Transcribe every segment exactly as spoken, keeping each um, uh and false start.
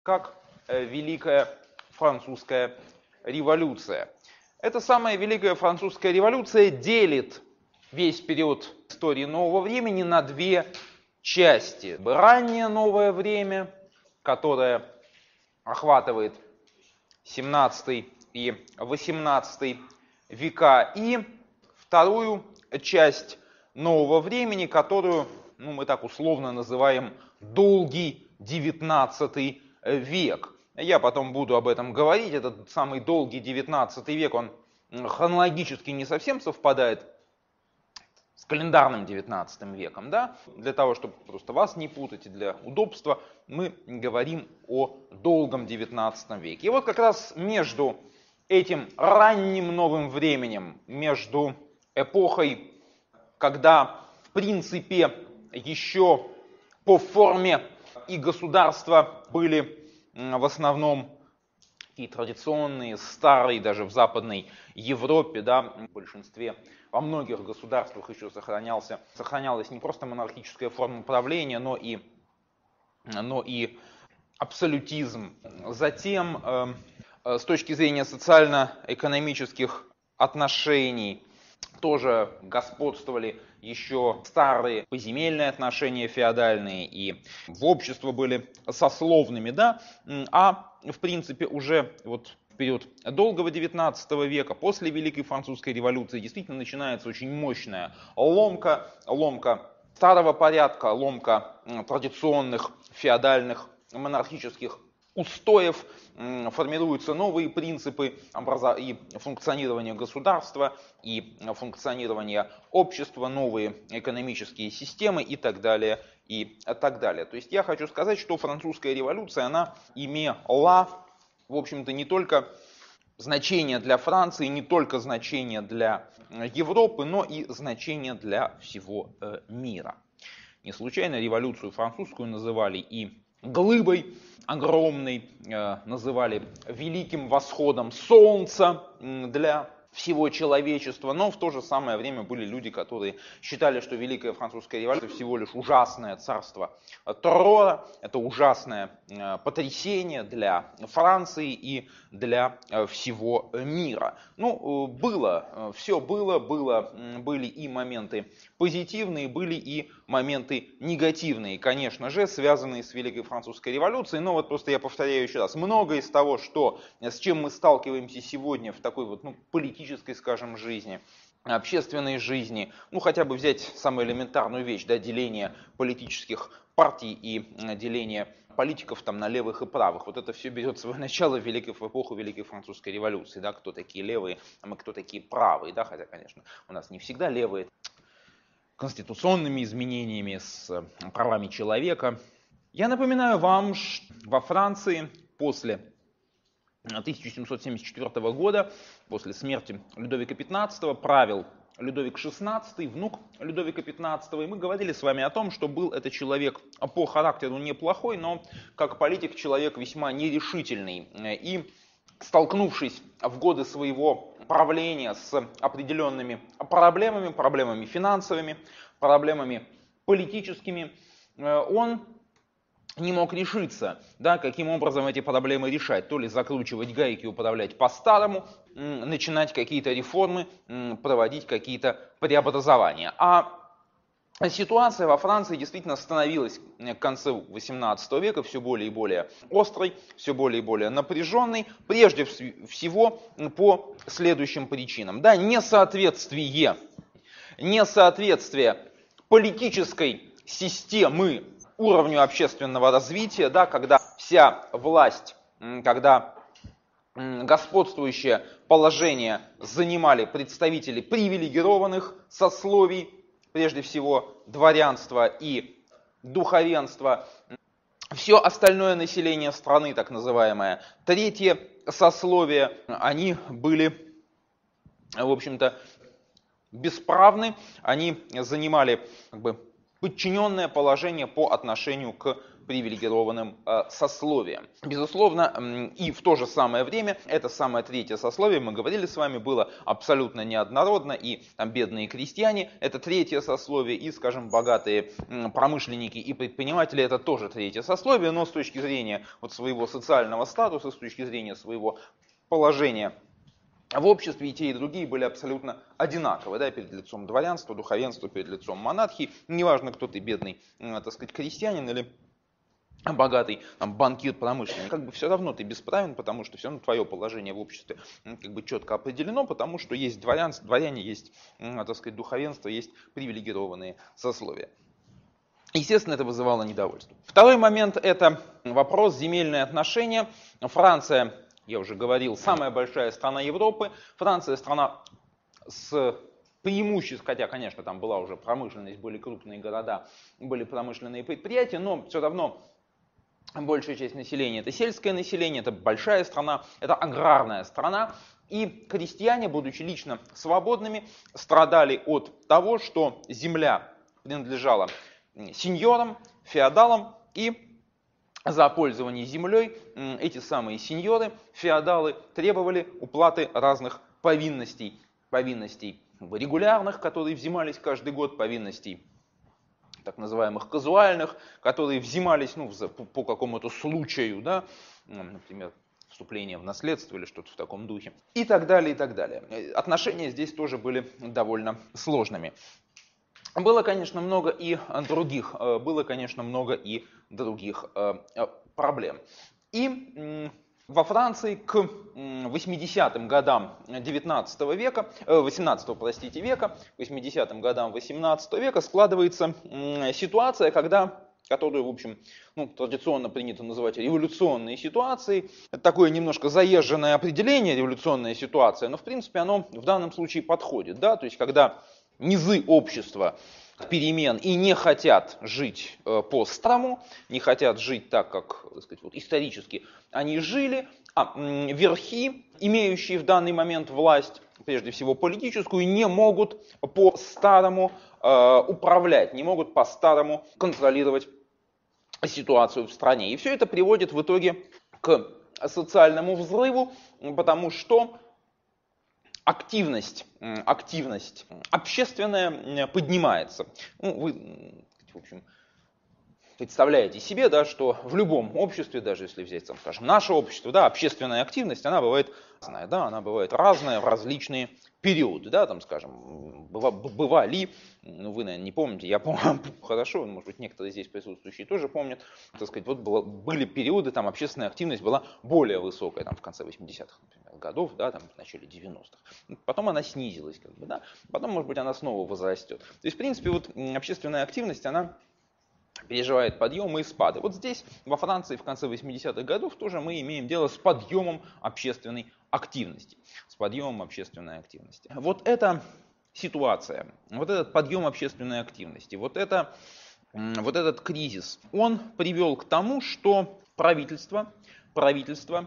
как Великая Французская революция. Эта самая Великая Французская революция делит весь период истории нового времени на две части. Раннее новое время, которое охватывает семнадцатый и восемнадцатый века, и вторую часть нового времени, которую, ну, мы так условно называем долгий девятнадцатый век. Я потом буду об этом говорить. Этот самый долгий девятнадцатый век, он хронологически не совсем совпадает с календарным девятнадцатым веком, да? Для того, чтобы просто вас не путать и для удобства, мы говорим о долгом девятнадцатом веке. И вот как раз между этим ранним новым временем, между эпохой, когда в принципе еще по форме и государства были в основном и традиционные, старые, даже в Западной Европе, да, в большинстве, во многих государствах еще сохранялся, сохранялась не просто монархическая форма правления, но и, но и абсолютизм. Затем, э, с точки зрения социально-экономических отношений, тоже господствовали еще старые поземельные отношения феодальные, и в общество были сословными, да, а в принципе уже вот в период долгого девятнадцатого века, после Великой Французской революции, действительно начинается очень мощная ломка, ломка старого порядка, ломка традиционных феодальных монархических устоев, формируются новые принципы и функционирования государства, и функционирования общества, новые экономические системы и так далее, и так далее. То есть я хочу сказать, что французская революция, она имела, в общем-то, не только значение для Франции, не только значение для Европы, но и значение для всего мира. Не случайно революцию французскую называли и глыбой огромной, называли великим восходом солнца для всего человечества, но в то же самое время были люди, которые считали, что Великая Французская революция всего лишь ужасное царство террора, это ужасное потрясение для Франции и для всего мира. Ну, было, все было, было, были и моменты позитивные, были и моменты негативные, конечно же, связанные с Великой Французской революцией, но вот просто я повторяю еще раз, многое из того, что, с чем мы сталкиваемся сегодня в такой вот, ну, политической, скажем, жизни, общественной жизни, ну хотя бы взять самую элементарную вещь, да, деление политических партий и деление политиков там на левых и правых. Вот это все берет свое начало в, великой, в эпоху Великой Французской революции, да, кто такие левые, а мы кто такие правые, да, хотя, конечно, у нас не всегда левые, конституционными изменениями, с правами человека. Я напоминаю вам, что во Франции после тысяча семьсот семьдесят четвёртого года, после смерти Людовика пятнадцатого, правил Людовик шестнадцатый, внук Людовика пятнадцатого, и мы говорили с вами о том, что был это человек по характеру неплохой, но как политик человек весьма нерешительный. И столкнувшись в годы своего правления с определенными проблемами, проблемами финансовыми, проблемами политическими, он не мог решиться, да, каким образом эти проблемы решать. То ли закручивать гайки и управлять по-старому, начинать какие-то реформы, проводить какие-то преобразования. А ситуация во Франции действительно становилась к концу восемнадцатого века все более и более острой, все более и более напряженной, прежде всего по следующим причинам. Да, несоответствие, несоответствие политической системы уровню общественного развития, да, когда вся власть, когда господствующее положение занимали представители привилегированных сословий, прежде всего дворянства и духовенства, все остальное население страны, так называемое третье сословие, они были, в общем-то, бесправны, они занимали как бы подчиненное положение по отношению к привилегированным э, сословием. Безусловно, э, и в то же самое время это самое третье сословие, мы говорили с вами, было абсолютно неоднородно, и там бедные крестьяне это третье сословие, и, скажем, богатые э, промышленники и предприниматели это тоже третье сословие, но с точки зрения вот своего социального статуса, с точки зрения своего положения в обществе и те, и другие были абсолютно одинаковы, да, перед лицом дворянства, духовенства, перед лицом монархии. Неважно, кто ты, бедный, так сказать, крестьянин или богатый там, банкир, промышленник, как бы все равно ты бесправен, потому что все равно твое положение в обществе как бы четко определено, потому что есть дворянство, дворяне, есть, так сказать, духовенство, есть привилегированные сословия. Естественно, это вызывало недовольство. Второй момент – это вопрос земельные отношения. Франция, я уже говорил, самая большая страна Европы. Франция страна с преимуществом, хотя, конечно, там была уже промышленность, были крупные города, были промышленные предприятия, но все равно большая часть населения это сельское население, это большая страна, это аграрная страна. И крестьяне, будучи лично свободными, страдали от того, что земля принадлежала сеньорам, феодалам, и за пользование землей эти самые сеньоры, феодалы требовали уплаты разных повинностей. Повинностей регулярных, которые взимались каждый год, повинностей так называемых казуальных, которые взимались ну, по, по какому-то случаю, да, например, вступление в наследство или что-то в таком духе, и так далее, и так далее. Отношения здесь тоже были довольно сложными. Было, конечно, много и других, было, конечно, много и других проблем. И во Франции к восьмидесятым годам девятнадцатого века, восемнадцатого, простите, века, к восьмидесятым годам восемнадцатого века складывается ситуация, когда, которую, в общем, ну, традиционно принято называть революционной ситуацией. Это такое немножко заезженное определение, революционная ситуация, но в принципе оно в данном случае подходит, да, то есть когда низы общества перемен и не хотят жить по старому, не хотят жить так, как, так сказать, вот исторически они жили, а верхи, имеющие в данный момент власть, прежде всего политическую, не могут по старому э, управлять, не могут по старому контролировать ситуацию в стране. И все это приводит в итоге к социальному взрыву, потому что активность, активность общественная поднимается. Ну, вы, в общем, представляете себе, да, что в любом обществе, даже если взять, там, скажем, наше общество, да, общественная активность, она бывает разная, да, она бывает разная в различные периоды, да, там, скажем, бывали, ну, вы, наверное, не помните, я помню хорошо, может быть, некоторые здесь присутствующие тоже помнят, так сказать, вот было, были периоды, там, общественная активность была более высокая, там, в конце восьмидесятых, например, годов, да, там, в начале девяностых, потом она снизилась, как бы, да, потом, может быть, она снова возрастет. То есть, в принципе, вот общественная активность, она переживает подъемы и спады. Вот здесь, во Франции, в конце восьмидесятых годов, тоже мы имеем дело с подъемом общественной активности. С подъемом общественной активности. Вот эта ситуация, вот этот подъем общественной активности, вот, это, вот этот кризис, он привел к тому, что правительство, правительство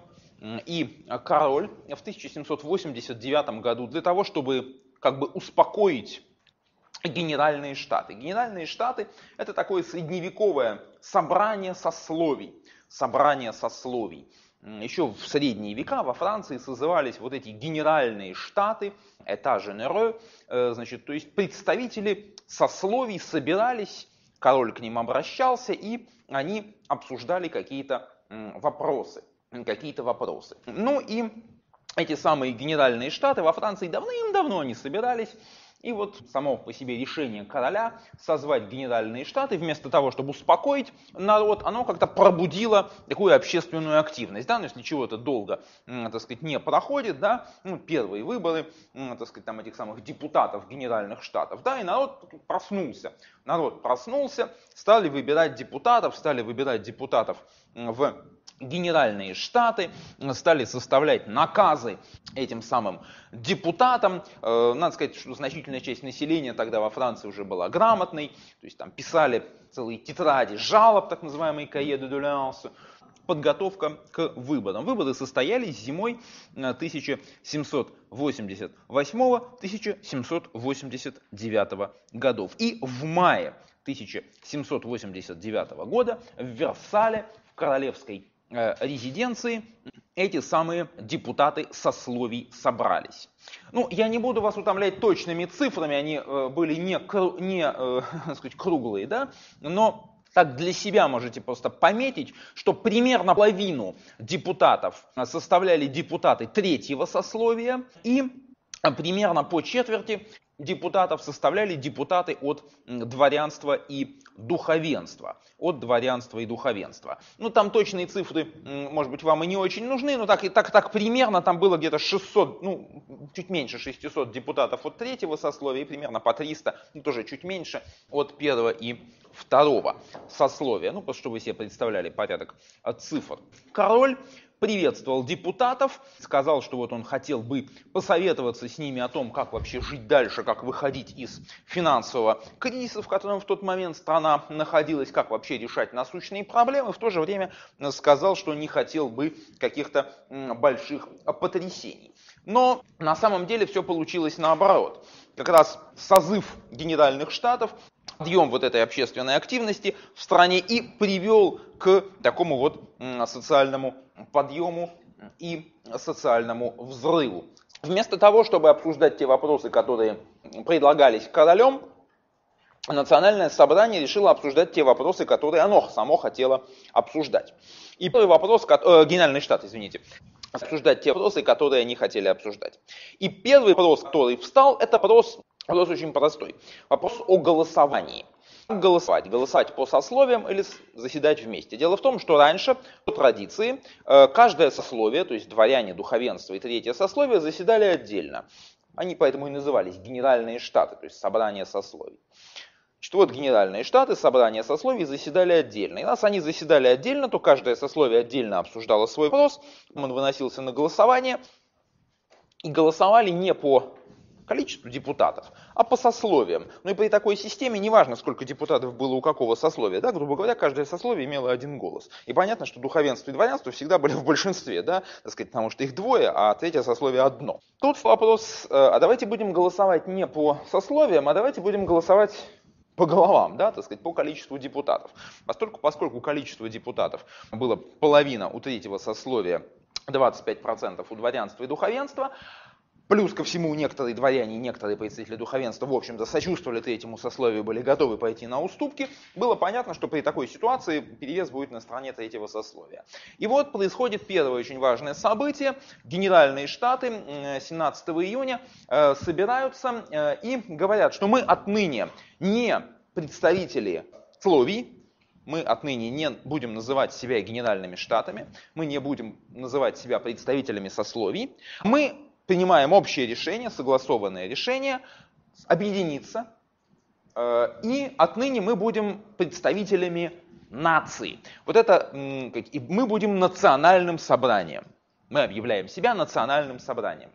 и король в тысяча семьсот восемьдесят девятом году для того, чтобы как бы успокоить Генеральные Штаты. Генеральные Штаты – это такое средневековое собрание сословий. Собрание сословий. Еще в средние века во Франции созывались вот эти генеральные штаты, états généraux, значит, то есть представители сословий собирались, король к ним обращался, и они обсуждали какие-то вопросы. Какие-то вопросы. Ну и эти самые генеральные штаты во Франции давным-давно не собирались. И вот само по себе решение короля созвать генеральные штаты, вместо того, чтобы успокоить народ, оно как-то пробудило такую общественную активность. Да? Но если чего-то долго, так сказать, не проходит, да? Ну, первые выборы, так сказать, там, этих самых депутатов генеральных штатов, да? И народ проснулся. Народ проснулся, стали выбирать депутатов, стали выбирать депутатов в Генеральные Штаты, стали составлять наказы этим самым депутатам. Надо сказать, что значительная часть населения тогда во Франции уже была грамотной, то есть там писали целые тетради жалоб, так называемые cahiers de doléances, подготовка к выборам. Выборы состоялись зимой тысяча семьсот восемьдесят восьмого — тысяча семьсот восемьдесят девятого годов. И в мае тысяча семьсот восемьдесят девятого года в Версале, в королевской э, резиденции, эти самые депутаты сословий собрались. Ну, я не буду вас утомлять точными цифрами, они э, были не, не э, сказать, круглые, да, но так для себя можете просто пометить, что примерно половину депутатов составляли депутаты третьего сословия, и примерно по четверти депутатов составляли депутаты от дворянства и духовенства. От дворянства и духовенства. Ну, там точные цифры, может быть, вам и не очень нужны, но так, так, так примерно там было где-то шестьсот, ну, чуть меньше шестисот депутатов от третьего сословия и примерно по триста, ну, тоже чуть меньше, от первого и второго сословия. Ну, просто чтобы вы себе представляли порядок цифр. Король приветствовал депутатов, сказал, что вот он хотел бы посоветоваться с ними о том, как вообще жить дальше, как выходить из финансового кризиса, в котором в тот момент страна находилась, как вообще решать насущные проблемы. В то же время сказал, что не хотел бы каких-то больших потрясений. Но на самом деле все получилось наоборот. Как раз созыв Генеральных Штатов, подъем вот этой общественной активности в стране и привел к такому вот социальному подъему и социальному взрыву. Вместо того, чтобы обсуждать те вопросы, которые предлагались королем, Национальное собрание решило обсуждать те вопросы, которые оно само хотело обсуждать. И первый вопрос, э, Генеральный штат, извините, обсуждать те вопросы, которые они хотели обсуждать. И первый вопрос, который встал, это вопрос, вопрос очень простой. Вопрос о голосовании. Голосовать. Голосовать по сословиям или заседать вместе. Дело в том, что раньше, по традиции, каждое сословие, то есть дворяне, духовенство и третье сословие, заседали отдельно. Они поэтому и назывались Генеральные Штаты, то есть собрание сословий. Что вот Генеральные Штаты, собрание сословий заседали отдельно. И раз они заседали отдельно, то каждое сословие отдельно обсуждало свой вопрос, он выносился на голосование, и голосовали не по количеству депутатов, а по сословиям. Ну и при такой системе неважно, сколько депутатов было у какого сословия, да, грубо говоря, каждое сословие имело один голос. И понятно, что духовенство и дворянство всегда были в большинстве, да, так сказать, потому что их двое, а третье сословие одно. Тут вопрос, а давайте будем голосовать не по сословиям, а давайте будем голосовать по головам, да, так сказать, по количеству депутатов. Поскольку, поскольку количество депутатов было половина у третьего сословия, двадцать пять процентов у дворянства и духовенства, плюс ко всему некоторые дворяне и некоторые представители духовенства, в общем-то, сочувствовали третьему сословию, были готовы пойти на уступки, было понятно, что при такой ситуации перевес будет на стороне третьего сословия. И вот происходит первое очень важное событие. Генеральные Штаты семнадцатого июня собираются и говорят, что мы отныне не представители сословий, мы отныне не будем называть себя Генеральными Штатами, мы не будем называть себя представителями сословий, мы принимаем общее решение, согласованное решение, объединиться, э, и отныне мы будем представителями нации. Вот это, мы будем национальным собранием. Мы объявляем себя национальным собранием.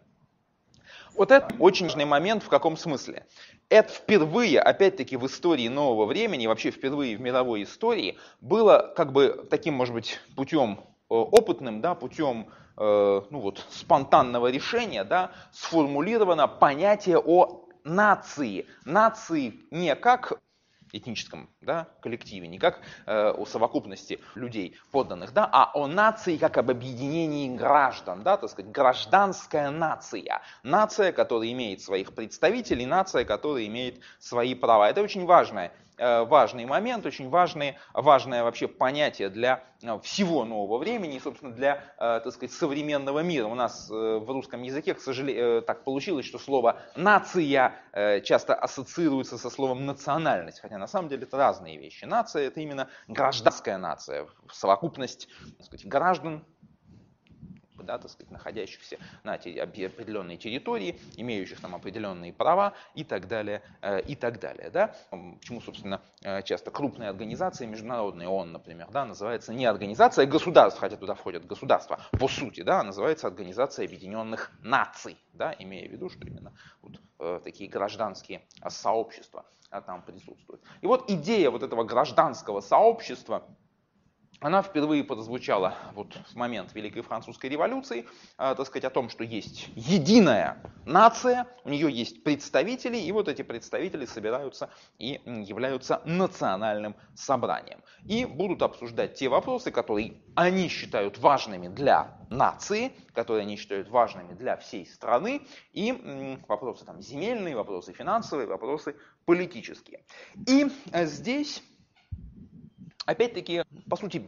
Вот это очень важный момент в каком смысле? Это впервые, опять-таки, в истории нового времени, вообще впервые в мировой истории, было как бы таким, может быть, путем опытным, да, путем э, ну вот, спонтанного решения, да, сформулировано понятие о нации. Нации не как этническом, да, коллективе, не как э, о совокупности людей подданных, да, а о нации как об объединении граждан, да, так сказать, гражданская нация. Нация, которая имеет своих представителей, нация, которая имеет свои права. Это очень важное, э, важный момент, очень важное, важное вообще понятие для э, всего нового времени и, собственно, для, э, так сказать, современного мира. У нас э, в русском языке, к сожалению, э, так получилось, что слово «нация» э, часто ассоциируется со словом «национальность», хотя на самом деле это разные вещи. Нация — это именно гражданская нация, совокупность, так сказать, граждан, да, так сказать, находящихся на определенной территории, имеющих там определенные права и так далее, и так далее. Да? Почему, собственно, часто крупные организации, международные, ООН, например, да, называется не организация государств, хотя туда входят государства, по сути, да, а называется Организация Объединенных Наций, да, имея в виду, что именно вот, э, такие гражданские сообщества а, там присутствуют. И вот идея вот этого гражданского сообщества, она впервые прозвучала вот в момент Великой Французской революции, э, так сказать, о том, что есть единая нация, у нее есть представители, и вот эти представители собираются и являются национальным собранием. И будут обсуждать те вопросы, которые они считают важными для нации, которые они считают важными для всей страны, и м, вопросы там, земельные, вопросы финансовые, вопросы политические. И э, здесь... Опять-таки, по сути,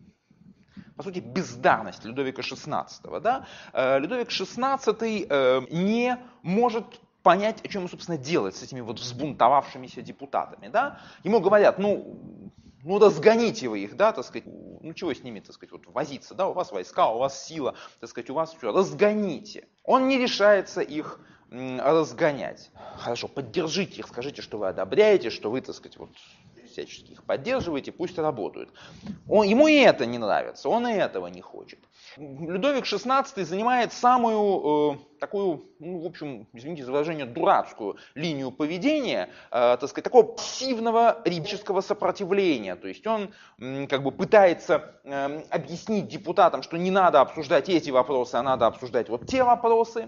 по сути, бездарность Людовика шестнадцатого. Да? Людовик шестнадцатый не может понять, о чем, собственно, делать с этими вот взбунтовавшимися депутатами. Да? Ему говорят, ну, ну разгоните вы их, да, так сказать, ну чего с ними, так сказать, вот возиться, да, у вас войска, у вас сила, так сказать, у вас все, разгоните. Он не решается их разгонять. Хорошо, поддержите их, скажите, что вы одобряете, что вы, так сказать, вот всячески их поддерживаете, пусть работают. Он, ему и это не нравится, он и этого не хочет. Людовик шестнадцатый занимает самую э, такую, ну, в общем, извините за выражение, дурацкую линию поведения, э, так сказать, такого пассивного ребяческого сопротивления. То есть он э, как бы пытается э, объяснить депутатам, что не надо обсуждать эти вопросы, а надо обсуждать вот те вопросы.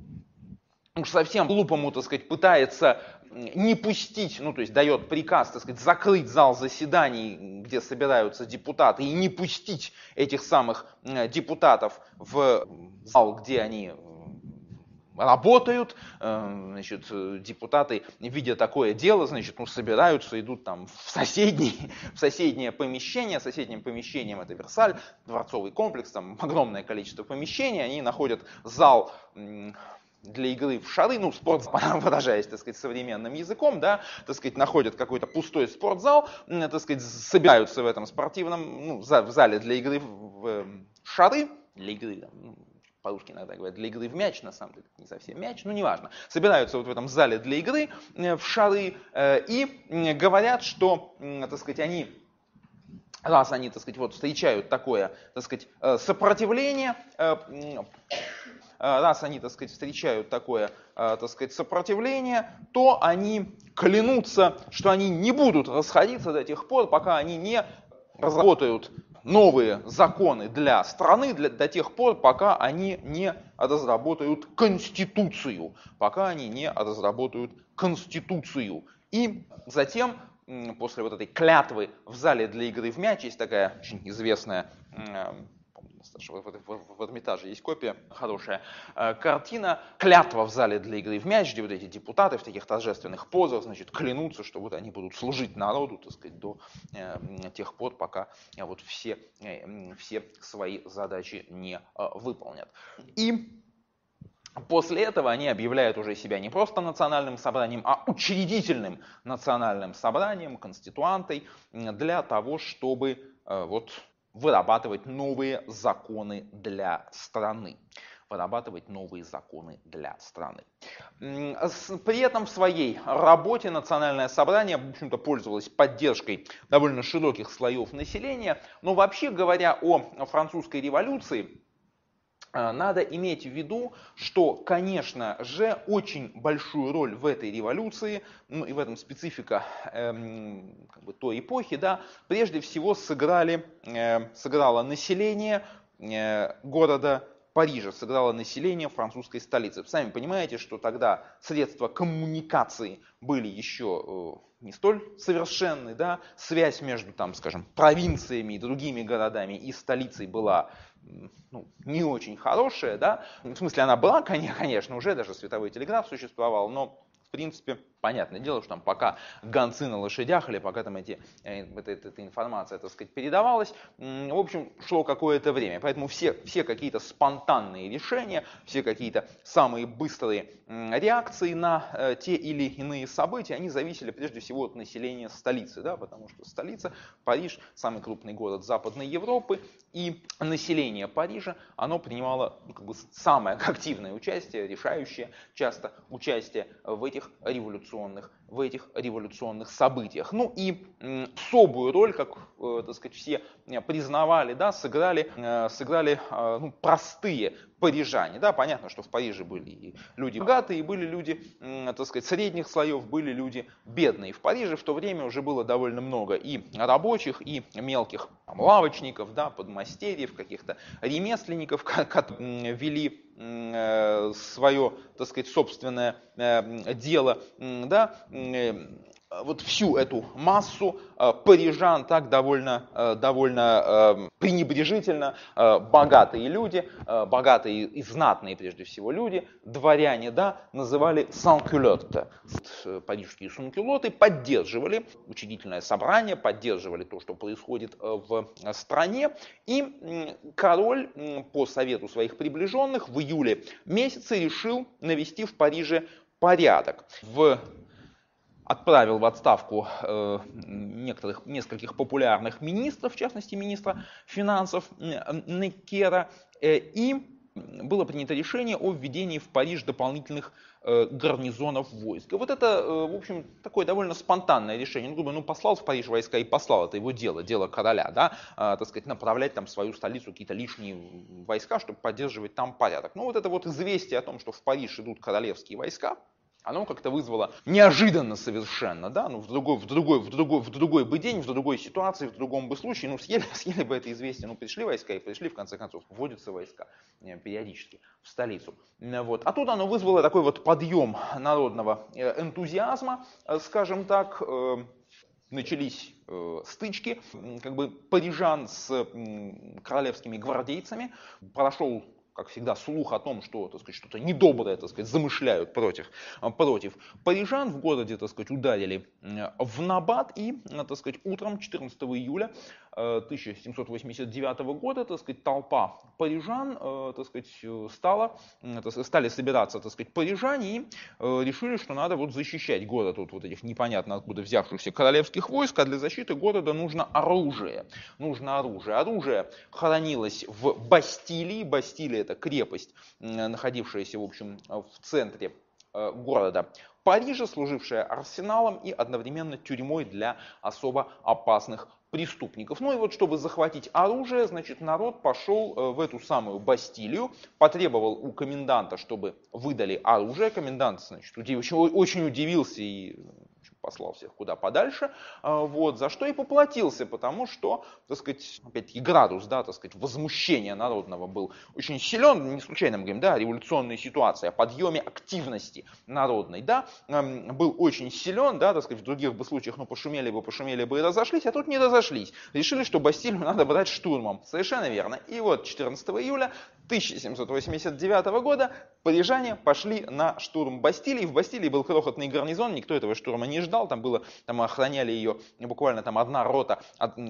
Уж совсем глупому, так сказать, пытается не пустить, ну то есть дает приказ, так сказать, закрыть зал заседаний, где собираются депутаты, и не пустить этих самых депутатов в зал, где они работают. Значит, депутаты, видя такое дело, значит, ну, собираются, идут там в, соседний, в соседнее помещение. Соседним помещением это Версаль, дворцовый комплекс, там огромное количество помещений, они находят зал для игры в шары, ну, спорт, выражаясь, так сказать, современным языком, да, так сказать, находят какой-то пустой спортзал, так сказать, собираются в этом спортивном, ну, в зале для игры в шары, для игры, ну, по-русски иногда говорят, для игры в мяч, на самом деле, не совсем мяч, ну, неважно, собираются вот в этом зале для игры в шары и говорят, что, так сказать, они... Раз они, так сказать, вот встречают такое, так сказать, сопротивление, раз они, так сказать, встречают такое, так сказать, сопротивление, то они клянутся, что они не будут расходиться до тех пор, пока они не разработают новые законы для страны, для, до тех пор, пока они не разработают конституцию, пока они не разработают конституцию. И затем, после вот этой клятвы в зале для игры в мяч, есть такая очень известная, в Эрмитаже есть копия, хорошая картина, клятва в зале для игры в мяч, где вот эти депутаты в таких торжественных позах, значит, клянутся, что вот они будут служить народу, так сказать, до тех пор, пока вот все, все свои задачи не выполнят. И после этого они объявляют уже себя не просто национальным собранием, а учредительным национальным собранием, конституантой, для того, чтобы вот вырабатывать новые законы для страны. Вырабатывать новые законы для страны. При этом в своей работе Национальное собрание, в общем-то, пользовалось поддержкой довольно широких слоев населения. Но вообще говоря о французской революции, надо иметь в виду, что, конечно же, очень большую роль в этой революции, ну и в этом специфика э, как бы той эпохи, да, прежде всего сыграли, э, сыграло население э, города Парижа, сыграло население французской столицы. Вы сами понимаете, что тогда средства коммуникации были еще э, не столь совершенны, да, связь между, там, скажем, провинциями и другими городами и столицей была, ну, не очень хорошая, да, в смысле она была, конечно, уже даже световой телеграф существовал, но в принципе, понятное дело, что там пока гонцы на лошадях или пока там эти, эта, эта информация, так сказать, передавалась, в общем, шло какое-то время. Поэтому все, все какие-то спонтанные решения, все какие-то самые быстрые реакции на те или иные события, они зависели прежде всего от населения столицы, да, потому что столица, Париж, самый крупный город Западной Европы, и население Парижа, оно принимало, ну, как бы самое активное участие, решающее часто участие в этих революционных революционных, в этих революционных событиях. Ну и м, особую роль, как э, так сказать, все признавали, да, сыграли, э, сыграли э, ну, простые парижане. Да, понятно, что в Париже были и люди богатые, были люди, э, так сказать, средних слоев, были люди бедные. В Париже в то время уже было довольно много и рабочих, и мелких там, лавочников, да, подмастерьев, каких-то ремесленников, которые вели э, свое, так сказать, собственное э, дело, э, да, э, вот всю эту массу э, парижан так довольно, э, довольно э, пренебрежительно э, богатые люди, э, богатые и знатные прежде всего люди, дворяне, да, называли sans-culottes. Парижские санкюлоты поддерживали учредительное собрание, поддерживали то, что происходит в стране, и король по совету своих приближенных в июле месяце решил навести в Париже порядок. В отправил в отставку э, некоторых, нескольких популярных министров, в частности министра финансов Неккера, э, и было принято решение о введении в Париж дополнительных э, гарнизонов войск. И вот это, э, в общем, такое довольно спонтанное решение. Ну, грубо, ну, послал в Париж войска и послал, это его дело, дело короля, да, э, так сказать, направлять там в свою столицу какие-то лишние войска, чтобы поддерживать там порядок. Ну, вот это вот известие о том, что в Париж идут королевские войска, оно как-то вызвало неожиданно совершенно, да, ну в другой, в другой, в другой, в другой бы день, в другой ситуации, в другом бы случае, ну съели, съели бы это известие, ну пришли войска и пришли, в конце концов, вводятся войска периодически в столицу. Вот. А тут оно вызвало такой вот подъем народного энтузиазма, скажем так, начались э, стычки, как бы парижан с э, королевскими гвардейцами, прошел, как всегда, слух о том, что, так сказать, что-то недоброе, так сказать, замышляют против, против парижан. В городе, так сказать, ударили в набат, и, так сказать, утром четырнадцатого июля тысяча семьсот восемьдесят девятого года, так сказать, толпа парижан, так сказать, стала, стали собираться, так сказать, парижане и решили, что надо вот защищать город от вот этих непонятно откуда взявшихся королевских войск, а для защиты города нужно оружие. Нужно оружие. Оружие хранилось в Бастилии. Бастилия — это крепость, находившаяся, в общем, в центре города Парижа, служившая арсеналом и одновременно тюрьмой для особо опасных преступников. Ну и вот, чтобы захватить оружие, значит, народ пошел в эту самую Бастилию, потребовал у коменданта, чтобы выдали оружие. Комендант, значит, очень удивился и послал всех куда подальше, вот, за что и поплатился, потому что, так сказать, опять-таки градус, да, так сказать, возмущения народного был очень силен, не случайно мы говорим, да, революционная ситуация, о подъеме активности народной, да, был очень силен, да, так сказать, в других бы случаях, ну, пошумели бы, пошумели бы и разошлись, а тут не разошлись, решили, что Бастилию надо брать штурмом, совершенно верно, и вот четырнадцатого июля тысяча семьсот восемьдесят девятого года парижане пошли на штурм Бастилии. В Бастилии был крохотный гарнизон, никто этого штурма не ждал, там было, там охраняли ее буквально там одна рота,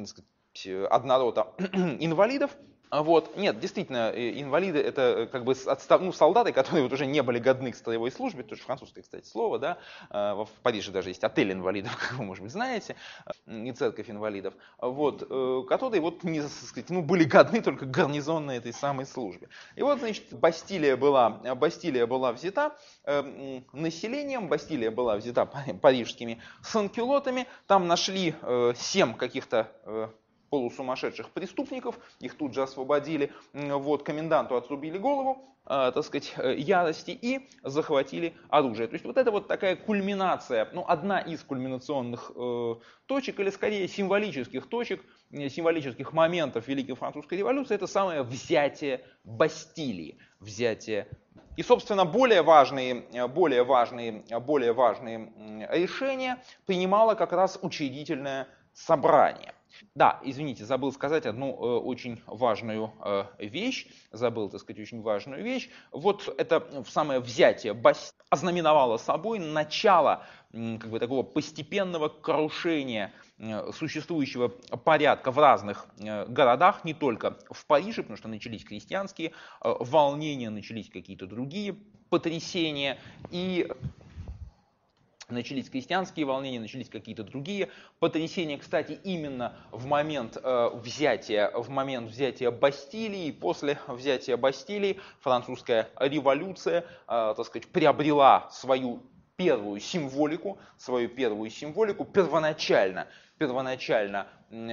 одна рота инвалидов. Вот. Нет, действительно, инвалиды — это как бы отстав... ну, солдаты, которые вот уже не были годны к строевой службе, тоже французское, кстати, слово, да, в Париже даже есть отель инвалидов, как вы, может быть, знаете, и церковь инвалидов, вот, которые вот, не, сказать, ну, были годны только к гарнизонной этой самой службе. И вот, значит, Бастилия была, Бастилия была взята э, населением, Бастилия была взята парижскими санкюлотами, там нашли э, семь каких-то э, полусумасшедших преступников, их тут же освободили, вот, коменданту отрубили голову, э, так сказать, ярости и захватили оружие. То есть вот это вот такая кульминация, ну, одна из кульминационных э, точек, или скорее символических точек, символических моментов Великой Французской революции, это самое взятие Бастилии, взятие. И, собственно, более важные, более важные, более важные решения принимало как раз учредительное собрание. Да, извините, забыл сказать одну э, очень важную э, вещь, забыл, так сказать, очень важную вещь. Вот это самое взятие Бастилии ознаменовало собой начало э, как бы такого постепенного крушения э, существующего порядка в разных э, городах, не только в Париже, потому что начались крестьянские э, волнения, начались какие-то другие потрясения, и начались крестьянские волнения, начались какие-то другие потрясения. Кстати, именно в момент э, взятия, в момент взятия Бастилии, после взятия Бастилии, французская революция, э, так сказать, приобрела свою первую символику, свою первую символику. Первоначально, первоначально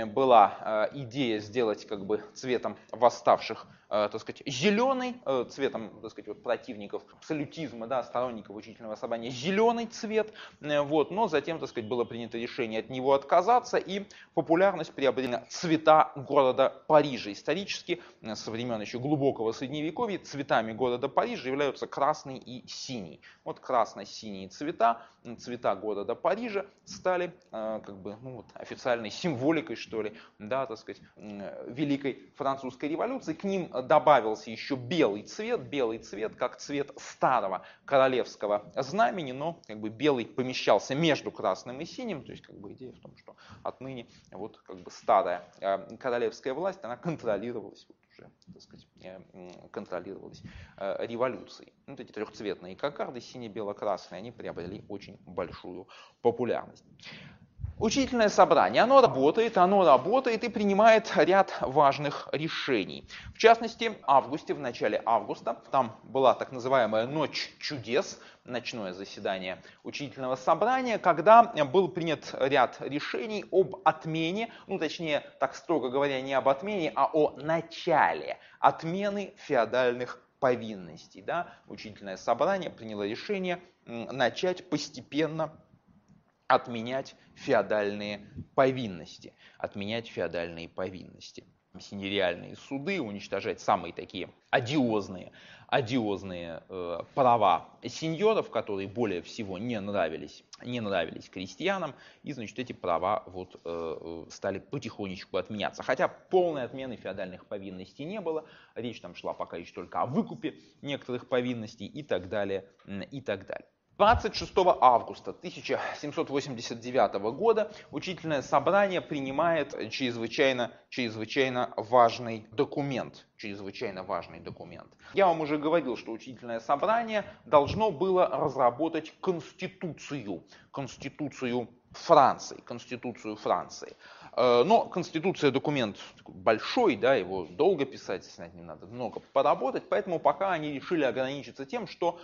была идея сделать как бы цветом восставших, так сказать, зеленый, цветом, так сказать, вот противников абсолютизма, да, сторонников учительного собрания, зеленый цвет, вот, но затем, так сказать, было принято решение от него отказаться, и популярность приобрели цвета города Парижа. Исторически, со времен еще глубокого средневековья, цветами города Парижа являются красный и синий. Вот красно-синие цвета, цвета города Парижа стали как бы, ну, вот, официальной символикой, что ли, да, так сказать, Великой Французской революции. К ним добавился еще белый цвет, белый цвет как цвет старого королевского знамени, но как бы белый помещался между красным и синим, то есть как бы идея в том, что отныне вот как бы старая королевская власть, она контролировалась вот уже, так сказать, контролировалась революцией. Вот эти трехцветные кокарды, сине-бело-красные, они приобрели очень большую популярность. Учительное собрание, оно работает, оно работает и принимает ряд важных решений. В частности, в августе, в начале августа, там была так называемая «Ночь чудес», ночное заседание учительного собрания, когда был принят ряд решений об отмене, ну точнее, так строго говоря, не об отмене, а о начале отмены феодальных повинностей. Да? Учительное собрание приняло решение начать постепенно отменять феодальные повинности, отменять феодальные повинности. Синериальные суды, уничтожать самые такие одиозные, одиозные э, права сеньоров, которые более всего не нравились, не нравились крестьянам, и, значит, эти права вот, э, стали потихонечку отменяться. Хотя полной отмены феодальных повинностей не было, речь там шла пока еще только о выкупе некоторых повинностей и так далее, и так далее. двадцать шестого августа тысяча семьсот восемьдесят девятого года учительное собрание принимает чрезвычайно, чрезвычайно важный документ. Чрезвычайно важный документ. Я вам уже говорил, что учительное собрание должно было разработать конституцию. Конституцию Франции. Конституцию Франции. Но Конституция документ большой, да, его долго писать, над ним надо много поработать, поэтому пока они решили ограничиться тем, что,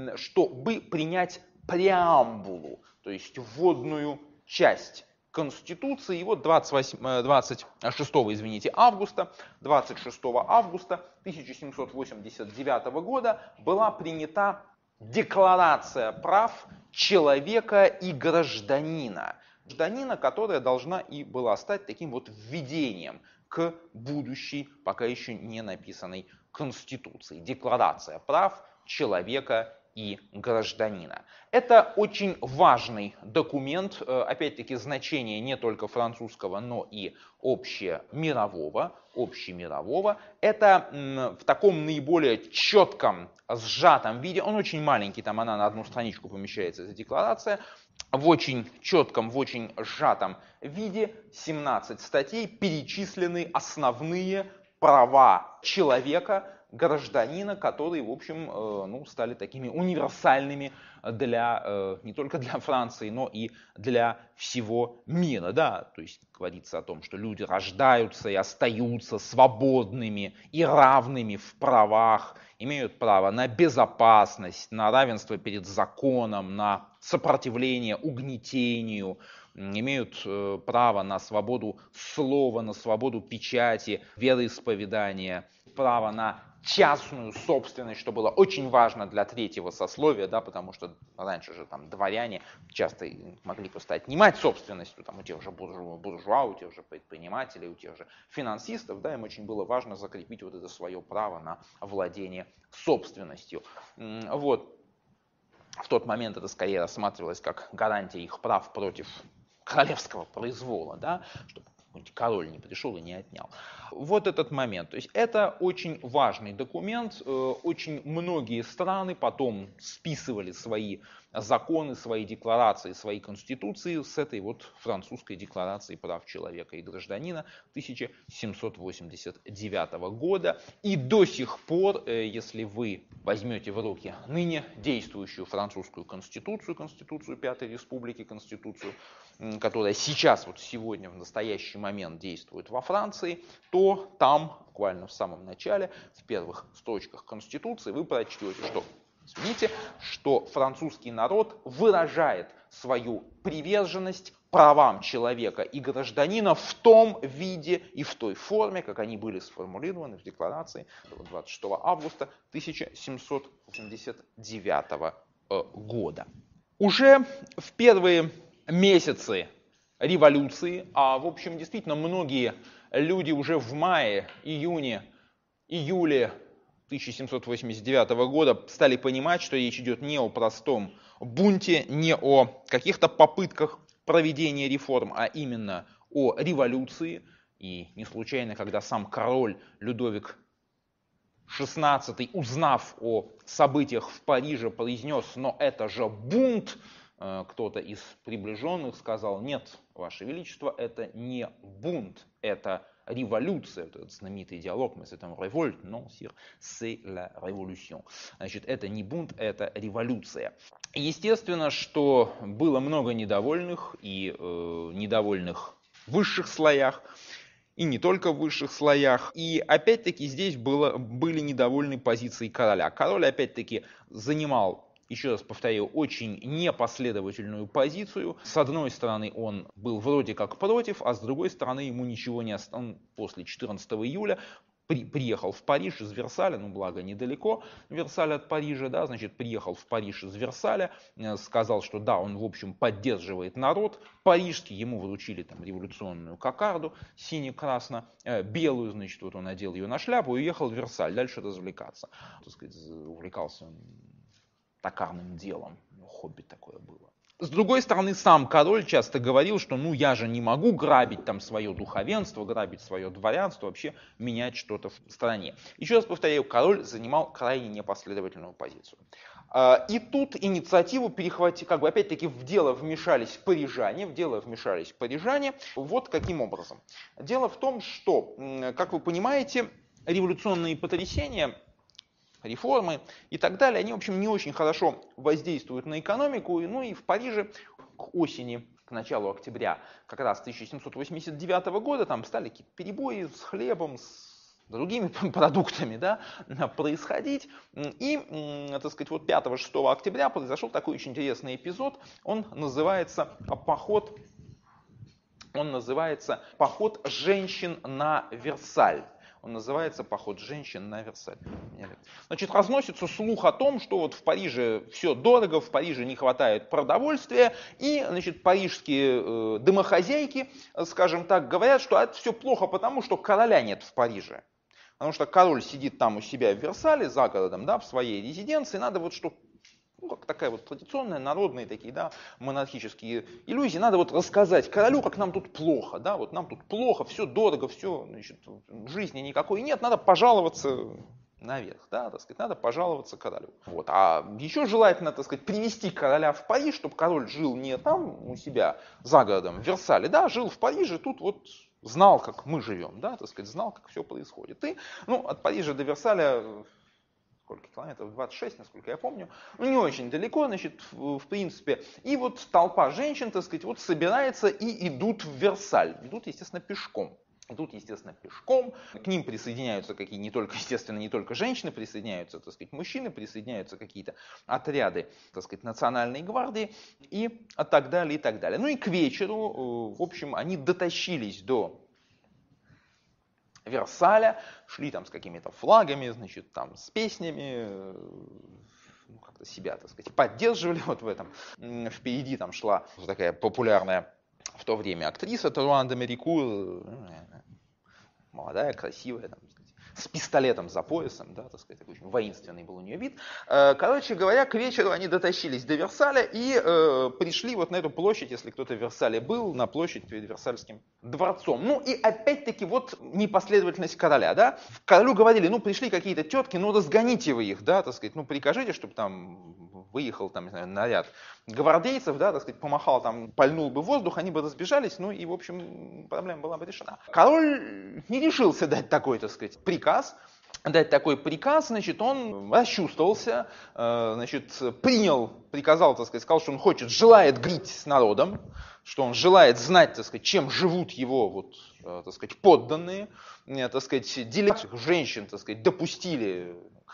чтобы принять преамбулу, то есть вводную часть Конституции. И вот двадцать шестого извините, августа, двадцать шестого августа тысяча семьсот восемьдесят девятого года была принята Декларация прав человека и гражданина. Гражданина, которая должна и была стать таким вот введением к будущей, пока еще не написанной Конституции. Декларация прав человека и гражданина. Это очень важный документ, опять-таки значение не только французского, но и общемирового, общемирового. Это в таком наиболее четком, сжатом виде, он очень маленький, там она на одну страничку помещается, эта декларация, в очень четком, в очень сжатом виде, семнадцать статей, перечислены основные права человека, гражданина, которые, в общем, ну, стали такими универсальными для, не только для Франции, но и для всего мира. Да? То есть говорится о том, что люди рождаются и остаются свободными и равными в правах, имеют право на безопасность, на равенство перед законом, на сопротивление угнетению, имеют право на свободу слова, на свободу печати, вероисповедания, право на частную собственность, что было очень важно для третьего сословия, да, потому что раньше же там дворяне часто могли просто отнимать собственность там, у тех же буржуа, буржуа, у тех же предпринимателей, у тех же финансистов, да, им очень было важно закрепить вот это свое право на владение собственностью. Вот. В тот момент это скорее рассматривалось как гарантия их прав против королевского произвола, да, чтобы король не пришел и не отнял. Вот этот момент. То есть это очень важный документ. Очень многие страны потом списывали свои законы, свои декларации, свои конституции с этой вот французской декларации прав человека и гражданина тысяча семьсот восемьдесят девятого года. И до сих пор, если вы возьмете в руки ныне действующую французскую конституцию, конституцию Пятой Республики, конституцию, которая сейчас, вот сегодня, в настоящий момент действует во Франции, то там, буквально в самом начале, в первых строчках Конституции, вы прочтете, что Извините, что французский народ выражает свою приверженность правам человека и гражданина в том виде и в той форме, как они были сформулированы в декларации двадцать шестого августа тысяча семьсот восемьдесят девятого года. Уже в первые месяцы революции, а в общем действительно многие люди уже в мае, июне, июле тысяча семьсот восемьдесят девятого года стали понимать, что речь идет не о простом бунте, не о каких-то попытках проведения реформ, а именно о революции. И не случайно, когда сам король Людовик шестнадцатый, узнав о событиях в Париже, произнес: «Но это же бунт», кто-то из приближенных сказал: «Нет, Ваше Величество, это не бунт, это революция». Этот знаменитый диалог, мы с этим «révolte», non, sire, c'est la révolution». Значит, это не бунт, это революция. Естественно, что было много недовольных, и э, недовольных в высших слоях, и не только в высших слоях. И опять-таки здесь было, были недовольны позицией короля. Король опять-таки занимал, еще раз повторю, очень непоследовательную позицию. С одной стороны, он был вроде как против, а с другой стороны, ему ничего не осталось. После четырнадцатого июля при, приехал в Париж из Версаля, ну благо недалеко Версаль от Парижа, да, значит, приехал в Париж из Версаля, сказал, что да, он в общем поддерживает народ парижский, ему вручили там революционную кокарду сине-красно-белую, значит, вот он одел ее на шляпу и уехал в Версаль дальше развлекаться. Так сказать, увлекался он токарным делом, хобби такое было. С другой стороны, сам король часто говорил, что ну я же не могу грабить там свое духовенство, грабить свое дворянство, вообще менять что-то в стране. Еще раз повторяю, король занимал крайне непоследовательную позицию. И тут инициативу перехватили, как бы опять-таки в дело вмешались парижане, в дело вмешались парижане, вот каким образом. Дело в том, что, как вы понимаете, революционные потрясения, реформы и так далее, они, в общем, не очень хорошо воздействуют на экономику. Ну и в Париже к осени, к началу октября как раз тысяча семьсот восемьдесят девятого года там стали какие-то перебои с хлебом, с другими продуктами, да, происходить. И, так сказать, вот пятого-шестого октября произошел такой очень интересный эпизод. Он называется «Поход, он называется «Поход женщин на Версаль». Он называется «Поход женщин на Версаль». Значит, разносится слух о том, что вот в Париже все дорого, в Париже не хватает продовольствия, и, значит, парижские э, домохозяйки, скажем так, говорят, что это все плохо, потому что короля нет в Париже. Потому что король сидит там у себя в Версале, за городом, да, в своей резиденции, надо вот что, ну, как такая вот традиционная, народные такие, да, монархические иллюзии. Надо вот рассказать королю, как нам тут плохо, да, вот нам тут плохо, все дорого, все, значит, жизни никакой нет, надо пожаловаться наверх, да, так сказать, надо пожаловаться королю. Вот. А еще желательно, так сказать, привести короля в Париж, чтобы король жил не там у себя за городом, в Версале, да, жил в Париже, тут вот знал, как мы живем, да, так сказать, знал, как все происходит. И, ну, от Парижа до Версаля сколько километров, двадцать шесть, насколько я помню, ну не очень далеко, значит, в, в принципе. И вот толпа женщин, так сказать, вот собирается и идут в Версаль. Идут, естественно, пешком. Идут, естественно, пешком. К ним присоединяются какие не только, естественно, не только женщины, присоединяются, так сказать, мужчины, присоединяются какие-то отряды, так сказать, национальной гвардии и так далее, и так далее. Ну и к вечеру, в общем, они дотащились до Версаля, шли там с какими-то флагами, значит, там с песнями, ну, как-то себя, так сказать, поддерживали вот в этом. Впереди там шла такая популярная в то время актриса Туруан де Мерикур, молодая, красивая, там, с пистолетом за поясом, да, так сказать, такой очень воинственный был у нее вид. Короче говоря, к вечеру они дотащились до Версаля и э, пришли вот на эту площадь, если кто-то в Версале был, на площадь перед Версальским дворцом. Ну и опять-таки вот непоследовательность короля, да. Королю говорили, ну пришли какие-то тетки, ну разгоните вы их, да, так сказать, ну прикажите, чтобы там выехал там, не знаю, наряд гвардейцев, да, так сказать, помахал там, пальнул бы воздух, они бы разбежались, ну и, в общем, проблема была бы решена. Король не решился дать такой, так сказать, приказ, дать такой приказ, значит, он расчувствовался, значит, принял, приказал, так сказать, сказал, что он хочет, желает говорить с народом, что он желает знать, так сказать, чем живут его, вот, так сказать, подданные, так сказать, делегацию женщин, так сказать, допустили к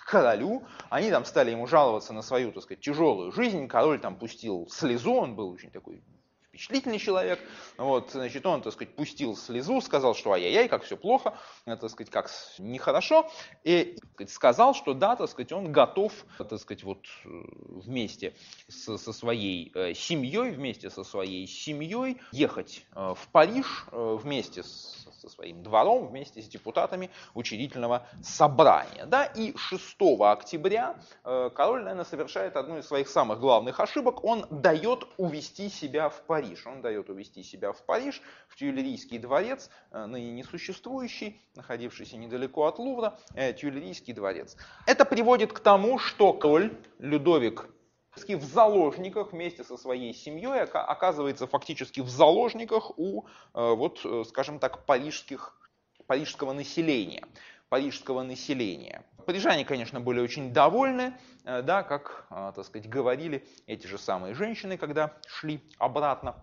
к королю, они там стали ему жаловаться на свою, так сказать, тяжелую жизнь, король там пустил слезу, он был очень такой впечатлительный человек, вот, значит, он, так сказать, пустил слезу, сказал, что ай-яй-яй, как все плохо, так сказать, как нехорошо, и так сказать, сказал, что да, так сказать, он готов, так сказать, вот вместе со, со своей семьей, вместе со своей семьей ехать в Париж вместе с со своим двором, вместе с депутатами учредительного собрания. Да? И шестого октября король, наверное, совершает одну из своих самых главных ошибок. Он дает увести себя в Париж. Он дает увести себя в Париж, в Тюильрийский дворец, ныне несуществующий, находившийся недалеко от Лувра, Тюильрийский дворец. Это приводит к тому, что король Людовик в заложниках вместе со своей семьей оказывается фактически в заложниках у, вот, скажем так, парижских, парижского населения. Парижского населения. Парижане, конечно, были очень довольны, да, как, так сказать, говорили эти же самые женщины, когда шли обратно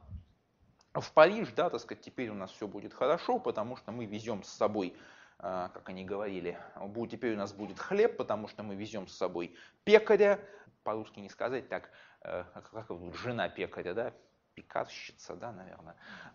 в Париж, да, так сказать, теперь у нас все будет хорошо, потому что мы везем с собой, как они говорили, теперь у нас будет хлеб, потому что мы везем с собой пекаря, по-русски не сказать так, как жена пекаря, да, пекарщица, да, наверное.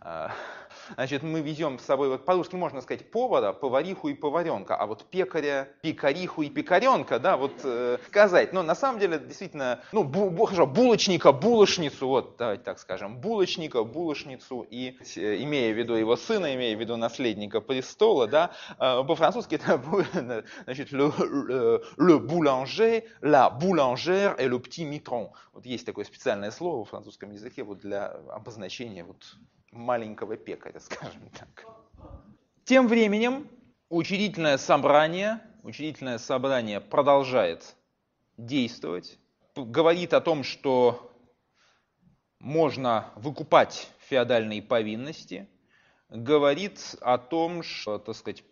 Значит, мы везем с собой, вот по-русски можно сказать повара, повариху и поваренка, а вот пекаря, пекариху и пекаренка, да, вот э, сказать. Но на самом деле, действительно, ну, бу, бу, хорошо, булочника, булочницу, вот, давайте так скажем, булочника, булочницу, и имея в виду его сына, имея в виду наследника престола, да, э, по-французски это будет, значит, le, le, le boulanger, la boulangère et le petit mitron. Вот есть такое специальное слово в французском языке вот для обозначения вот маленького пекаря, скажем так. Тем временем учредительное собрание, учредительное собрание продолжает действовать, говорит о том, что можно выкупать феодальные повинности, говорит о том, что, так сказать,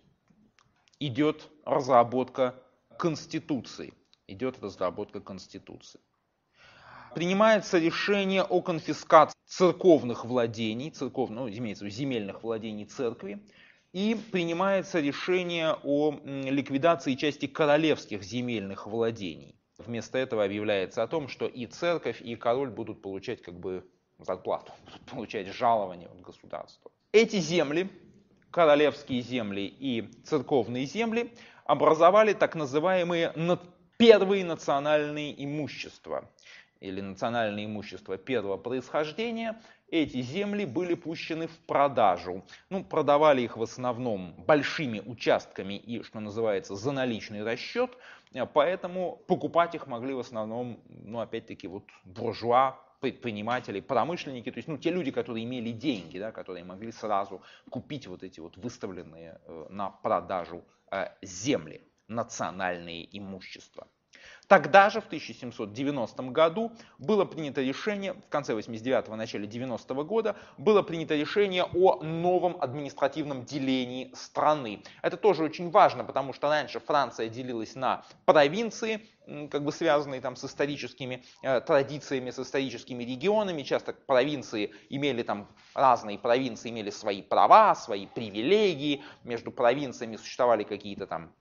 идет разработка конституции, идет разработка конституции. Принимается решение о конфискации церковных владений, церков, ну, имеется в виду земельных владений церкви, и принимается решение о ликвидации части королевских земельных владений. Вместо этого объявляется о том, что и церковь, и король будут получать как бы зарплату, будут получать жалование от государства. Эти земли, королевские земли и церковные земли, образовали так называемые первые национальные имущества, или национальное имущество первого происхождения. Эти земли были пущены в продажу. Ну, продавали их в основном большими участками и, что называется, за наличный расчет, поэтому покупать их могли в основном, ну, опять-таки, вот буржуа, предприниматели, промышленники, то есть, ну, те люди, которые имели деньги, да, которые могли сразу купить вот эти вот выставленные э, на продажу э, земли, национальные имущества. Тогда же, в тысяча семьсот девяностом году, было принято решение, в конце восемьдесят девятого, начале девяностого года, было принято решение о новом административном делении страны. Это тоже очень важно, потому что раньше Франция делилась на провинции, как бы связанные там с историческими э, традициями, с историческими регионами. Часто провинции имели там, разные провинции имели свои права, свои привилегии, между провинциями существовали какие-то там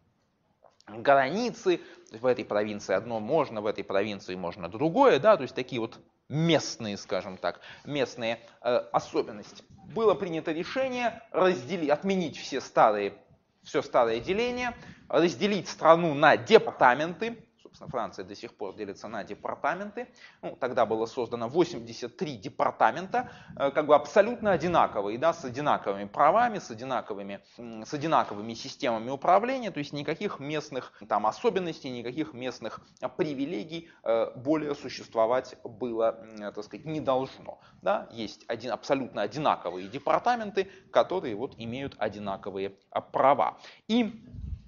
границы, в этой провинции одно можно, в этой провинции можно другое, да, то есть такие вот местные, скажем так, местные э, особенности. Было принято решение разделить, отменить все старые, все старое деление, разделить страну на департаменты. Собственно, Франция до сих пор делится на департаменты. Ну, тогда было создано восемьдесят три департамента, как бы абсолютно одинаковые, да, с одинаковыми правами, с одинаковыми, с одинаковыми системами управления, то есть никаких местных там особенностей, никаких местных привилегий более существовать было, так сказать, не должно. Да? Есть один, абсолютно одинаковые департаменты, которые вот имеют одинаковые права. И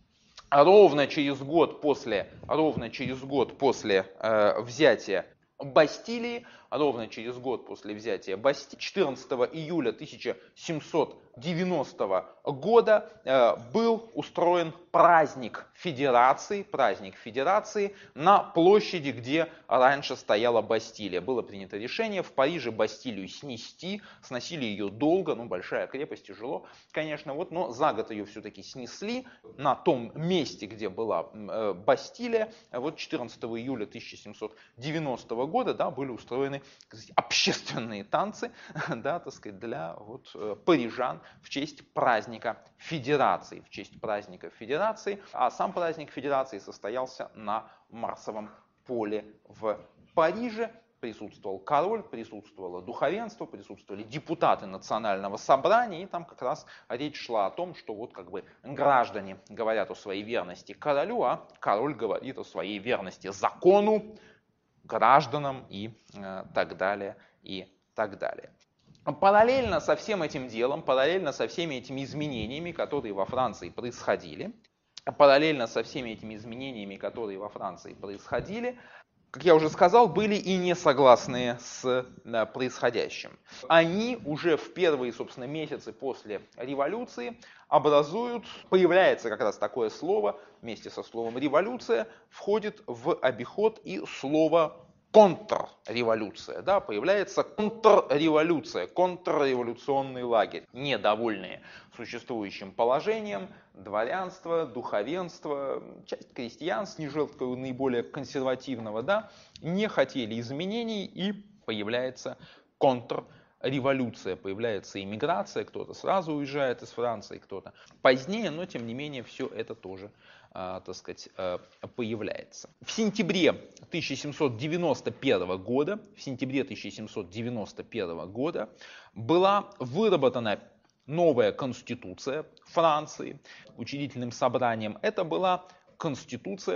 Ровно через год после, ровно через год после э, взятия Бастилии, ровно через год после взятия Бастилии, четырнадцатого июля тысяча семьсот девяностого года э, был устроен праздник Федерации, праздник Федерации на площади, где раньше стояла Бастилия. Было принято решение в Париже Бастилию снести, сносили ее долго, ну большая крепость, тяжело, конечно, вот, но за год ее все-таки снесли на том месте, где была э, Бастилия. Вот четырнадцатого июля тысяча семьсот девяностого года, да, были устроены, так сказать, общественные танцы, да, так сказать, для вот, э, парижан в честь праздника Федерации, в честь праздника Федерации, а сам праздник Федерации состоялся на Марсовом поле в Париже. Присутствовал король, присутствовало духовенство, присутствовали депутаты национального собрания, и там как раз речь шла о том, что вот как бы граждане говорят о своей верности королю, а король говорит о своей верности закону, гражданам и э, так далее, и так далее. Параллельно со всем этим делом, параллельно со всеми этими изменениями, которые во Франции происходили, параллельно со всеми этими изменениями, которые во Франции происходили, как я уже сказал, были и несогласные с да, происходящим. Они уже в первые, собственно, месяцы после революции образуют, появляется как раз такое слово, вместе со словом революция входит в обиход и слово контрреволюция, да, появляется контрреволюция, контрреволюционный лагерь. Недовольные существующим положением, дворянство, духовенство, часть крестьян с нежелткой наиболее консервативного, да, не хотели изменений, и появляется контрреволюция, появляется иммиграция, кто-то сразу уезжает из Франции, кто-то позднее, но тем не менее все это тоже так сказать, появляется. В сентябре тысяча семьсот девяносто первого года, в сентябре тысяча семьсот девяносто первого года была выработана новая конституция Франции учредительным собранием. Это была конституция,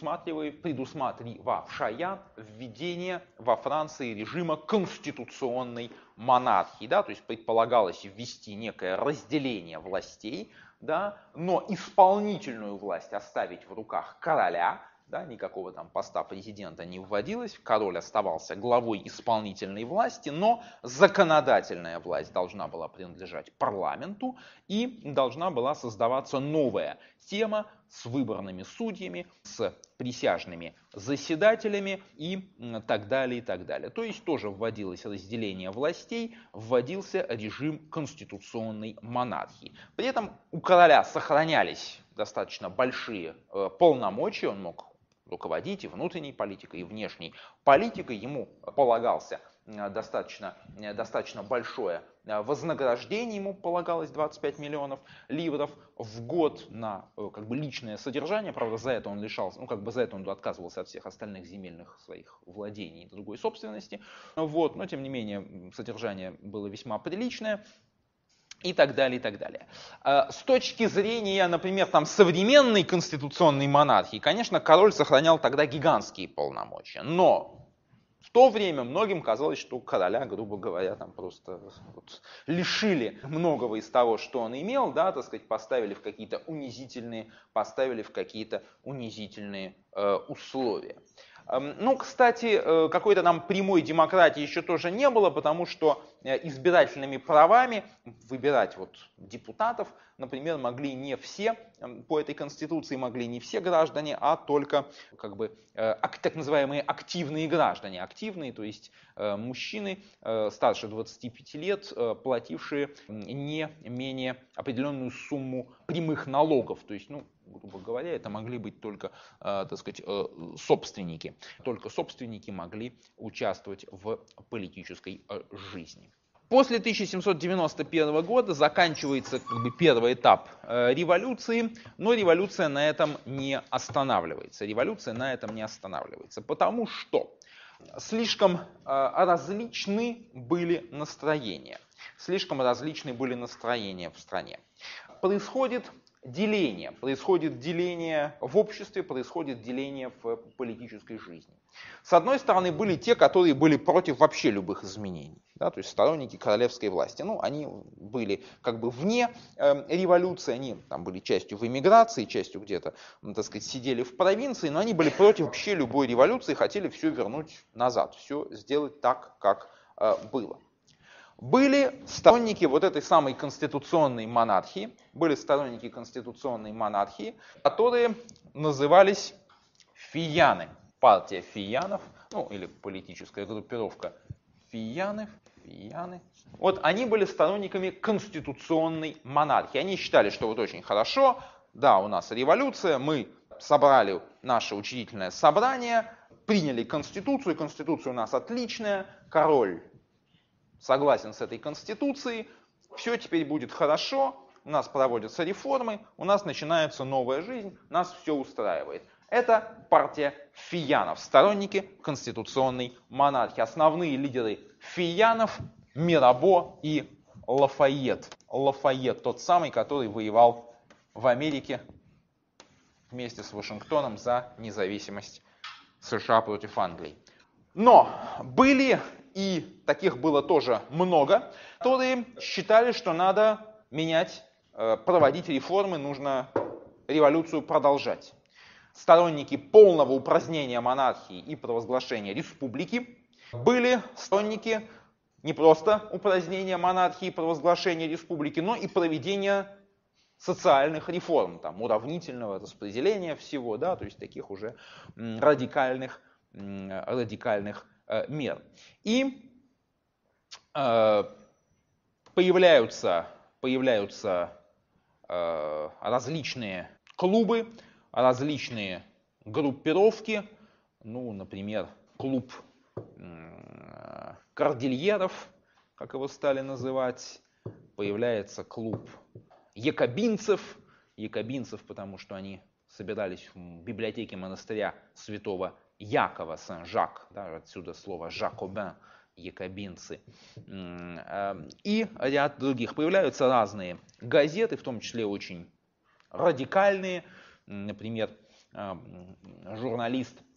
предусматривавшая введение во Франции режима конституционной монархии. Да, то есть предполагалось ввести некое разделение властей, да, но исполнительную власть оставить в руках короля, да, никакого там поста президента не вводилось, король оставался главой исполнительной власти, но законодательная власть должна была принадлежать парламенту, и должна была создаваться новая тема с выборными судьями, с присяжными заседателями и так далее, и так далее. То есть тоже вводилось разделение властей, вводился режим конституционной монархии. При этом у короля сохранялись достаточно большие э, полномочия, он мог руководить и внутренней политикой, и внешней политикой, ему полагался достаточно, достаточно большое вознаграждение, ему полагалось двадцать пять миллионов ливров в год на как бы личное содержание, правда за это он лишался, ну как бы за это он отказывался от всех остальных земельных своих владений и другой собственности, вот, но тем не менее содержание было весьма приличное. И так далее, и так далее. С точки зрения, например, там, современной конституционной монархии, конечно, король сохранял тогда гигантские полномочия. Но в то время многим казалось, что короля, грубо говоря, там просто вот, лишили многого из того, что он имел, да, так сказать, поставили в какие-то унизительные, поставили в какие-то унизительные э, условия. Ну, кстати, какой-то там прямой демократии еще тоже не было, потому что избирательными правами выбирать вот депутатов, например, могли не все, по этой конституции могли не все граждане, а только как бы так называемые активные граждане. Активные, то есть мужчины старше двадцати пяти лет, платившие не менее определенную сумму прямых налогов, то есть, ну, грубо говоря, это могли быть только, так сказать, собственники. Только собственники могли участвовать в политической жизни. После тысяча семьсот девяносто первого года заканчивается как бы первый этап революции, но революция на этом не останавливается. Революция на этом не останавливается, потому что слишком различны были настроения. Слишком различны были настроения в стране. Происходит деление. Происходит деление в обществе, происходит деление в политической жизни. С одной стороны, были те, которые были против вообще любых изменений, да, то есть сторонники королевской власти. Ну, они были как бы вне э, революции, они там были частью в эмиграции, частью где-то, ну, так сказать, сидели в провинции, но они были против вообще любой революции, хотели все вернуть назад, все сделать так, как э, было. были сторонники вот этой самой конституционной монархии, были сторонники конституционной монархии, которые назывались фияны. Партия фиянов, ну или политическая группировка фияны, фияны. Вот они были сторонниками конституционной монархии. Они считали, что вот очень хорошо, да, у нас революция, мы собрали наше учредительное собрание, приняли конституцию, конституция у нас отличная, король согласен с этой конституцией, все теперь будет хорошо, у нас проводятся реформы, у нас начинается новая жизнь, нас все устраивает. Это партия фиянов, сторонники конституционной монархии. Основные лидеры фиянов – Мирабо и Лафайет. Лафайет тот самый, который воевал в Америке вместе с Вашингтоном за независимость США против Англии. Но были, и таких было тоже много, которые считали, что надо менять, проводить реформы, нужно революцию продолжать. Сторонники полного упразднения монархии и провозглашения республики, были сторонники не просто упразднения монархии и провозглашения республики, но и проведения социальных реформ, там, уравнительного распределения всего, да, то есть таких уже радикальных, радикальных э, мер. И э, появляются, появляются э, различные клубы, различные группировки, ну, например, клуб э, кордильеров, как его стали называть, появляется клуб якобинцев, якобинцев, потому что они собирались в библиотеке монастыря святого Якова, Сен-Жак, да, отсюда слово «жакобин», якобинцы, и ряд других. Появляются разные газеты, в том числе очень радикальные. Например, журналист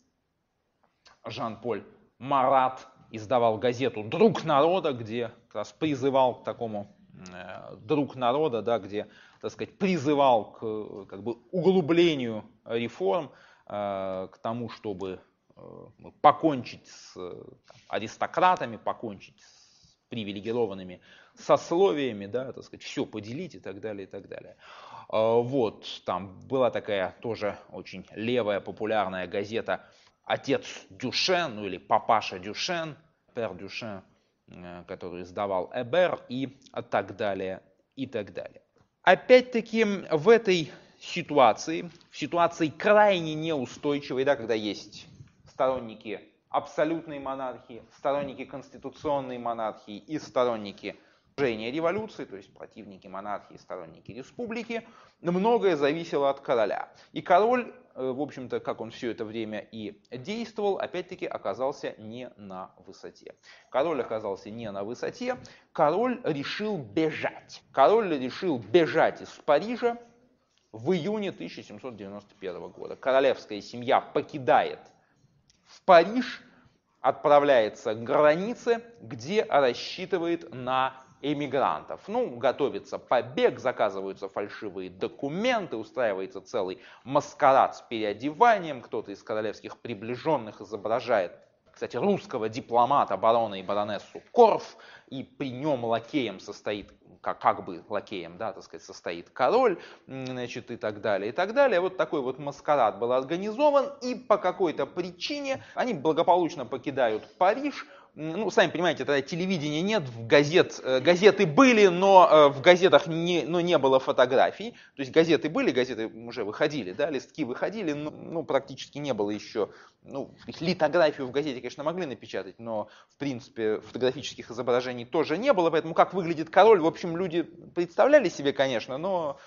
Жан-Поль Марат издавал газету «Друг народа», где как раз призывал к такому «Друг народа», да, где, так сказать, призывал к как бы, углублению реформ, к тому, чтобы покончить с аристократами, покончить с привилегированными сословиями, да, так сказать, все поделить и так далее, и так далее. Вот, там была такая тоже очень левая популярная газета «Отец Дюшен», ну или «Папаша Дюшен», «Пер Дюшен», который издавал Эбер и так далее, и так далее. Опять-таки в этой ситуации, в ситуации крайне неустойчивой, да, когда есть сторонники абсолютной монархии, сторонники конституционной монархии и сторонники революции, то есть противники монархии, сторонники республики, многое зависело от короля. И король, в общем-то, как он все это время и действовал, опять-таки оказался не на высоте. Король оказался не на высоте, король решил бежать. Король решил бежать из Парижа в июне тысяча семьсот девяносто первого года. Королевская семья покидает в Париж, отправляется к границе, где рассчитывает на эмигрантов. Ну, готовится побег, заказываются фальшивые документы, устраивается целый маскарад с переодеванием. Кто-то из королевских приближенных изображает, кстати, русского дипломата, барона и баронессу Корф, и при нем лакеем состоит, как, как бы лакеем, да, так сказать, состоит король, значит, и так далее, и так далее. Вот такой вот маскарад был организован, и по какой-то причине они благополучно покидают Париж. Ну, сами понимаете, тогда телевидения нет, газет, газеты были, но в газетах не, но не было фотографий. То есть газеты были, газеты уже выходили, да, листки выходили, но ну, практически не было еще, ну, литографию в газете, конечно, могли напечатать, но, в принципе, фотографических изображений тоже не было, поэтому как выглядит король, в общем, люди представляли себе, конечно, но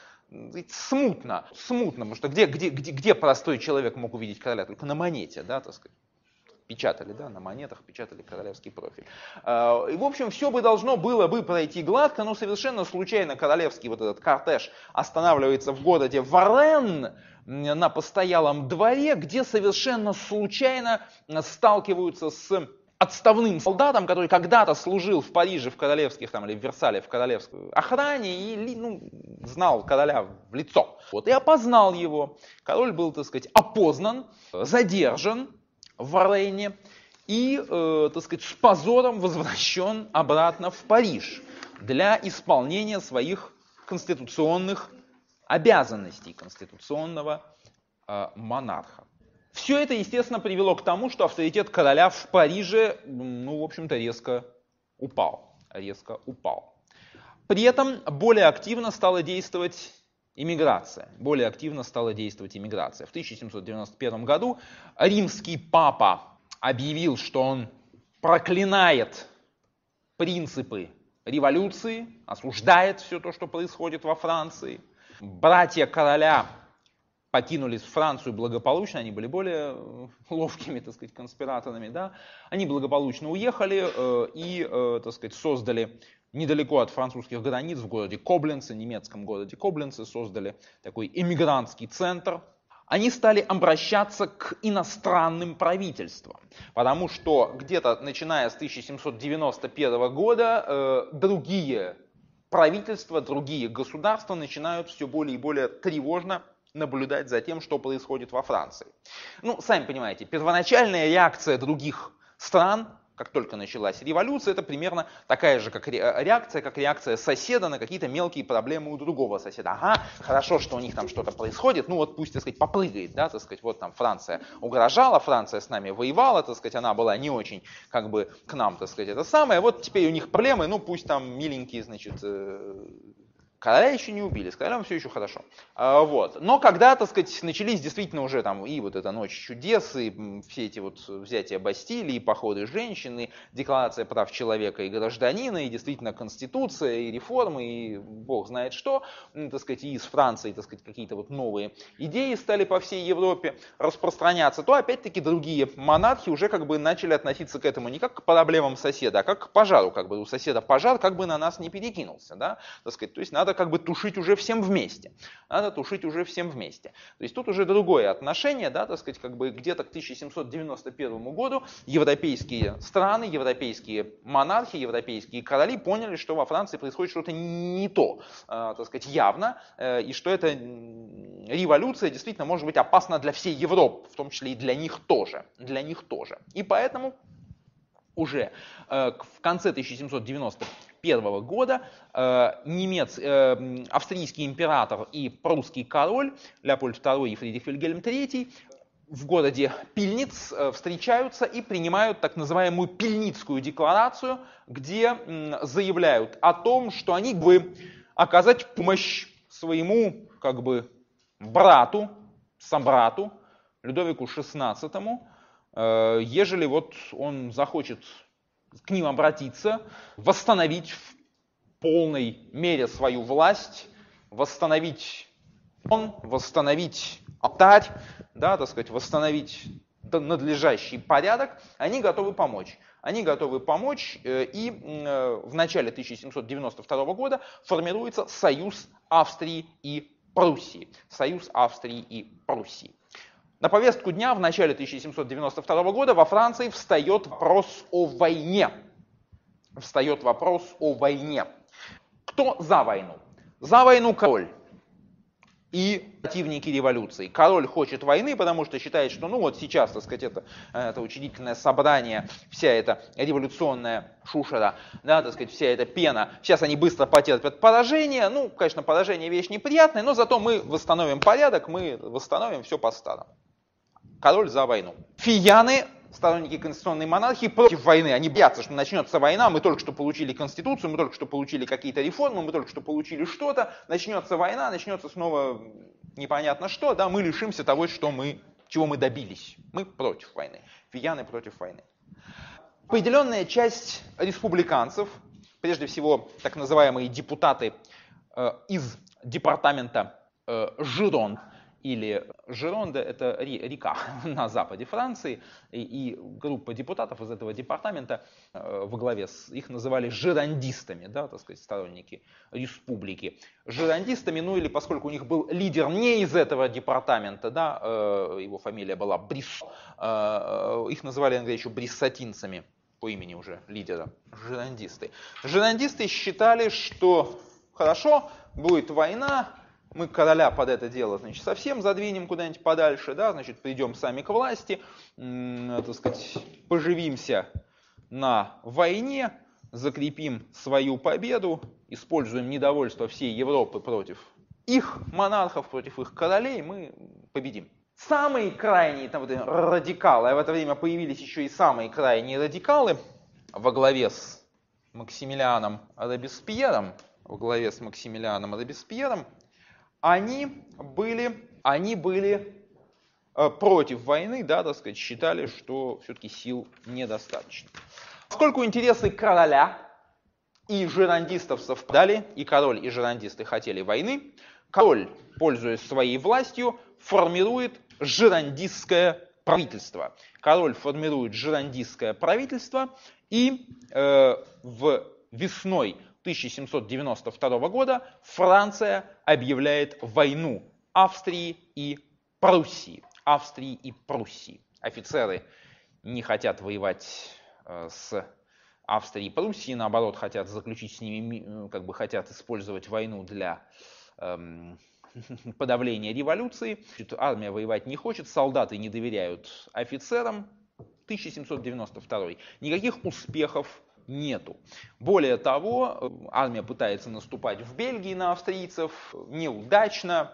смутно, смутно, потому что где, где, где, где простой человек мог увидеть короля? Только на монете, да, так сказать. Печатали, да, на монетах печатали королевский профиль. И, в общем, все бы должно было бы пройти гладко, но совершенно случайно королевский вот этот кортеж останавливается в городе Варен на постоялом дворе, где совершенно случайно сталкиваются с отставным солдатом, который когда-то служил в Париже в королевских там, или в Версале в королевской охране и ну, знал короля в лицо. Вот, и опознал его. Король был, так сказать, опознан, задержан в Варенне, и, э, так сказать, с позором возвращен обратно в Париж для исполнения своих конституционных обязанностей конституционного э, монарха. Все это, естественно, привело к тому, что авторитет короля в Париже, ну, в общем-то, резко упал. Резко упал. При этом более активно стала действовать иммиграция. Более активно стала действовать иммиграция. В тысяча семьсот девяносто первом году римский папа объявил, что он проклинает принципы революции, осуждает все то, что происходит во Франции. Братья короля покинули Францию благополучно, они были более ловкими, так сказать, конспираторами, да. Они благополучно уехали э, и, э, так сказать, создали недалеко от французских границ, в городе Кобленце, немецком городе Кобленце, создали такой эмигрантский центр. Они стали обращаться к иностранным правительствам, потому что где-то начиная с тысяча семьсот девяносто первого года э, другие правительства, другие государства начинают все более и более тревожно наблюдать за тем, что происходит во Франции. Ну, сами понимаете, первоначальная реакция других стран, как только началась революция, это примерно такая же как реакция, как реакция соседа на какие-то мелкие проблемы у другого соседа. Ага, хорошо, что у них там что-то происходит, ну вот пусть, так сказать, попрыгает, да, так сказать, вот там Франция угрожала, Франция с нами воевала, так сказать, она была не очень, как бы, к нам, так сказать, это самое, вот теперь у них проблемы, ну пусть там миленькие, значит, э- короля еще не убили, с королем все еще хорошо. А, вот. Но когда, так сказать, начались действительно уже там и вот эта ночь чудес, и все эти вот взятия Бастилии, и походы женщин, и декларация прав человека и гражданина, и действительно конституция, и реформы, и бог знает что, так сказать, и из Франции, так сказать, какие-то вот новые идеи стали по всей Европе распространяться, то опять-таки другие монархи уже как бы начали относиться к этому не как к проблемам соседа, а как к пожару, как бы у соседа пожар, как бы на нас не перекинулся, да, так сказать, то есть надо как бы тушить уже всем вместе. Надо тушить уже всем вместе. То есть тут уже другое отношение, да, так сказать, как бы где-то к тысяча семьсот девяносто первому году европейские страны, европейские монархи, европейские короли поняли, что во Франции происходит что-то не то, э, так сказать, явно, э, и что эта революция действительно может быть опасна для всей Европы, в том числе и для них тоже. Для них тоже. И поэтому уже э, в конце тысяча семьсот девяносто первого года э, немец, э, австрийский император и прусский король Леопольд второй и Фридрих Вильгельм третий в городе Пильниц э, встречаются и принимают так называемую Пильницкую декларацию, где э, заявляют о том, что они бы оказать помощь своему как бы брату, собрату Людовику шестнадцатому, ежели вот он захочет к ним обратиться, восстановить в полной мере свою власть, восстановить он, восстановить алтарь, да, так сказать, восстановить надлежащий порядок, они готовы помочь. Они готовы помочь, и в начале тысяча семьсот девяносто второго года формируется Союз Австрии и Пруссии. Союз Австрии и Пруссии. На повестку дня в начале тысяча семьсот девяносто второго года во Франции встает вопрос о войне. Встает вопрос о войне. Кто за войну? За войну король и противники революции. Король хочет войны, потому что считает, что ну вот сейчас, так сказать, это, это учредительное собрание, вся эта революционная шушера, да, так сказать, вся эта пена, сейчас они быстро потерпят поражение. Ну, конечно, поражение вещь неприятная, но зато мы восстановим порядок, мы восстановим все по-старому. Король за войну. Фияны, сторонники конституционной монархии, против войны. Они боятся, что начнется война, мы только что получили конституцию, мы только что получили какие-то реформы, мы только что получили что-то, начнется война, начнется снова непонятно что, да, мы лишимся того, что мы, чего мы добились. Мы против войны. Фияны против войны. Определенная часть республиканцев, прежде всего так называемые депутаты э, из департамента э, Жирон, или Жеронда, это река на западе Франции, и, и группа депутатов из этого департамента э, во главе с, их называли жирондистами, да, так сказать, сторонники республики. Жирондистами, ну или поскольку у них был лидер не из этого департамента, да, э, его фамилия была Бриссо, э, их называли иногда еще бриссатинцами по имени уже лидера, жирондисты. Жирондисты считали, что хорошо, будет война, Мы короля под это дело, значит, совсем задвинем куда-нибудь подальше, да, значит, придем сами к власти, так сказать, поживимся на войне, закрепим свою победу, используем недовольство всей Европы против их монархов, против их королей, мы победим. Самые крайние там, вот, радикалы, а в это время появились еще и самые крайние радикалы во главе с Максимилианом Робеспьером, во главе с Максимилианом Робеспьером, они были, они были против войны, да, так сказать, считали, что все-таки сил недостаточно. Поскольку интересы короля и жерандистов совпадали, и король, и жерандисты хотели войны, король, пользуясь своей властью, формирует жерандистское правительство. Король формирует жерандистское правительство, и э, в весной тысяча семьсот девяносто второго года Франция объявляет войну Австрии и Пруссии. Австрии и Пруссии. Офицеры не хотят воевать э, с Австрией и Пруссией, наоборот, хотят заключить с ними, как бы хотят использовать войну для эм, подавления революции. Армия воевать не хочет, солдаты не доверяют офицерам. тысяча семьсот девяносто второй. Никаких успехов нету. Более того, армия пытается наступать в Бельгии на австрийцев, неудачно,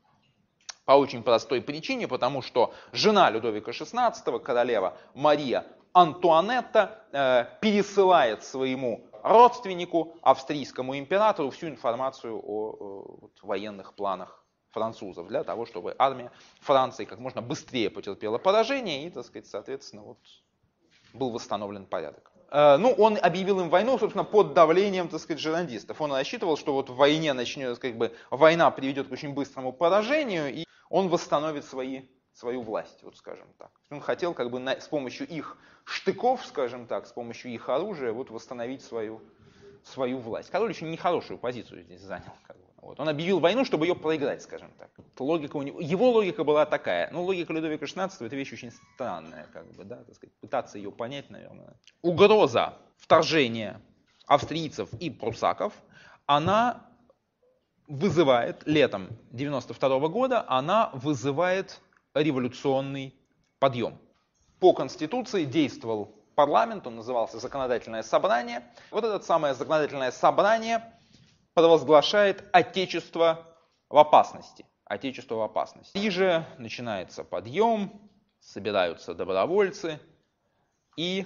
по очень простой причине, потому что жена Людовика шестнадцатого, королева Мария Антуанетта, э, пересылает своему родственнику, австрийскому императору, всю информацию о, о вот, военных планах французов, для того, чтобы армия Франции как можно быстрее потерпела поражение и, так сказать, соответственно, вот, был восстановлен порядок. Э, ну, он объявил им войну, собственно, под давлением, так сказать, жерандистов. Он рассчитывал, что вот в войне начнет, как бы, война приведет к очень быстрому поражению, и он восстановит свои, свою власть, вот скажем так. Он хотел как бы на, с помощью их штыков, скажем так, с помощью их оружия вот восстановить свою, свою власть. Король очень нехорошую позицию здесь занял. Как бы. Вот. Он объявил войну, чтобы ее проиграть, скажем так. Логика у него, его логика была такая. Ну, логика Людовика шестнадцатого это вещь очень странная, как бы, да, так сказать, пытаться ее понять, наверное. Угроза вторжения австрийцев и пруссаков, она вызывает, летом девяносто второго года, она вызывает революционный подъем. По Конституции действовал парламент, он назывался Законодательное собрание. Вот это самое Законодательное собрание провозглашает Отечество в опасности. Отечество в опасности. И же начинается подъем, собираются добровольцы, и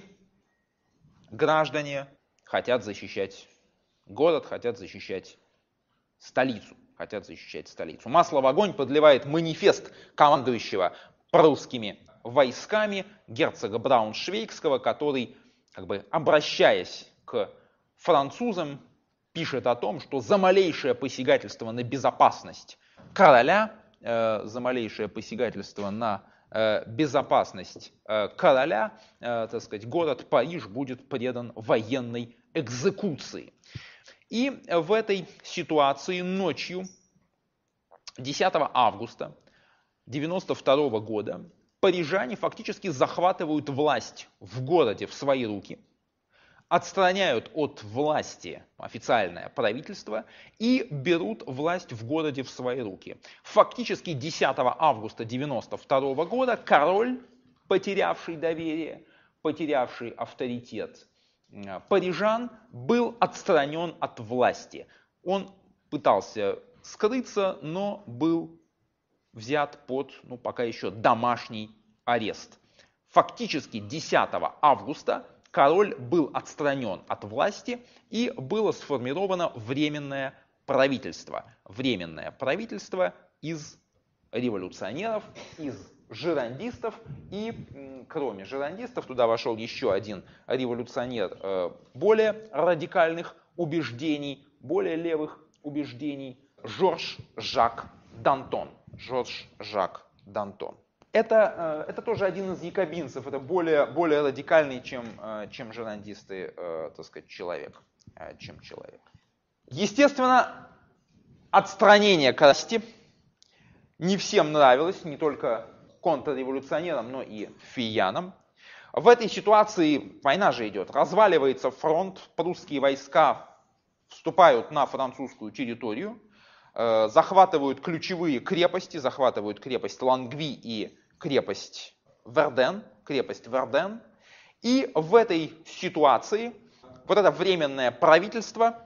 граждане хотят защищать город, хотят защищать столицу. Хотят защищать столицу. Масло в огонь подливает манифест командующего прусскими войсками герцога Брауншвейгского, который, как бы, обращаясь к французам, пишет о том, что за малейшее посягательство на безопасность короля, э, за малейшее посягательство на э, безопасность э, короля, э, так сказать, город Париж будет предан военной экзекуции. И в этой ситуации ночью десятого августа девяносто второго года парижане фактически захватывают власть в городе в свои руки, отстраняют от власти официальное правительство и берут власть в городе в свои руки. Фактически десятого августа девяносто второго года король, потерявший доверие, потерявший авторитет парижан, был отстранен от власти. Он пытался скрыться, но был взят под, ну, пока еще домашний арест. Фактически десятого августа король был отстранен от власти, и было сформировано временное правительство. Временное правительство из революционеров, из жерандистов, и кроме жерандистов туда вошел еще один революционер э, более радикальных убеждений, более левых убеждений, Жорж Жак Д'Антон. Жорж Жак Д'Антон. Это, э, это тоже один из якобинцев, это более, более радикальный, чем, э, чем жерандисты, э, так сказать, человек, э, чем человек. Естественно, отстранение власти не всем нравилось, не только контрреволюционерам, но и фиянам. В этой ситуации война же идет, разваливается фронт, прусские войска вступают на французскую территорию, э, захватывают ключевые крепости, захватывают крепость Лангви и крепость Верден, крепость Верден. И в этой ситуации вот это временное правительство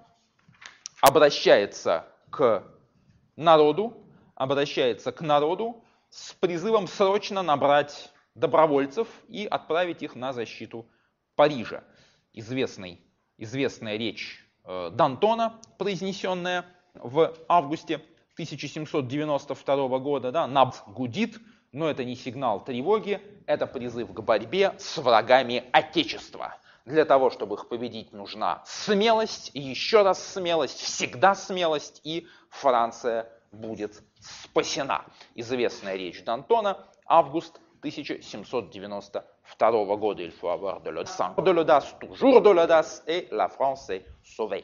обращается к народу, обращается к народу с призывом срочно набрать добровольцев и отправить их на защиту Парижа. Известный, известная речь э, Д'Антона, произнесенная в августе тысяча семьсот девяносто второго года, да, «Наб гудит», но это не сигнал тревоги, это призыв к борьбе с врагами Отечества. Для того, чтобы их победить, нужна смелость, и еще раз смелость, всегда смелость, и Франция будет спасена. Известная речь Д'Антона, август тысяча семьсот девяносто второго года. Il faut avoir de l'audace, de l'audace, toujours de l'audace, et la France est sauvée.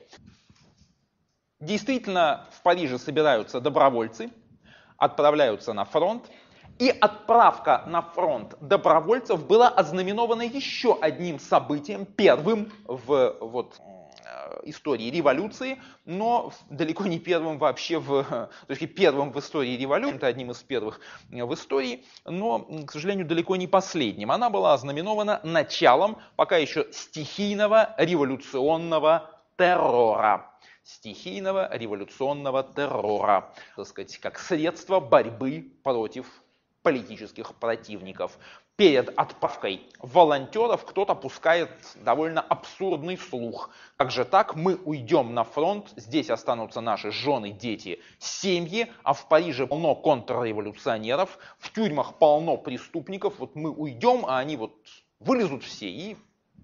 Действительно, в Париже собираются добровольцы, отправляются на фронт. И отправка на фронт добровольцев была ознаменована еще одним событием, первым в вот, истории революции, но далеко не первым вообще, в, то есть первым в истории революции, это одним из первых в истории, но, к сожалению, далеко не последним. Она была ознаменована началом пока еще стихийного революционного террора. Стихийного революционного террора, так сказать, как средство борьбы против политических противников. Перед отправкой волонтеров кто-то пускает довольно абсурдный слух. Как же так? Мы уйдем на фронт, здесь останутся наши жены, дети, семьи, а в Париже полно контрреволюционеров, в тюрьмах полно преступников. Вот мы уйдем, а они вот вылезут все и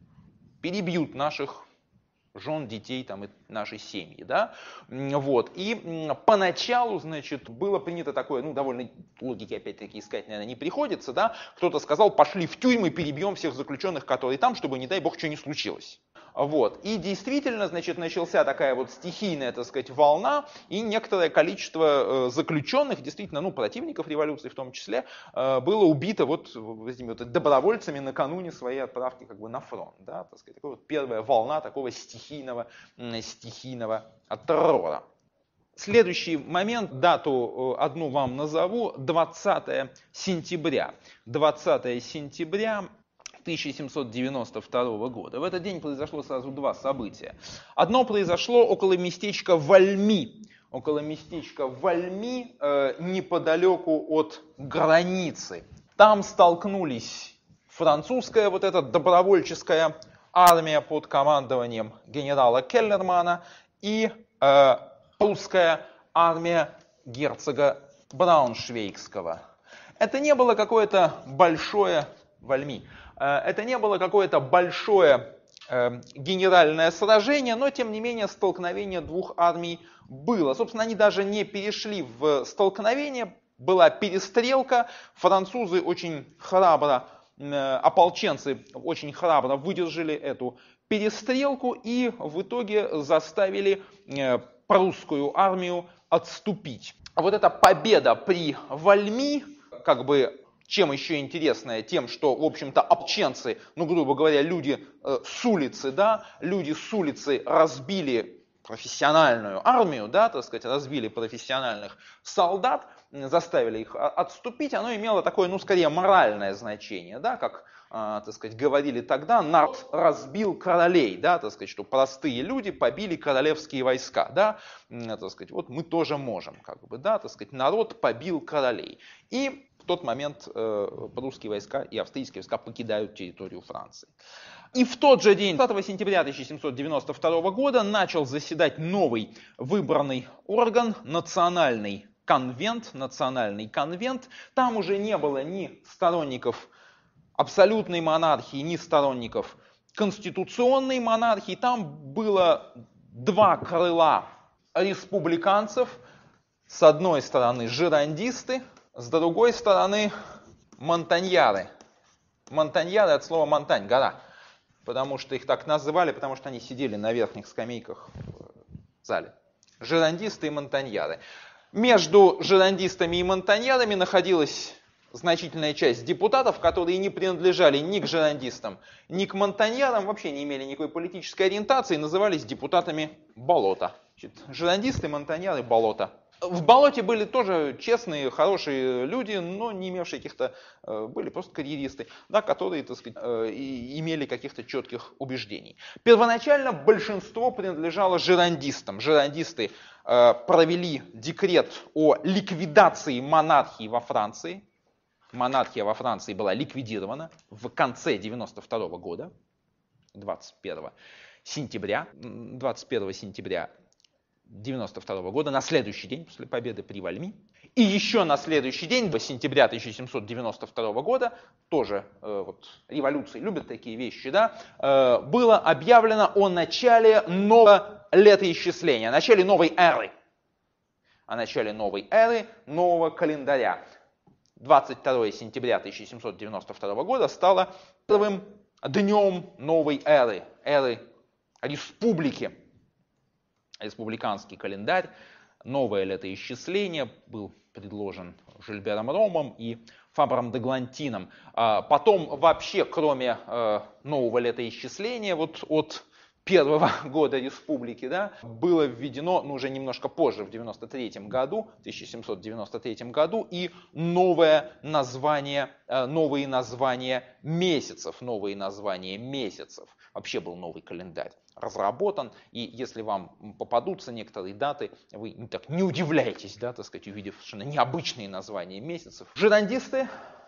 перебьют наших жен, детей там, и нашей семьи. Да? Вот. И поначалу, значит, было принято такое, ну, довольно логики опять-таки искать, наверное, не приходится, да? Кто-то сказал, пошли в тюрьмы, перебьем всех заключенных, которые там, чтобы, не дай бог, что не случилось. Вот. И действительно, значит, начался такая вот стихийная, так сказать, волна, и некоторое количество заключенных, действительно, ну, противников революции в том числе, было убито вот этими вот добровольцами накануне своей отправки как бы на фронт. Да? Так сказать, такая вот первая волна такого стихийного, стихийного террора. Следующий момент, дату одну вам назову, двадцатое сентября. двадцатое сентября тысяча семьсот девяносто второго года. В этот день произошло сразу два события. Одно произошло около местечка Вальми. Около местечка Вальми, э, неподалеку от границы. Там столкнулись французская вот эта добровольческая армия под командованием генерала Келлермана и э, русская армия герцога Брауншвейгского. Это не было какое-то большое Вальми. Это не было какое-то большое э, генеральное сражение, но тем не менее столкновение двух армий было. Собственно, они даже не перешли в столкновение, была перестрелка. Французы очень храбро, э, ополченцы очень храбро выдержали эту перестрелку и в итоге заставили э, прусскую армию отступить. А вот эта победа при Вальми, как бы, чем еще интересное? Тем, что, в общем-то, ополченцы, ну, грубо говоря, люди э, с улицы, да, люди с улицы разбили профессиональную армию, да, так сказать, разбили профессиональных солдат, заставили их отступить. Оно имело такое, ну, скорее, моральное значение, да, как, э, так сказать, говорили тогда, народ разбил королей, да, так сказать, что простые люди побили королевские войска, да, э, так сказать, вот мы тоже можем, как бы, да, так сказать, народ побил королей. И в тот момент э, прусские войска и австрийские войска покидают территорию Франции. И в тот же день, двадцатого сентября тысяча семьсот девяносто второго года, начал заседать новый выбранный орган, национальный конвент, национальный конвент. Там уже не было ни сторонников абсолютной монархии, ни сторонников конституционной монархии. Там было два крыла республиканцев. С одной стороны жирандисты, с другой стороны монтаньяры. Монтаньяры от слова монтань, гора. Потому что их так называли, потому что они сидели на верхних скамейках в зале. Жирандисты и монтаньяры. Между жирандистами и монтаньярами находилась значительная часть депутатов, которые не принадлежали ни к жирандистам, ни к монтаньярам, вообще не имели никакой политической ориентации, назывались депутатами болота. Значит, жирандисты, монтаньяры, болото. В болоте были тоже честные, хорошие люди, но не имевшие каких-то, были просто карьеристы, да, которые, так сказать, имели каких-то четких убеждений. Первоначально большинство принадлежало жерандистам. Жерандисты провели декрет о ликвидации монархии во Франции. Монархия во Франции была ликвидирована в конце девяносто второго года, двадцать первого сентября, двадцать первого сентября девяносто второго года, на следующий день после победы при Вальми. И еще на следующий день, в сентября тысяча семьсот девяносто второго года, тоже э, вот, революции любят такие вещи, да, э, было объявлено о начале нового летоисчисления, о начале новой эры. О начале новой эры, нового календаря. двадцать второго сентября тысяча семьсот девяносто второго года стало первым днем новой эры, эры республики. Республиканский календарь, новое летоисчисление был предложен Жильбером Ромом и Фабром де Глантином. Потом вообще, кроме нового летоисчисления, вот от первого года республики, да, было введено, ну уже немножко позже, в девяносто третьем году, тысяча семьсот девяносто третьем году, и новое название, новые названия месяцев, новые названия месяцев. Вообще был новый календарь разработан, и если вам попадутся некоторые даты, вы ну, так не удивляйтесь, да, так сказать, увидев совершенно необычные названия месяцев. Жерандисты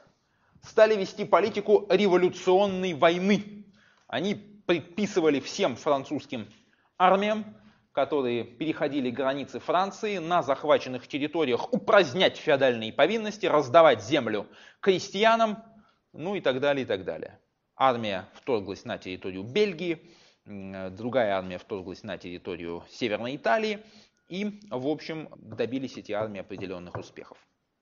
стали вести политику революционной войны. Они предписывали всем французским армиям, которые переходили границы Франции, на захваченных территориях упразднять феодальные повинности, раздавать землю крестьянам, ну и так далее, и так далее. Армия вторглась на территорию Бельгии, другая армия вторглась на территорию Северной Италии, и, в общем, добились эти армии определенных успехов.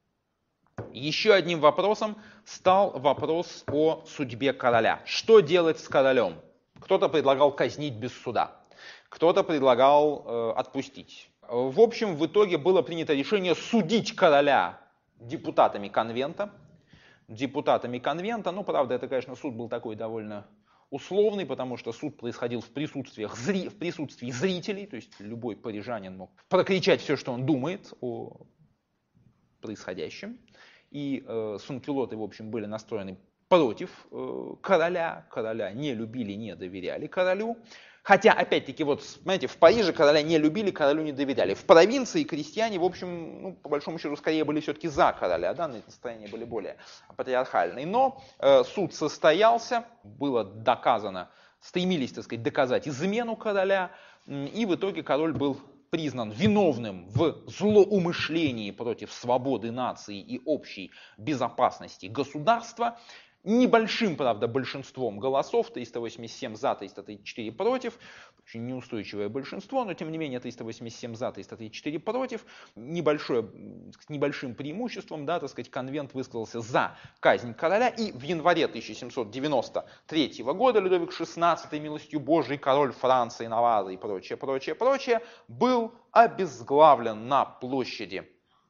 Еще одним вопросом стал вопрос о судьбе короля. Что делать с королем? Кто-то предлагал казнить без суда, кто-то предлагал э, отпустить. В общем, в итоге было принято решение судить короля депутатами конвента. Депутатами конвента, ну, правда, это, конечно, суд был такой довольно условный, потому что суд происходил в, присутствиях, зри... в присутствии зрителей, то есть любой парижанин мог прокричать все, что он думает о происходящем. И э, сункилоты, в общем, были настроены против э, короля, короля не любили, не доверяли королю. Хотя, опять-таки, вот, знаете, в Париже короля не любили, королю не доверяли. В провинции крестьяне, в общем, ну, по большому счету, скорее были все-таки за короля, да, настроения были более патриархальные. Но э, суд состоялся, было доказано, стремились, так сказать, доказать измену короля, и в итоге король был признан виновным в злоумышлении против свободы нации и общей безопасности государства. Небольшим, правда, большинством голосов, триста восемьдесят семь за, триста тридцать четыре против, очень неустойчивое большинство, но тем не менее триста восемьдесят семь за, триста тридцать четыре против, небольшое, с небольшим преимуществом, да, так сказать, конвент высказался за казнь короля, и в январе тысяча семьсот девяносто третьего года Людовик шестнадцатый, милостью Божией, король Франции, Наварры и прочее, прочее, прочее, был обезглавлен на площади,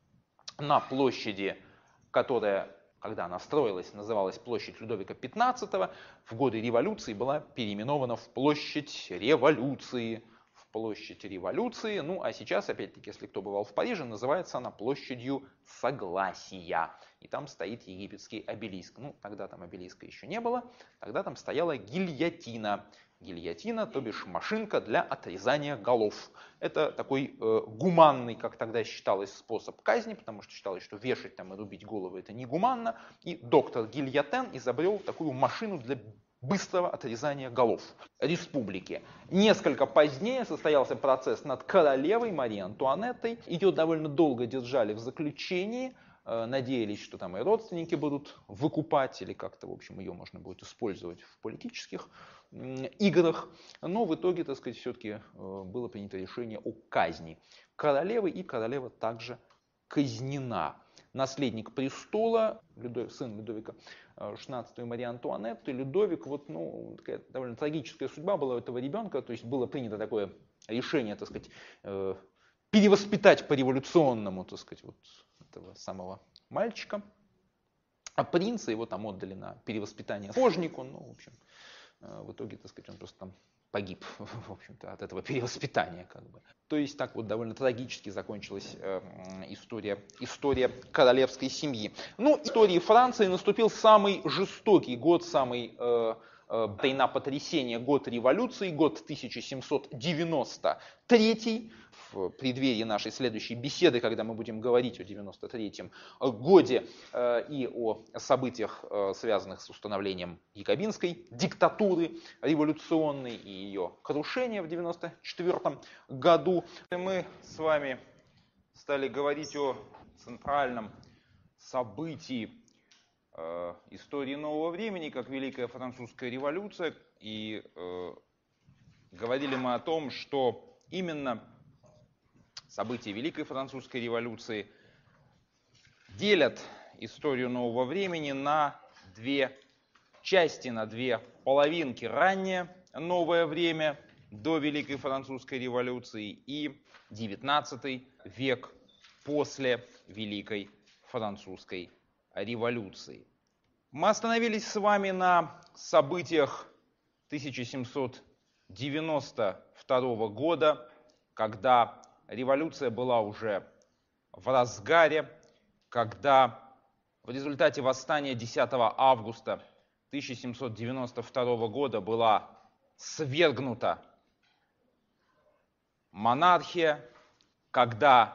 на площади, которая, когда она строилась, называлась площадь Людовика пятнадцатого, в годы революции была переименована в площадь революции. В площадь революции. Ну, а сейчас, опять-таки, если кто бывал в Париже, называется она площадью Согласия. И там стоит египетский обелиск. Ну, тогда там обелиска еще не было. Тогда там стояла гильотина. Гильотина, то бишь машинка для отрезания голов. Это такой э, гуманный, как тогда считалось, способ казни, потому что считалось, что вешать там и рубить головы это не гуманно. И доктор Гильотен изобрел такую машину для быстрого отрезания голов республики. Несколько позднее состоялся процесс над королевой Марией Антуанеттой. Ее довольно долго держали в заключении. Надеялись, что там и родственники будут выкупать, или как-то, в общем, ее можно будет использовать в политических играх. Но в итоге, так сказать, все-таки было принято решение о казни королевы, и королева также казнена. Наследник престола, Людовик, сын Людовика шестнадцатого и Марии Антуанетты, Людовик, вот, ну, такая довольно трагическая судьба была у этого ребенка, то есть было принято такое решение, так сказать, перевоспитать по-революционному, так сказать, вот этого самого мальчика. А принца его там отдали на перевоспитание сапожнику, ну, в общем, В итоге, так сказать, он просто там погиб, в общем-то, от этого перевоспитания, как бы. То есть так вот довольно трагически закончилась э, история, история королевской семьи. Ну, в истории Франции наступил самый жестокий год, самый э, э, война потрясения, год революции, год тысяча семьсот девяносто третий. В преддверии нашей следующей беседы, когда мы будем говорить о девяносто третьем годе э, и о событиях, э, связанных с установлением якобинской диктатуры революционной и ее крушения в девяносто четвёртом году, мы с вами стали говорить о центральном событии э, истории нового времени, как Великая Французская революция, и э, говорили мы о том, что именно события Великой Французской революции делят историю нового времени на две части, на две половинки. Раннее новое время до Великой Французской революции и девятнадцатый век после Великой Французской революции. Мы остановились с вами на событиях тысяча семьсот девяносто второго года, когда революция была уже в разгаре, когда в результате восстания десятого августа тысяча семьсот девяносто второго года была свергнута монархия, когда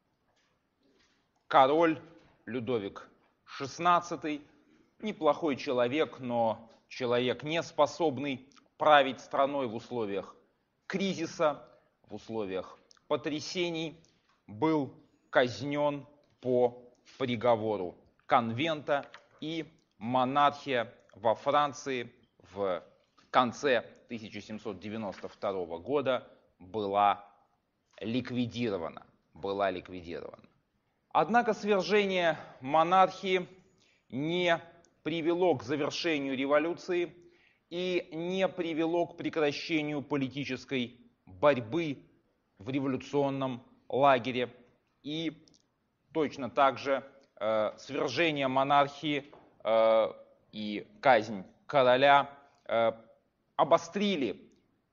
король Людовик шестнадцатый, неплохой человек, но человек, не способный править страной в условиях кризиса, в условиях потрясений, был казнен по приговору конвента, и монархия во Франции в конце тысяча семьсот девяносто второго года была ликвидирована. Была ликвидирована. Однако свержение монархии не привело к завершению революции и не привело к прекращению политической борьбы в революционном лагере. И точно так же э, свержение монархии э, и казнь короля э, обострили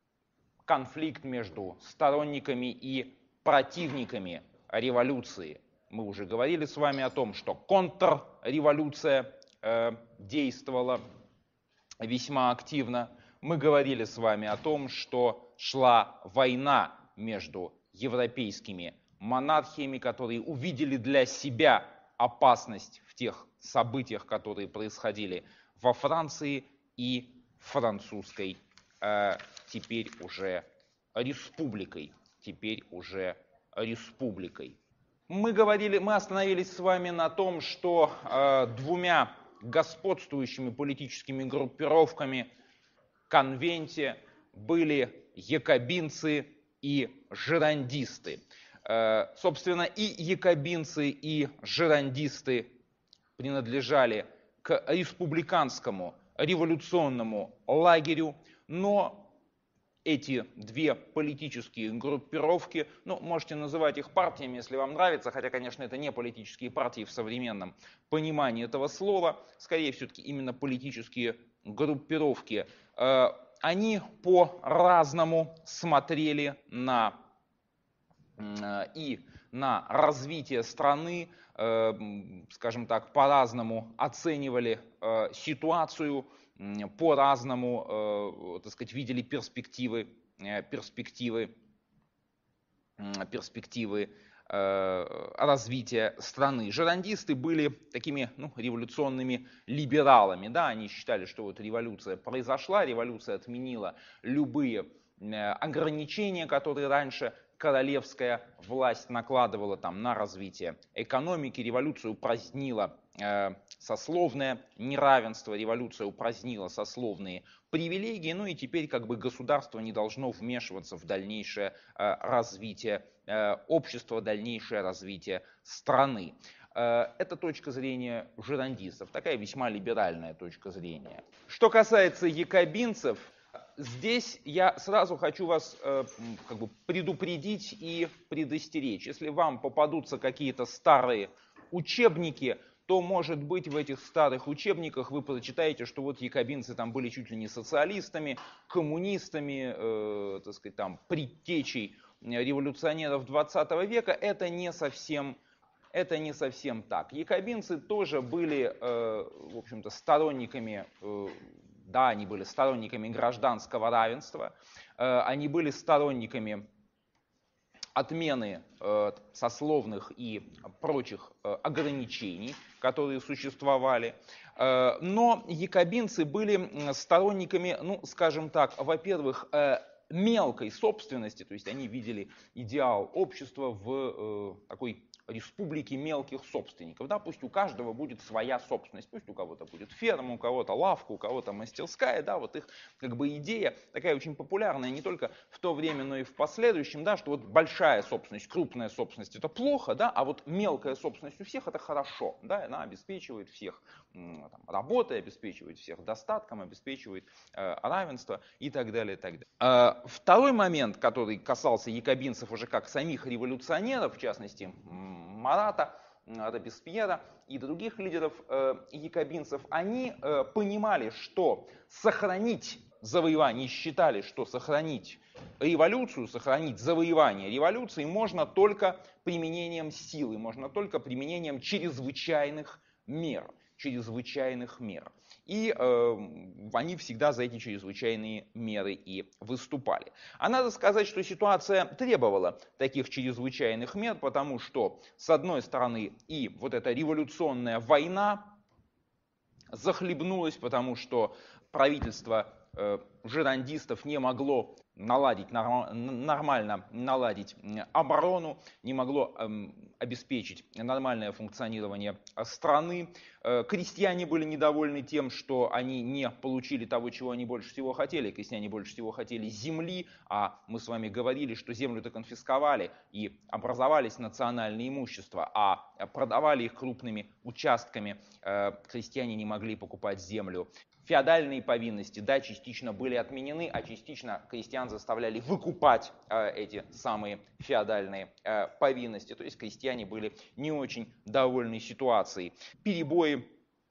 конфликт между сторонниками и противниками революции. Мы уже говорили с вами о том, что контрреволюция э, действовала весьма активно. Мы говорили с вами о том, что шла война между европейскими монархиями, которые увидели для себя опасность в тех событиях, которые происходили во Франции, и французской э, теперь уже республикой. Теперь уже республикой. Мы говорили, мы остановились с вами на том, что э, двумя господствующими политическими группировками в конвенте были якобинцы и жирандисты. Э, собственно, и якобинцы, и жирандисты принадлежали к республиканскому революционному лагерю, но эти две политические группировки, ну, можете называть их партиями, если вам нравится, хотя, конечно, это не политические партии в современном понимании этого слова, скорее все-таки именно политические группировки. Они по-разному смотрели на и на развитие страны, скажем так, по-разному оценивали ситуацию, по-разному, так сказать, видели перспективы, перспективы, перспективы развития страны. Жирандисты были такими, ну, революционными либералами, да, они считали, что вот революция произошла, революция отменила любые ограничения, которые раньше королевская власть накладывала там на развитие экономики, революция упразднила э, сословное неравенство, революция упразднила сословные привилегии, ну и теперь как бы государство не должно вмешиваться в дальнейшее э, развитие э, общества, дальнейшее развитие страны. Э, это точка зрения жирандистов, такая весьма либеральная точка зрения. Что касается якобинцев, здесь я сразу хочу вас э, как бы предупредить и предостеречь. Если вам попадутся какие-то старые учебники, то, может быть, в этих старых учебниках вы прочитаете, что вот якобинцы там были чуть ли не социалистами, коммунистами, э, так сказать, там, предтечей революционеров двадцатого века. Это не совсем, это не совсем так. Якобинцы тоже были, э, в общем-то, сторонниками, э, да, они были сторонниками гражданского равенства, э, они были сторонниками отмены э, сословных и прочих э, ограничений, которые существовали. Э, но якобинцы были сторонниками, ну, скажем так, во-первых, э, мелкой собственности, то есть они видели идеал общества в э, такой республике мелких собственников. Да, пусть у каждого будет своя собственность, пусть у кого-то будет ферма, у кого-то лавка, у кого-то мастерская, да, вот их как бы идея такая очень популярная не только в то время, но и в последующем, да, что вот большая собственность, крупная собственность это плохо, да, а вот мелкая собственность у всех это хорошо, да, она обеспечивает всех там, работой, обеспечивает всех достатком, обеспечивает э, равенство и так далее, и так далее. Э, второй момент, который касался якобинцев уже как самих революционеров, в частности, Марата, Робеспьера и других лидеров э, якобинцев, они э, понимали, что сохранить завоевание, считали, что сохранить революцию, сохранить завоевание революции можно только применением силы, можно только применением чрезвычайных мер. чрезвычайных мер. И э, они всегда за эти чрезвычайные меры и выступали. А надо сказать, что ситуация требовала таких чрезвычайных мер, потому что, с одной стороны, и вот эта революционная война захлебнулась, потому что правительство э, жерандистов не могло наладить, нормально наладить оборону, не могло э, обеспечить нормальное функционирование страны. Э, крестьяне были недовольны тем, что они не получили того, чего они больше всего хотели. Крестьяне больше всего хотели земли, а мы с вами говорили, что землю-то конфисковали и образовались национальные имущества, а продавали их крупными участками. Э, крестьяне не могли покупать землю. Феодальные повинности, да, частично были отменены, а частично крестьян заставляли выкупать э, эти самые феодальные э, повинности. То есть крестьяне были не очень довольны ситуацией. Перебои,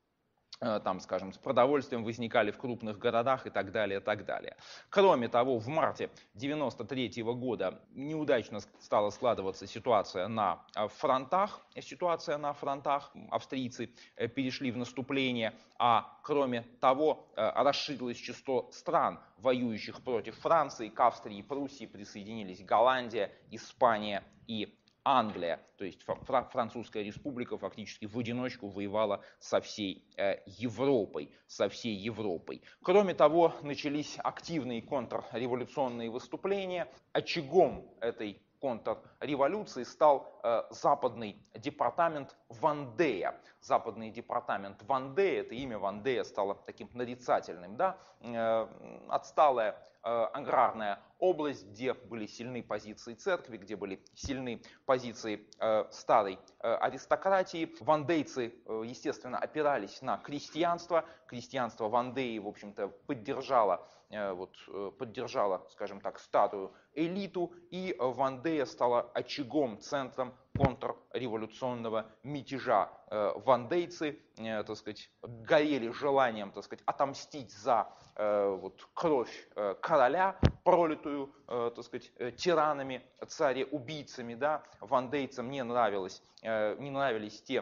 э, там, скажем, с продовольствием возникали в крупных городах и так далее, и так далее. Кроме того, в марте девяносто третьего года неудачно стала складываться ситуация на фронтах. Ситуация на фронтах. Австрийцы перешли в наступление, а кроме того расширилось число стран, воюющих против Франции. К Австрии и Пруссии присоединились Голландия, Испания и Англия. То есть Французская республика фактически в одиночку воевала со всей Европой. Со всей Европой. Кроме того, начались активные контрреволюционные выступления. Очагом этой контрреволюции стал э, западный департамент Вандея. Западный департамент Вандея, это имя Вандея стало таким нарицательным, да? э, отсталая э, аграрная область, где были сильны позиции церкви, где были сильны позиции э, старой э, аристократии. Вандейцы, э, естественно, опирались на крестьянство. Крестьянство Вандеи, в общем-то, поддержало, э, вот, э, поддержало, скажем так, старую элиту, и Вандея стала очагом, центром контрреволюционного мятежа. Вандейцы, так сказать, горели желанием, так сказать, отомстить за вот, кровь короля, пролитую, так сказать, тиранами, цареубийцами. Да? Вандейцам не нравилось, не нравились те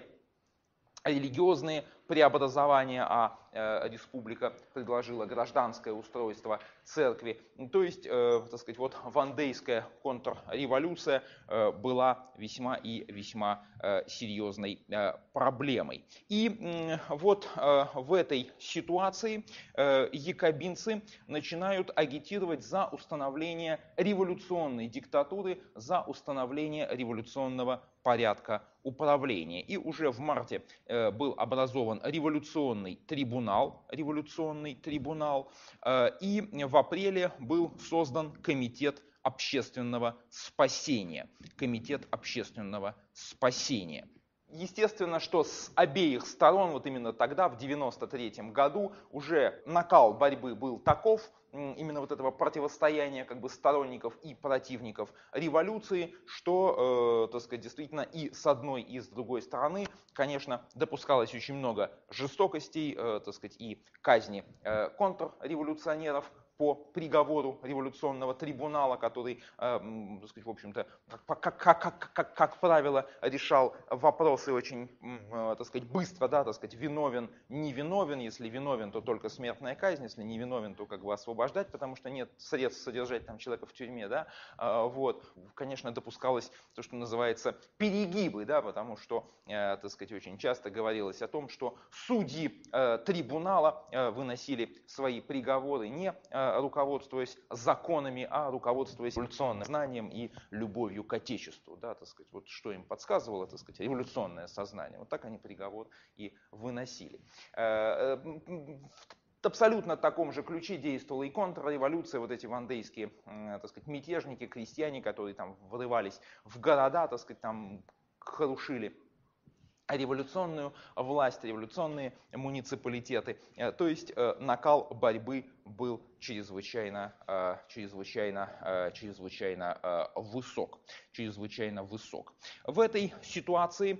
религиозные преобразования, а э, республика предложила гражданское устройство церкви. То есть, э, так сказать, вот вандейская контрреволюция э, была весьма и весьма э, серьезной э, проблемой. И э, вот э, в этой ситуации э, якобинцы начинают агитировать за установление революционной диктатуры, за установление революционного порядка управления. И уже в марте э, был образован революционный трибунал, революционный трибунал, э, и в апреле был создан комитет общественного спасения. Комитет общественного спасения. Естественно, что с обеих сторон, вот именно тогда, в девяносто третьем году, уже накал борьбы был таков, именно вот этого противостояния как бы сторонников и противников революции, что, э, так сказать, действительно и с одной, и с другой стороны, конечно, допускалось очень много жестокостей, э, так сказать, и казни э, контрреволюционеров по приговору революционного трибунала, который, э, так сказать, в общем-то, как, как, как, как, как правило, решал вопросы очень, э, так сказать, быстро, да, так сказать, виновен, не виновен, если виновен, то только смертная казнь, если не виновен, то как бы освобождать, потому что нет средств содержать там человека в тюрьме, да, э, вот, конечно, допускалось то, что называется перегибы, да, потому что, э, так сказать, очень часто говорилось о том, что судьи э, трибунала э, выносили свои приговоры не э, руководствуясь законами, а руководствуясь революционным знанием и любовью к Отечеству. Да, так сказать, вот что им подсказывало, так сказать, революционное сознание. Вот так они приговор и выносили. В абсолютно таком же ключе действовала и контрреволюция, вот эти вандейские, так сказать, мятежники, крестьяне, которые там врывались в города, так сказать, там крушили революционную власть, революционные муниципалитеты. То есть накал борьбы был чрезвычайно, чрезвычайно, чрезвычайно высок. Чрезвычайно высок. В этой ситуации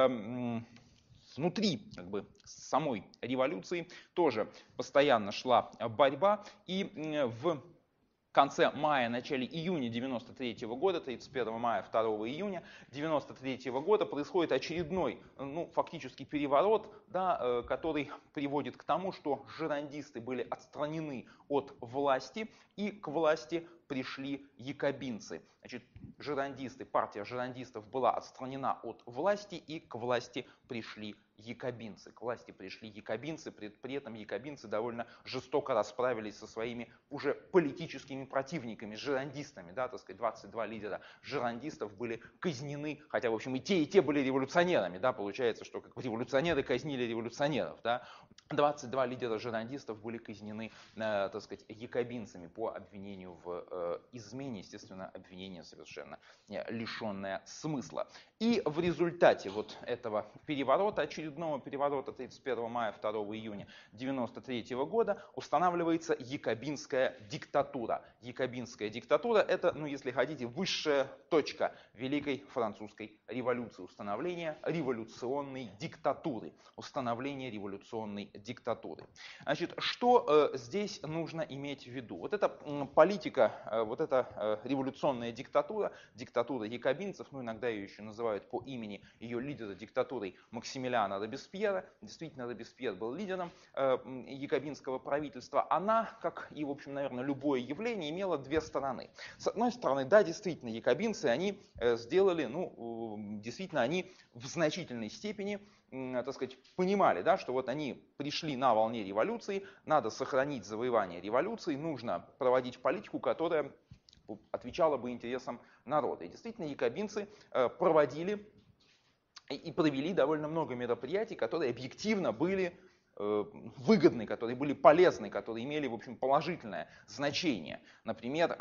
внутри как бы, самой революции тоже постоянно шла борьба, и в в конце мая, начале июня девяносто третьего года, тридцать первого мая, второго июня девяносто третьего года происходит очередной, ну, фактически переворот, да, который приводит к тому, что жерандисты были отстранены от власти, и к власти пришли якобинцы. Значит, жерандисты, партия жерандистов была отстранена от власти, и к власти пришли якобинцы. К власти пришли якобинцы, при, при этом якобинцы довольно жестоко расправились со своими уже политическими противниками, жерандистами, да, так сказать, двадцать два лидера жерандистов были казнены, хотя, в общем, и те, и те были революционерами, да, получается, что как революционеры казнили революционеров, да. двадцать два лидера жерандистов были казнены, э, так сказать, якобинцами по обвинению в э, измене, естественно, обвинение совершенно лишенное смысла. И в результате вот этого переворота, очередного переворота тридцать первого мая, второго июня девяносто третьего года устанавливается якобинская диктатура. Якобинская диктатура — это, ну если хотите, высшая точка Великой Французской революции, установление революционной диктатуры. Установление революционной диктатуры. Значит, что э, здесь нужно иметь в виду? Вот эта э, политика, э, вот эта э, революционная диктатура, диктатура якобинцев, ну иногда ее еще называют по имени ее лидера диктатурой Максимилиана Робеспьера. Действительно, Робеспьер был лидером э, якобинского правительства. Она, как и, в общем, наверное, любое явление, имела две стороны. С одной стороны, да, действительно, якобинцы, они э, сделали, ну, э, действительно, они в значительной степени, так сказать, понимали, да, что вот они пришли на волне революции, надо сохранить завоевание революции, нужно проводить политику, которая отвечала бы интересам народа. И действительно, якобинцы проводили и провели довольно много мероприятий, которые объективно были выгодны, которые были полезны, которые имели, в общем, положительное значение. Например,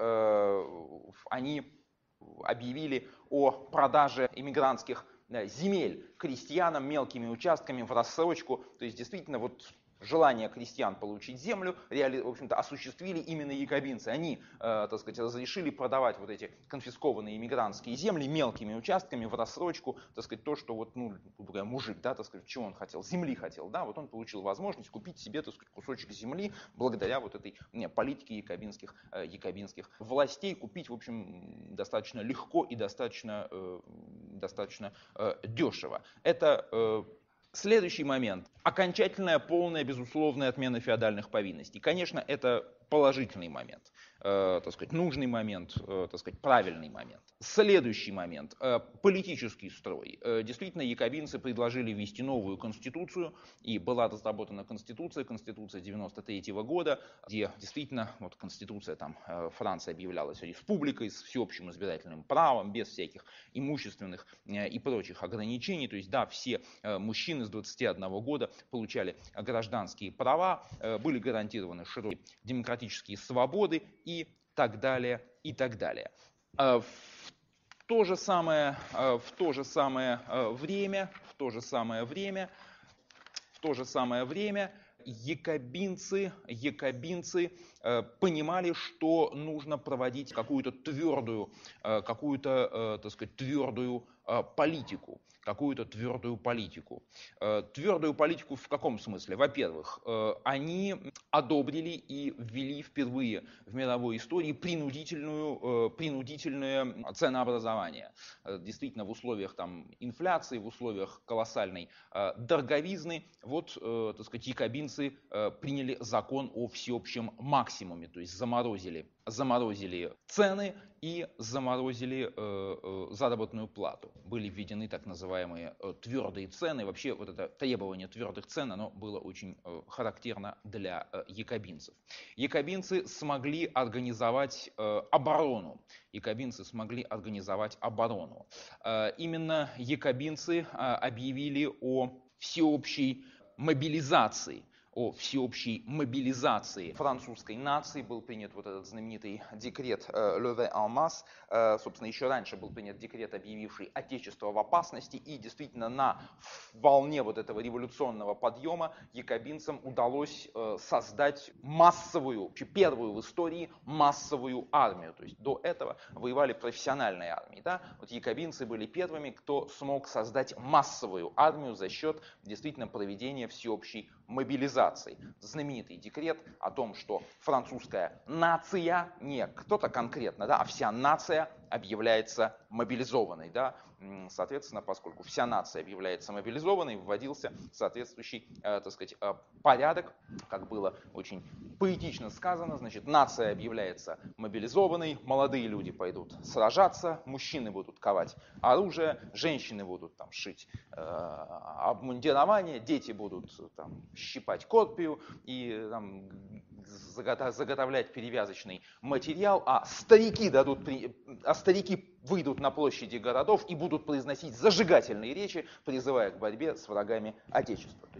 они объявили о продаже иммигрантских земель крестьянам мелкими участками в рассрочку. То есть действительно вот желание крестьян получить землю, реали, в общем-то, осуществили именно якобинцы. Они, э, так сказать, разрешили продавать вот эти конфискованные иммигрантские земли мелкими участками в рассрочку, так сказать, то, что вот, ну, мужик, да, так сказать, чего он хотел? Земли хотел, да, вот он получил возможность купить себе, так сказать, кусочек земли благодаря вот этой не, политике якобинских, э, якобинских властей, купить, в общем, достаточно легко и достаточно, э, достаточно э, дешево. Это э, Следующий момент. Окончательная, полная, безусловная отмена феодальных повинностей. Конечно, это положительный момент, э, так сказать, нужный момент, э, так сказать, правильный момент. Следующий момент. Э, политический строй. Э, действительно, якобинцы предложили ввести новую конституцию, и была разработана конституция, конституция девяносто третьего года, где действительно вот конституция, там э, Франция объявлялась республикой с всеобщим избирательным правом, без всяких имущественных э, и прочих ограничений. То есть, да, все э, мужчины с двадцати одного года получали гражданские права, э, были гарантированы широкие демократические свободы и так далее, и так далее. то же самое, в то же самое время, в то же самое время, в то же самое время якобинцы, якобинцы э, понимали, что нужно проводить какую-то твердую, э, какую-то, э, так сказать, твердую э, политику, какую-то твердую политику. Э, твердую политику в каком смысле? Во-первых, э, они одобрили и ввели впервые в мировой истории принудительную, э, принудительное ценообразование. Э, действительно, в условиях там, инфляции, в условиях колоссальной э, дороговизны, вот, э, так сказать, якобинцы приняли закон о всеобщем максимуме, то есть заморозили, заморозили цены и заморозили э, э, заработную плату. Были введены так называемые э, твердые цены. Вообще вот это требование твердых цен, оно было очень э, характерно для э, якобинцев. Якобинцы смогли организовать э, оборону. Якобинцы смогли организовать оборону. Э, именно якобинцы э, объявили о всеобщей мобилизации, о всеобщей мобилизации французской нации. Был принят вот этот знаменитый декрет «Levé en masse». Собственно, еще раньше был принят декрет, объявивший отечество в опасности. И действительно на волне вот этого революционного подъема якобинцам удалось создать массовую, первую в истории массовую армию. То есть до этого воевали профессиональные армии. Да? Вот якобинцы были первыми, кто смог создать массовую армию за счет действительно проведения всеобщей мобилизации. Знаменитый декрет о том, что французская нация, не кто-то конкретно, да, а вся нация объявляется мобилизованной. Да. Соответственно, поскольку вся нация объявляется мобилизованной, вводился соответствующий, э, так сказать, э, порядок, как было очень поэтично сказано, значит, нация объявляется мобилизованной, молодые люди пойдут сражаться, мужчины будут ковать оружие, женщины будут там шить э, обмундирование, дети будут там щипать копию и там, заготовлять перевязочный материал, а старики дадут, а старики выйдут на площади городов и будут произносить зажигательные речи, призывая к борьбе с врагами Отечества.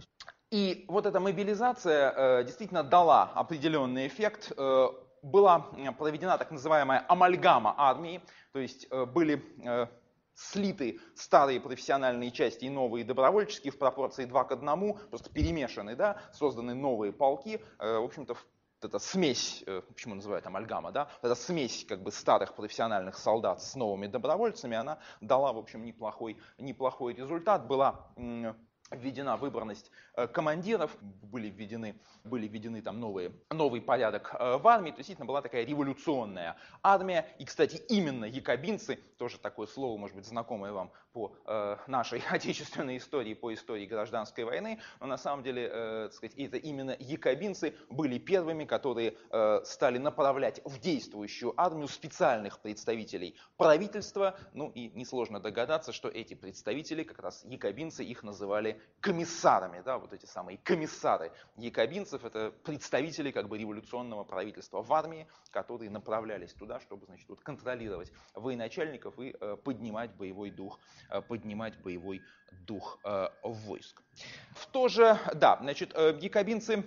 И вот эта мобилизация э, действительно дала определенный эффект. Э, была проведена так называемая амальгама армии, то есть э, были э, слиты старые профессиональные части и новые добровольческие в пропорции два к одному, просто перемешаны, да, созданы новые полки, э, в общем-то, эта смесь, почему называют амальгама, да, эта смесь как бы старых профессиональных солдат с новыми добровольцами, она дала, в общем, неплохой, неплохой результат. Была введена выборность командиров, были введены, были введены там новые, новый порядок в армии, то действительно была такая революционная армия. И, кстати, именно якобинцы, тоже такое слово, может быть, знакомое вам по э, нашей отечественной истории, по истории гражданской войны, но на самом деле, э, так сказать, это именно якобинцы были первыми, которые э, стали направлять в действующую армию специальных представителей правительства. Ну и несложно догадаться, что эти представители, как раз якобинцы, их называли комиссарами, да, вот эти самые комиссары якобинцев, это представители как бы революционного правительства в армии, которые направлялись туда, чтобы, значит, вот, контролировать военачальников и э, поднимать боевой дух, э, поднимать боевой дух э, войск. В то же, да, значит, э, якобинцы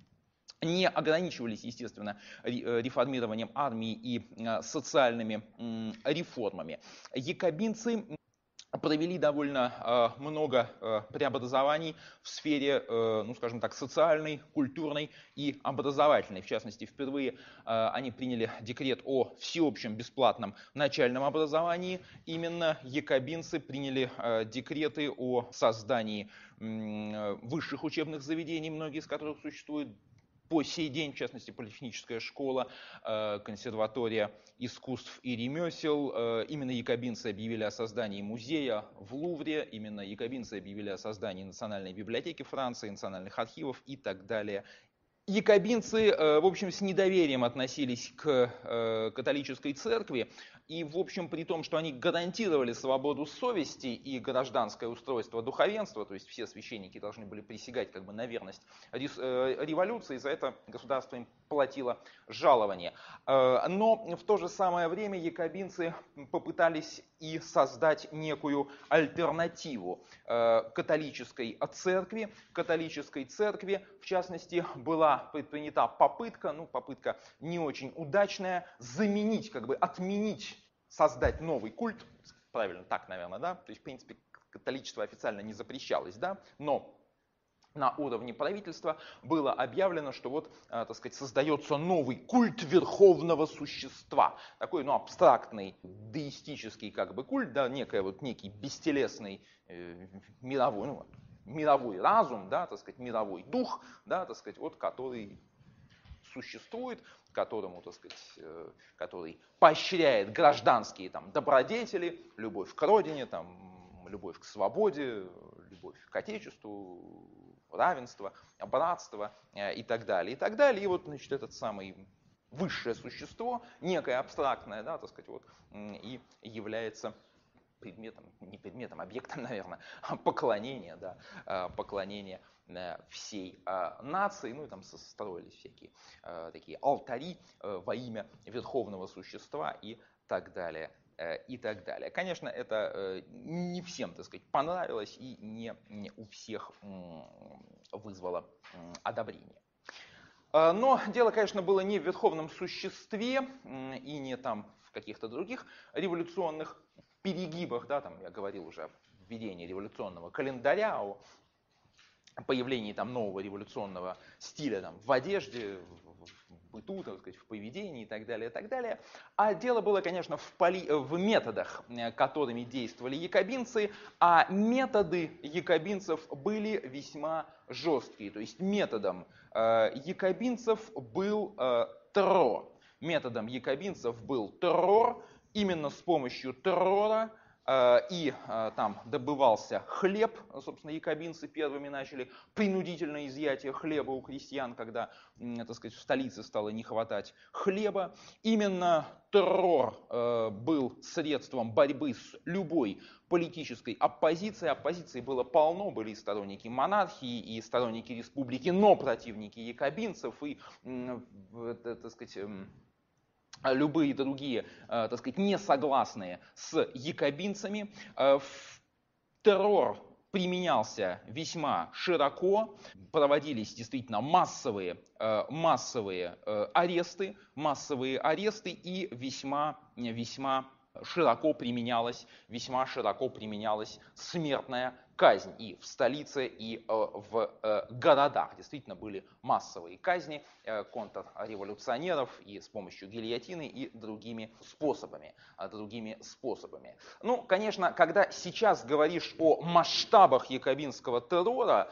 не ограничивались, естественно, реформированием армии и э, социальными э, реформами. Якобинцы провели довольно э, много э, преобразований в сфере, э, ну, скажем так, социальной, культурной и образовательной. В частности, впервые э, они приняли декрет о всеобщем бесплатном начальном образовании. Именно якобинцы приняли э, декреты о создании э, высших учебных заведений, многие из которых существуют по сей день, в частности, политехническая школа, консерватория искусств и ремесел. Именно якобинцы объявили о создании музея в Лувре, именно якобинцы объявили о создании Национальной библиотеки Франции, национальных архивов и так далее. Якобинцы, в общем, с недоверием относились к католической церкви, и, в общем, при том, что они гарантировали свободу совести и гражданское устройство духовенства, то есть все священники должны были присягать как бы на верность революции, за это государство им платило жалование. Но в то же самое время якобинцы попытались и создать некую альтернативу католической церкви. Католической церкви, в частности, была предпринята попытка, ну попытка не очень удачная, заменить, как бы отменить, создать новый культ, правильно, так, наверное, да, то есть, в принципе, католичество официально не запрещалось, да, но на уровне правительства было объявлено, что вот, э, так сказать, создается новый культ верховного существа. Такой, ну, абстрактный, деистический как бы культ, да, некий, вот, некий бестелесный э, мировой, ну, мировой разум, да, так сказать, мировой дух, да, так сказать, вот, который существует, которому, так сказать, э, который поощряет гражданские там, добродетели, любовь к родине, там, любовь к свободе, любовь к отечеству, равенство, братство э, и так далее, и так далее. И вот, значит, этот самый высшее существо, некое абстрактное, да, так сказать, вот, и является предметом, не предметом, объектом, наверное, поклонения, да, поклонения всей нации, ну и там строились всякие такие алтари во имя верховного существа и так далее. И так далее. Конечно, это не всем, так сказать, понравилось и не, не у всех вызвало одобрение. Но дело, конечно, было не в верховном существе и не там в каких-то других революционных перегибах, да, там я говорил уже о введении революционного календаря, о появлении там нового революционного стиля там, в одежде, в быту, так сказать, в поведении и так далее, и так далее. А дело было, конечно, в, поли... в методах, которыми действовали якобинцы, а методы якобинцев были весьма жесткие. То есть методом э, якобинцев был э, террор. Методом якобинцев был террор. Именно с помощью террора и там добывался хлеб, собственно, якобинцы первыми начали принудительное изъятие хлеба у крестьян, когда, так сказать, в столице стало не хватать хлеба. Именно террор был средством борьбы с любой политической оппозицией. Оппозиции было полно, были и сторонники монархии, и сторонники республики, но противники якобинцев, и, так сказать, любые другие, так сказать, не согласные с якобинцами. Террор применялся весьма широко, проводились действительно массовые, массовые аресты, массовые аресты и весьма, весьма широко применялась, весьма широко применялась смертная казнь и в столице, и в городах. Действительно были массовые казни контрреволюционеров и с помощью гильотины и другими способами. Другими способами. Ну, конечно, когда сейчас говоришь о масштабах якобинского террора,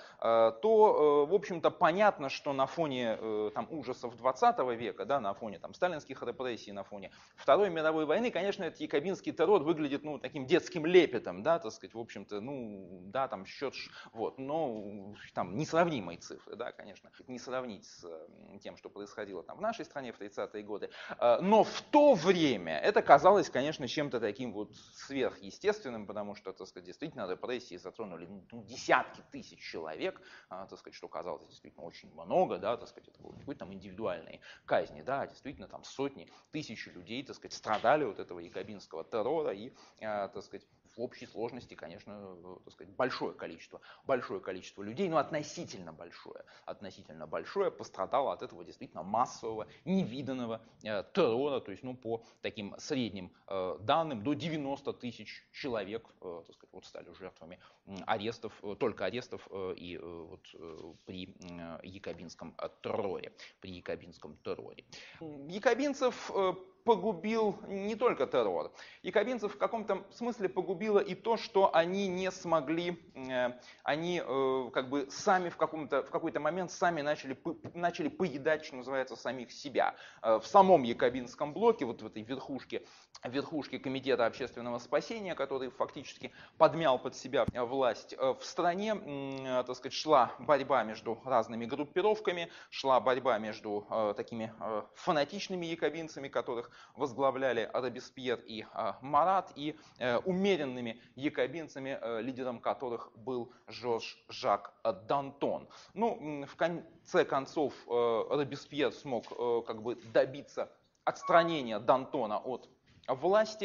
то, в общем-то, понятно, что на фоне там, ужасов двадцатого века, да, на фоне там, сталинских репрессий, на фоне Второй мировой войны, конечно, этот якобинский террор выглядит ну, таким детским лепетом, да, так сказать, в общем-то, ну, да, там счет, вот, но там несравнимые цифры, да, конечно, не сравнить с тем, что происходило там в нашей стране в тридцатые годы, но в то время это казалось, конечно, чем-то таким вот сверхъестественным, потому что, так сказать, действительно репрессии затронули ну, десятки тысяч человек, так сказать, что казалось действительно очень много, да, так сказать, это были не какие-то там индивидуальные казни, да, действительно там сотни, тысячи людей, так сказать, страдали от этого якобинского террора и, так сказать, в общей сложности, конечно, так сказать, большое количество, большое количество людей, но относительно большое, относительно большое пострадало от этого действительно массового, невиданного э, террора, то есть, ну, по таким средним э, данным, до девяноста тысяч человек, э, так сказать, вот стали жертвами э, арестов, э, только арестов э, и э, вот э, при э, якобинском э, терроре, при якобинском терроре. Якобинцев э, погубил не только террор. Якобинцев в каком-то смысле погубило и то, что они не смогли, э, они э, как бы сами в, каком-то, в какой-то момент сами начали, начали поедать, что называется, самих себя. Э, в самом якобинском блоке, вот в этой верхушке, верхушке Комитета общественного спасения, который фактически подмял под себя власть, э, в стране, э, так сказать, шла борьба между разными группировками, шла борьба между э, такими э, фанатичными якобинцами, которых возглавляли Робеспьер и э, Марат, и э, умеренными якобинцами, э, лидером которых был Жорж Жак Дантон. Ну, в конце концов, э, Робеспьер смог э, как бы добиться отстранения Дантона от власти,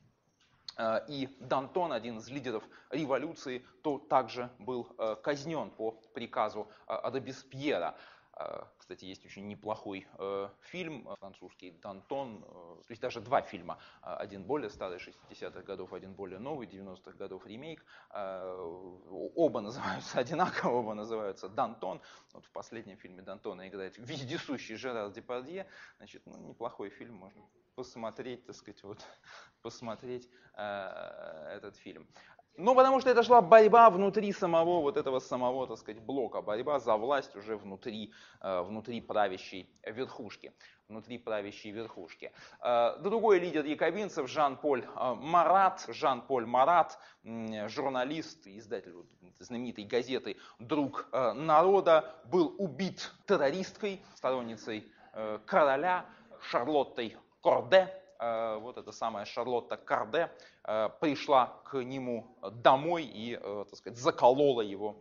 э, и Дантон, один из лидеров революции, то также был э, казнен по приказу э, Робеспьера. Кстати, есть очень неплохой фильм французский «Дантон», то есть даже два фильма, один более старый, шестидесятых годов, один более новый, девяностых годов ремейк. Оба называются одинаково, оба называются «Дантон». Вот в последнем фильме Д'Антона играет вездесущий Жерар Депардье. Значит, ну, неплохой фильм, можно посмотреть, так сказать, вот, посмотреть э, этот фильм. Ну, потому что это шла борьба внутри самого вот этого самого, так сказать, блока, борьба за власть уже внутри, э, внутри правящей верхушки. Внутри правящей верхушки. Э, другой лидер якобинцев Жан-Поль э, Марат, Жан-Поль Марат, э, журналист, издатель вот, знаменитой газеты «Друг э, народа», был убит террористкой, сторонницей э, короля Шарлоттой Корде. Вот эта самая Шарлотта Корде пришла к нему домой и, так сказать, заколола его,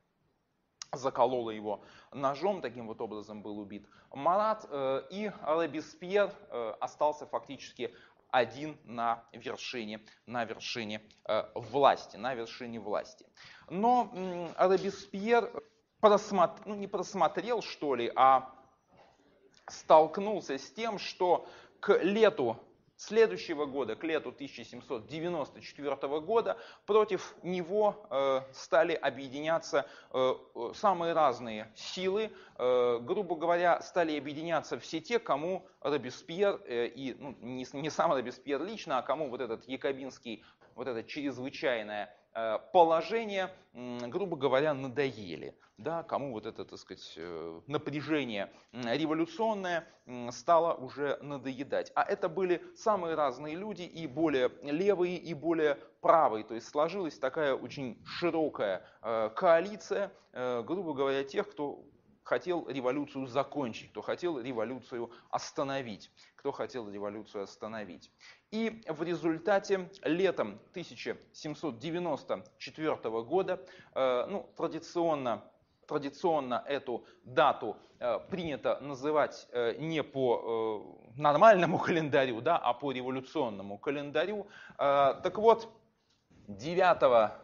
заколола его ножом, таким вот образом был убит Марат, и Робеспьер остался фактически один на вершине, на вершине власти, на вершине власти. Но Робеспьер просмотр, ну, не просмотрел, что ли, а столкнулся с тем, что к лету следующего года, к лету тысяча семьсот девяносто четвёртого года, против него э, стали объединяться э, самые разные силы. Э, грубо говоря, стали объединяться все те, кому Робеспьер, э, и ну, не, не сам Робеспьер лично, а кому вот этот якобинский, вот это чрезвычайное э, положение, э, грубо говоря, надоели. Да, кому вот это, так сказать, напряжение революционное стало уже надоедать. А это были самые разные люди, и более левые, и более правые. То есть сложилась такая очень широкая коалиция, грубо говоря, тех, кто хотел революцию закончить, кто хотел революцию остановить, кто хотел революцию остановить. И в результате летом тысяча семьсот девяносто четвёртого года, ну, традиционно, традиционно эту дату принято называть не по нормальному календарю, да, а по революционному календарю. Так вот, девятого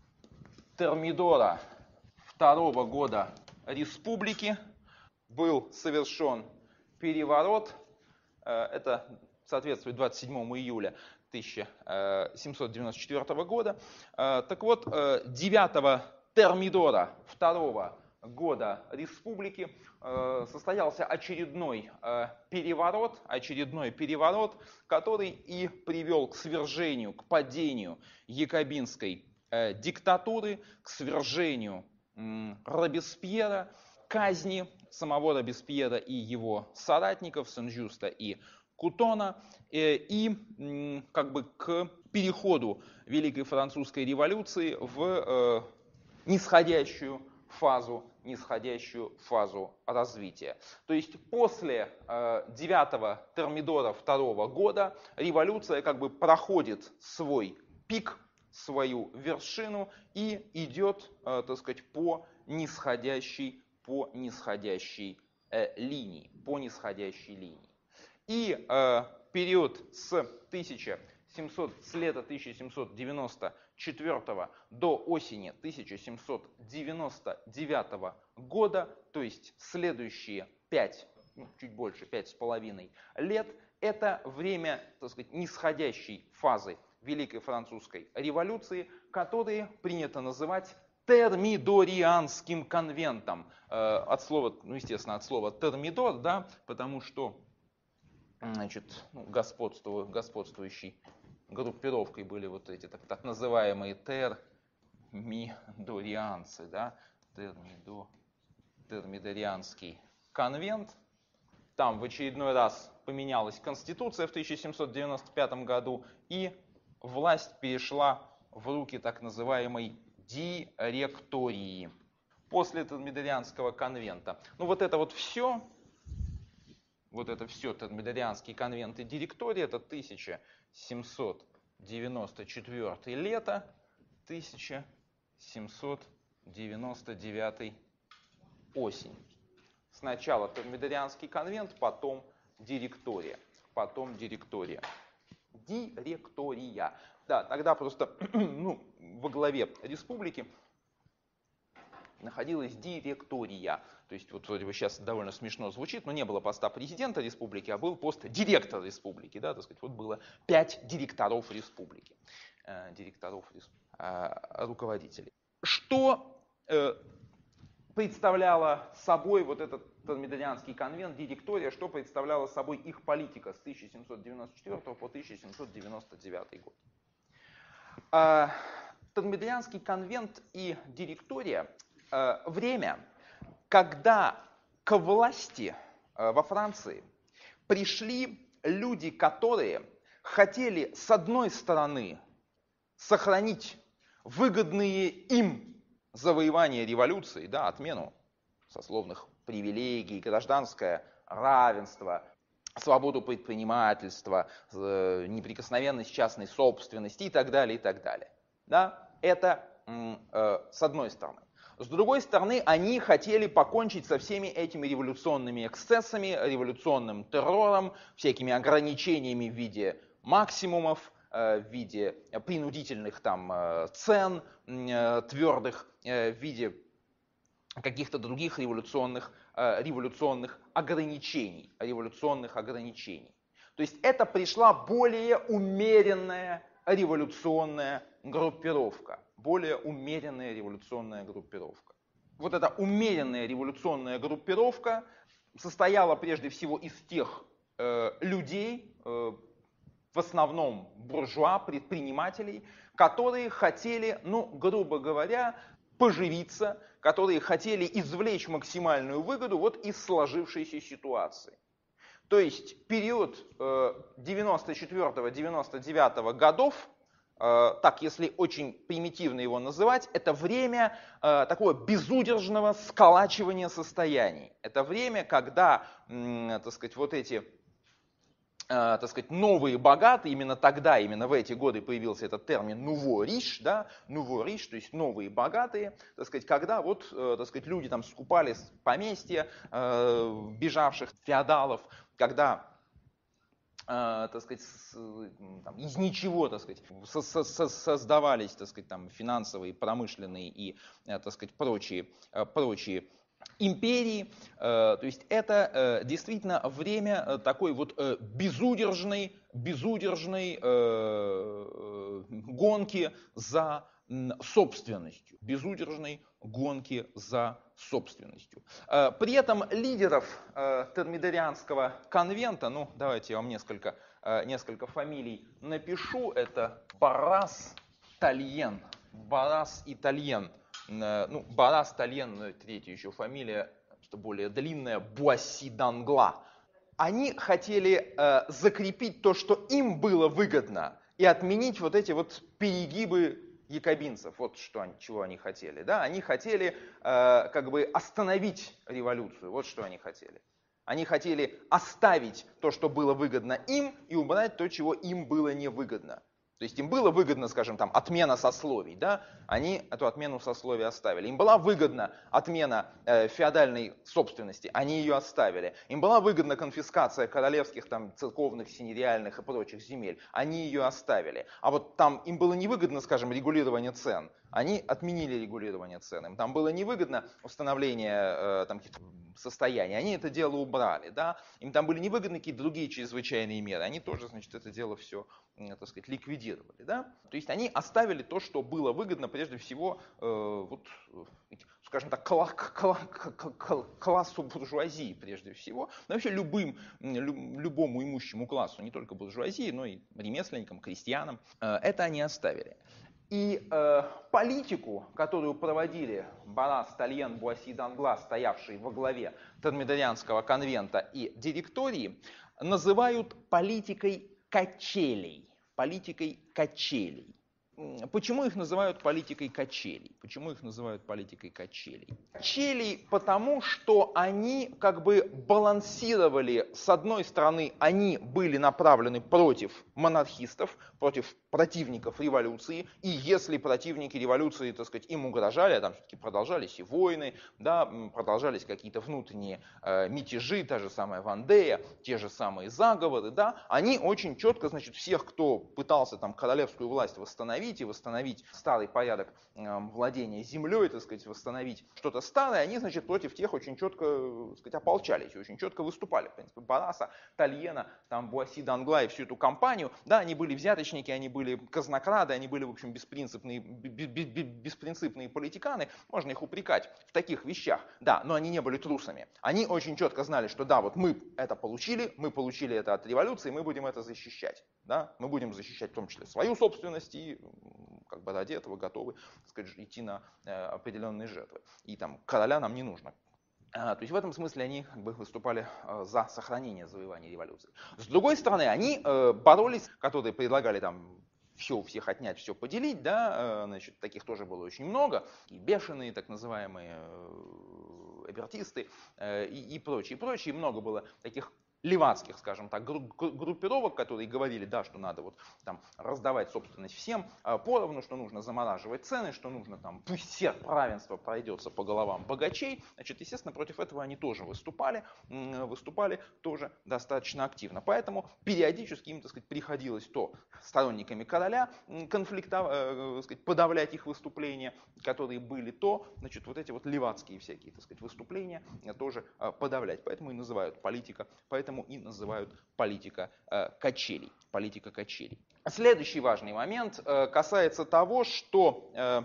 Термидора второго года республики был совершен переворот. Это соответствует двадцать седьмому июля тысяча семьсот девяносто четвёртого года. Так вот, девятого Термидора второго года республики состоялся очередной переворот, очередной переворот, который и привел к свержению, к падению якобинской диктатуры, к свержению Робеспьера, казни самого Робеспьера и его соратников Сен-Жюста и Кутона, и как бы к переходу Великой Французской революции в нисходящую фазу, нисходящую фазу развития. То есть после девятого Термидора второго года революция как бы проходит свой пик, свою вершину и идет, так сказать, по нисходящей, по нисходящей э, линии, по нисходящей линии. И э, период с, тысяча семьсот, с лета тысяча семьсот девяносто четвёртого до осени тысяча семьсот девяносто девятого года, то есть следующие пять, ну, чуть больше, пять с половиной лет, это время, так сказать, нисходящей фазы Великой Французской революции, которые принято называть термидорианским конвентом. От слова, ну, естественно, от слова термидор, да, потому что, значит, ну, господству, господствующей группировкой были вот эти так, так называемые термидорианцы, да, термидо, термидорианский конвент. Там в очередной раз поменялась конституция в тысяча семьсот девяносто пятом году, и власть перешла в руки так называемой директории после Термидорианского конвента. Ну вот это вот все, вот это все, Термидорианский конвент и директория, это тысяча семьсот девяносто четвёртое лето, тысяча семьсот девяносто девятый осень. Сначала Термидорианский конвент, потом директория, потом директория. Директория. Да, тогда просто ну, во главе республики находилась директория. То есть вот вроде бы сейчас довольно смешно звучит, но не было поста президента республики, а был пост директора республики. Да, так сказать, вот было пять директоров республики, э, директоров э, руководителей. Что э, представляла собой вот этот Термидорианский конвент, директория, что представляла собой их политика с тысяча семьсот девяносто четвёртого по тысяча семьсот девяносто девятый год. Э, Термидорианский конвент и директория э, – время, когда к власти э, во Франции пришли люди, которые хотели, с одной стороны, сохранить выгодные им завоевания революции, да, отмену сословных привилегий, гражданское равенство, свободу предпринимательства, э, неприкосновенность частной собственности и так далее, и так далее. Да? Это э, с одной стороны. С другой стороны, они хотели покончить со всеми этими революционными эксцессами, революционным террором, всякими ограничениями в виде максимумов, в виде принудительных там цен твердых, в виде каких-то других революционных, революционных ограничений, революционных ограничений. То есть это пришла более умеренная революционная группировка, более умеренная революционная группировка. Вот эта умеренная революционная группировка состояла прежде всего из тех э, людей, э, в основном буржуа, предпринимателей, которые хотели, ну, грубо говоря, поживиться, которые хотели извлечь максимальную выгоду вот из сложившейся ситуации. То есть период девяносто четвёртого — девяносто девятого годов, так если очень примитивно его называть, это время такого безудержного сколачивания состояний. Это время, когда, так сказать, вот эти, так сказать, новые богатые, именно тогда, именно в эти годы появился этот термин «nouveau riche», да, «nouveau riche», то есть новые богатые, так сказать, когда вот, так сказать, люди там скупали поместья бежавших феодалов, когда, так сказать, там, из ничего, так сказать, со- со- создавались, так сказать, там, финансовые, промышленные и, так сказать, прочие, прочие империи. То есть это действительно время такой вот безудержной, безудержной гонки за собственностью, безудержной гонки за собственностью. При этом лидеров Термидорианского конвента, ну давайте я вам несколько, несколько фамилий напишу, это Баррас, Тальен, Баррас и Тальен. Ну, Баррас, Тальен, ну, третья еще фамилия, что более длинная, Буасси Д'Англа. Они хотели э, закрепить то, что им было выгодно, и отменить вот эти вот перегибы якобинцев. Вот что они, чего они хотели. Да? Они хотели э, как бы остановить революцию. Вот что они хотели. Они хотели оставить то, что было выгодно им, и убрать то, чего им было невыгодно. То есть им было выгодно, скажем, там, отмена сословий, да? Они эту отмену сословий оставили. Им была выгодна отмена э, феодальной собственности, они ее оставили. Им была выгодна конфискация королевских, там, церковных, синодиальных и прочих земель, они ее оставили. А вот там им было невыгодно, скажем, регулирование цен, они отменили регулирование цен. Им там было невыгодно установление э, там, состояния, они это дело убрали. Да? Им там были невыгодны какие-то другие чрезвычайные меры, они тоже, значит, это дело все, так сказать, ликвидировали. Да? То есть они оставили то, что было выгодно прежде всего, э, вот, скажем так, кла- кла- кла- классу буржуазии прежде всего, но вообще любым, любому имущему классу, не только буржуазии, но и ремесленникам, крестьянам, э, это они оставили. И э, политику, которую проводили Баррас, Тальен, Буасси Д'Англа, стоявшие во главе Термидорианского конвента и директории, называют политикой качелей. Политикой качелей. Почему их называют политикой качелей? Почему их называют политикой качелей? Качелей потому, что они как бы балансировали, с одной стороны, они были направлены против монархистов, против противников революции, и если противники революции, так сказать, им угрожали, а там все-таки продолжались и войны, да, продолжались какие-то внутренние э, мятежи, та же самая Вандея, те же самые заговоры, да, они очень четко, значит, всех, кто пытался там королевскую власть восстановить, восстановить и восстановить старый порядок э, владения землей, так сказать, восстановить что-то старое, они, значит, против тех очень четко, так сказать, ополчались, очень четко выступали. В принципе, Бараса, Тальена, там, Буасси d'Англа и всю эту компанию, да, они были взяточники, они были казнокрады, они были, в общем, беспринципные, беспринципные политиканы, можно их упрекать в таких вещах, да, но они не были трусами. Они очень четко знали, что да, вот мы это получили, мы получили это от революции, мы будем это защищать. Да? Мы будем защищать в том числе свою собственность и как бы ради этого готовы, так сказать, идти на э, определенные жертвы. И там короля нам не нужно. А, то есть в этом смысле они как бы выступали э, за сохранение завоевания революции. С другой стороны, они э, боролись, которые предлагали там все у всех отнять, все поделить, да, э, значит, таких тоже было очень много, и бешеные, так называемые, э, эбертисты э, и, и прочее, и прочее, много было таких левацких, скажем так, группировок, которые говорили, да, что надо вот там раздавать собственность всем поровну, что нужно замораживать цены, что нужно там, пусть серп равенства пройдется по головам богачей. Значит, естественно, против этого они тоже выступали, выступали тоже достаточно активно. Поэтому периодически им, так сказать, приходилось то сторонниками короля конфликтовать, сказать, подавлять их выступления, которые были, то, значит, вот эти вот левацкие всякие, так сказать, выступления тоже подавлять. Поэтому и называют политика, поэтому и называют политика э, качелей. Политика качелей. Следующий важный момент э, касается того, что э,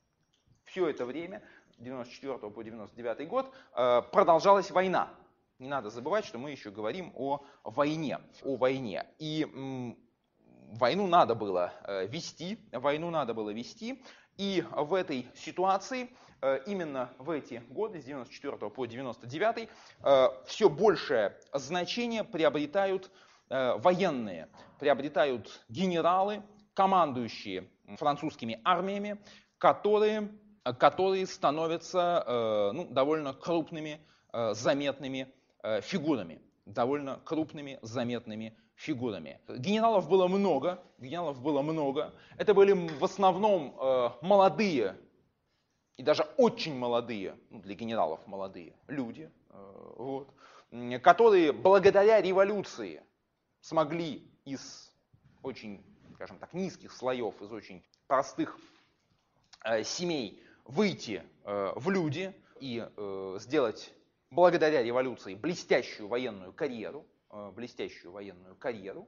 все это время, с девяносто четвёртого по девяносто девятый год, э, продолжалась война. Не надо забывать, что мы еще говорим о войне. О войне. И м, войну надо было э, вести, войну надо было вести. И в этой ситуации, именно в эти годы, с девяносто четвёртого по девяносто девятый, все большее значение приобретают военные, приобретают генералы, командующие французскими армиями, которые, которые становятся ну, довольно крупными, заметными фигурами, довольно крупными, заметными фигурами. Генералов было много, генералов было много. Это были в основном э, молодые и даже очень молодые, ну, для генералов молодые люди, э, вот, которые благодаря революции смогли из очень, скажем так, низких слоев, из очень простых э, семей выйти э, в люди и э, сделать благодаря революции блестящую военную карьеру. блестящую военную карьеру.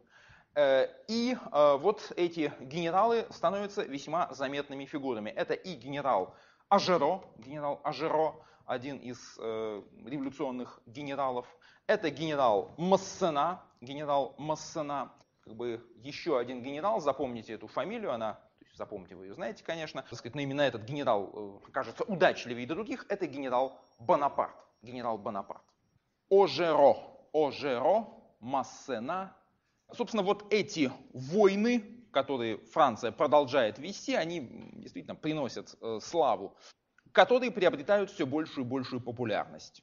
И вот эти генералы становятся весьма заметными фигурами. Это и генерал Ажеро, генерал Ажеро, один из революционных генералов. Это генерал Массена, генерал Массена, как бы еще один генерал, запомните эту фамилию, она, то есть запомните, вы ее знаете, конечно, так сказать, но именно этот генерал кажется удачливее других, это генерал Бонапарт, генерал Бонапарт. Ажеро. Ажеро, Массена. Собственно, вот эти войны, которые Франция продолжает вести, они действительно приносят э, славу, которые приобретают все большую и большую популярность.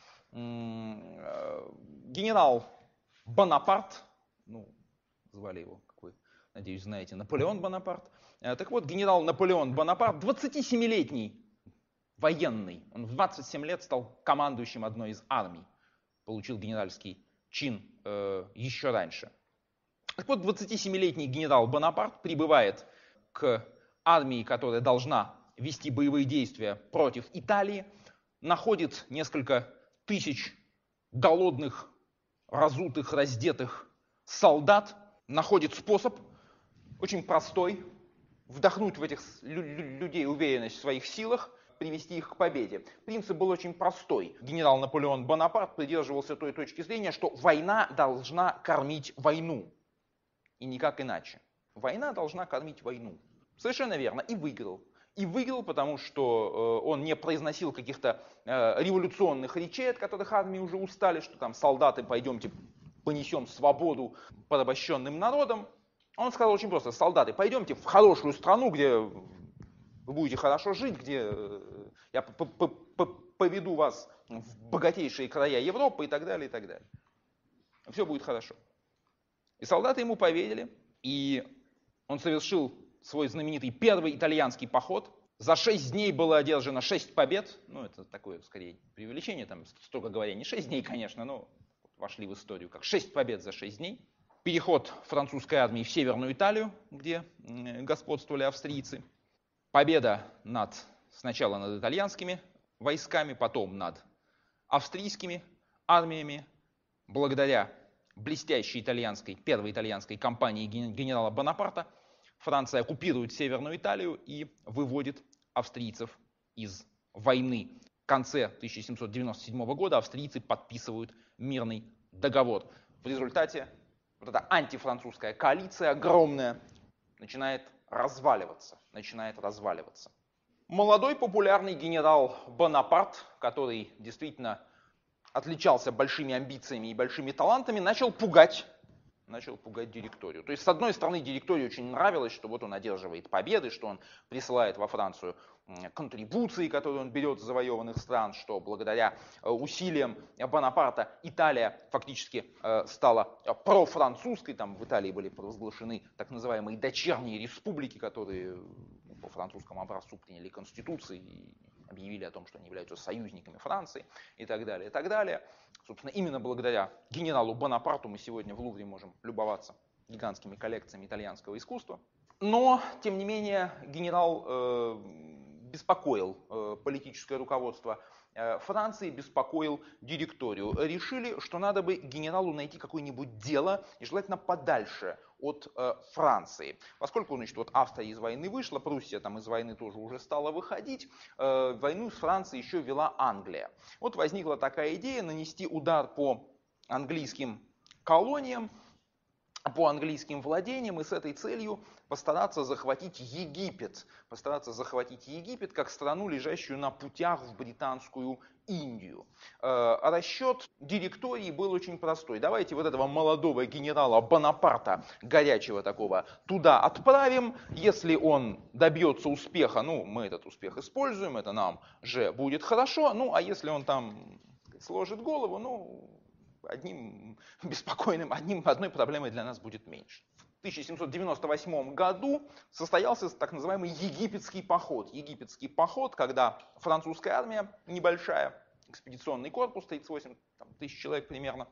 М-м, генерал Бонапарт, ну, звали его, как вы, надеюсь, знаете, Наполеон Бонапарт. Э, так вот, генерал Наполеон Бонапарт, двадцатисемилетний военный, он в двадцать семь лет стал командующим одной из армий. Получил генеральский чин э, еще раньше. Так вот, двадцатисемилетний генерал Бонапарт прибывает к армии, которая должна вести боевые действия против Италии, находит несколько тысяч голодных, разутых, раздетых солдат, находит способ, очень простой, вдохнуть в этих людей уверенность в своих силах, привести их к победе. Принцип был очень простой. Генерал Наполеон Бонапарт придерживался той точки зрения, что война должна кормить войну. И никак иначе. Война должна кормить войну. Совершенно верно. И выиграл. И выиграл, потому что э, он не произносил каких-то э, революционных речей, от которых армии уже устали, что там солдаты, пойдемте понесем свободу порабощенным народам. Он сказал очень просто: солдаты, пойдемте в хорошую страну, где вы будете хорошо жить, где я поведу вас в богатейшие края Европы и так далее, и так далее. Все будет хорошо. И солдаты ему поверили, и он совершил свой знаменитый первый итальянский поход. За шесть дней было одержано шесть побед. Ну, это такое, скорее, преувеличение, там, строго говоря, не шесть дней, конечно, но вошли в историю как шесть побед за шесть дней. переход французской армии в Северную Италию, где господствовали австрийцы, победа над, сначала над итальянскими войсками, потом над австрийскими армиями, благодаря блестящей итальянской, первой итальянской кампании генерала Бонапарта, Франция оккупирует Северную Италию и выводит австрийцев из войны. В конце тысяча семьсот девяносто седьмого года австрийцы подписывают мирный договор. В результате вот эта антифранцузская коалиция огромная начинает разваливаться, начинает разваливаться. Молодой популярный генерал Бонапарт, который действительно отличался большими амбициями и большими талантами, начал пугать, начал пугать директорию. То есть, с одной стороны, директории очень нравилось, что вот он одерживает победы, что он присылает во Францию контрибуции, которые он берет с завоеванных стран, что благодаря усилиям Бонапарта Италия фактически стала профранцузской. Там в Италии были провозглашены так называемые дочерние республики, которые по французскому образцу приняли конституции и объявили о том, что они являются союзниками Франции и так далее, и так далее. Собственно, именно благодаря генералу Бонапарту мы сегодня в Лувре можем любоваться гигантскими коллекциями итальянского искусства. Но, тем не менее, генерал э, беспокоил э, политическое руководство э, Франции, беспокоил директорию. Решили, что надо бы генералу найти какое-нибудь дело, и желательно подальше от э, Франции. Поскольку, значит, вот Австрия из войны вышла, Пруссия там из войны тоже уже стала выходить, э, войну с Францией еще вела Англия. Вот возникла такая идея нанести удар по английским колониям, по английским владениям, и с этой целью постараться захватить Египет. Постараться захватить Египет как страну, лежащую на путях в британскую Индию. Э, расчет директории был очень простой. Давайте вот этого молодого генерала Бонапарта, горячего такого, туда отправим. Если он добьется успеха, ну, мы этот успех используем, это нам же будет хорошо. Ну, а если он там сложит голову, ну, одним беспокойным, одним, одной проблемой для нас будет меньше. В тысяча семьсот девяносто восьмом году состоялся так называемый египетский поход. Египетский поход, когда французская армия, небольшая, экспедиционный корпус, тридцать восемь тысяч человек примерно,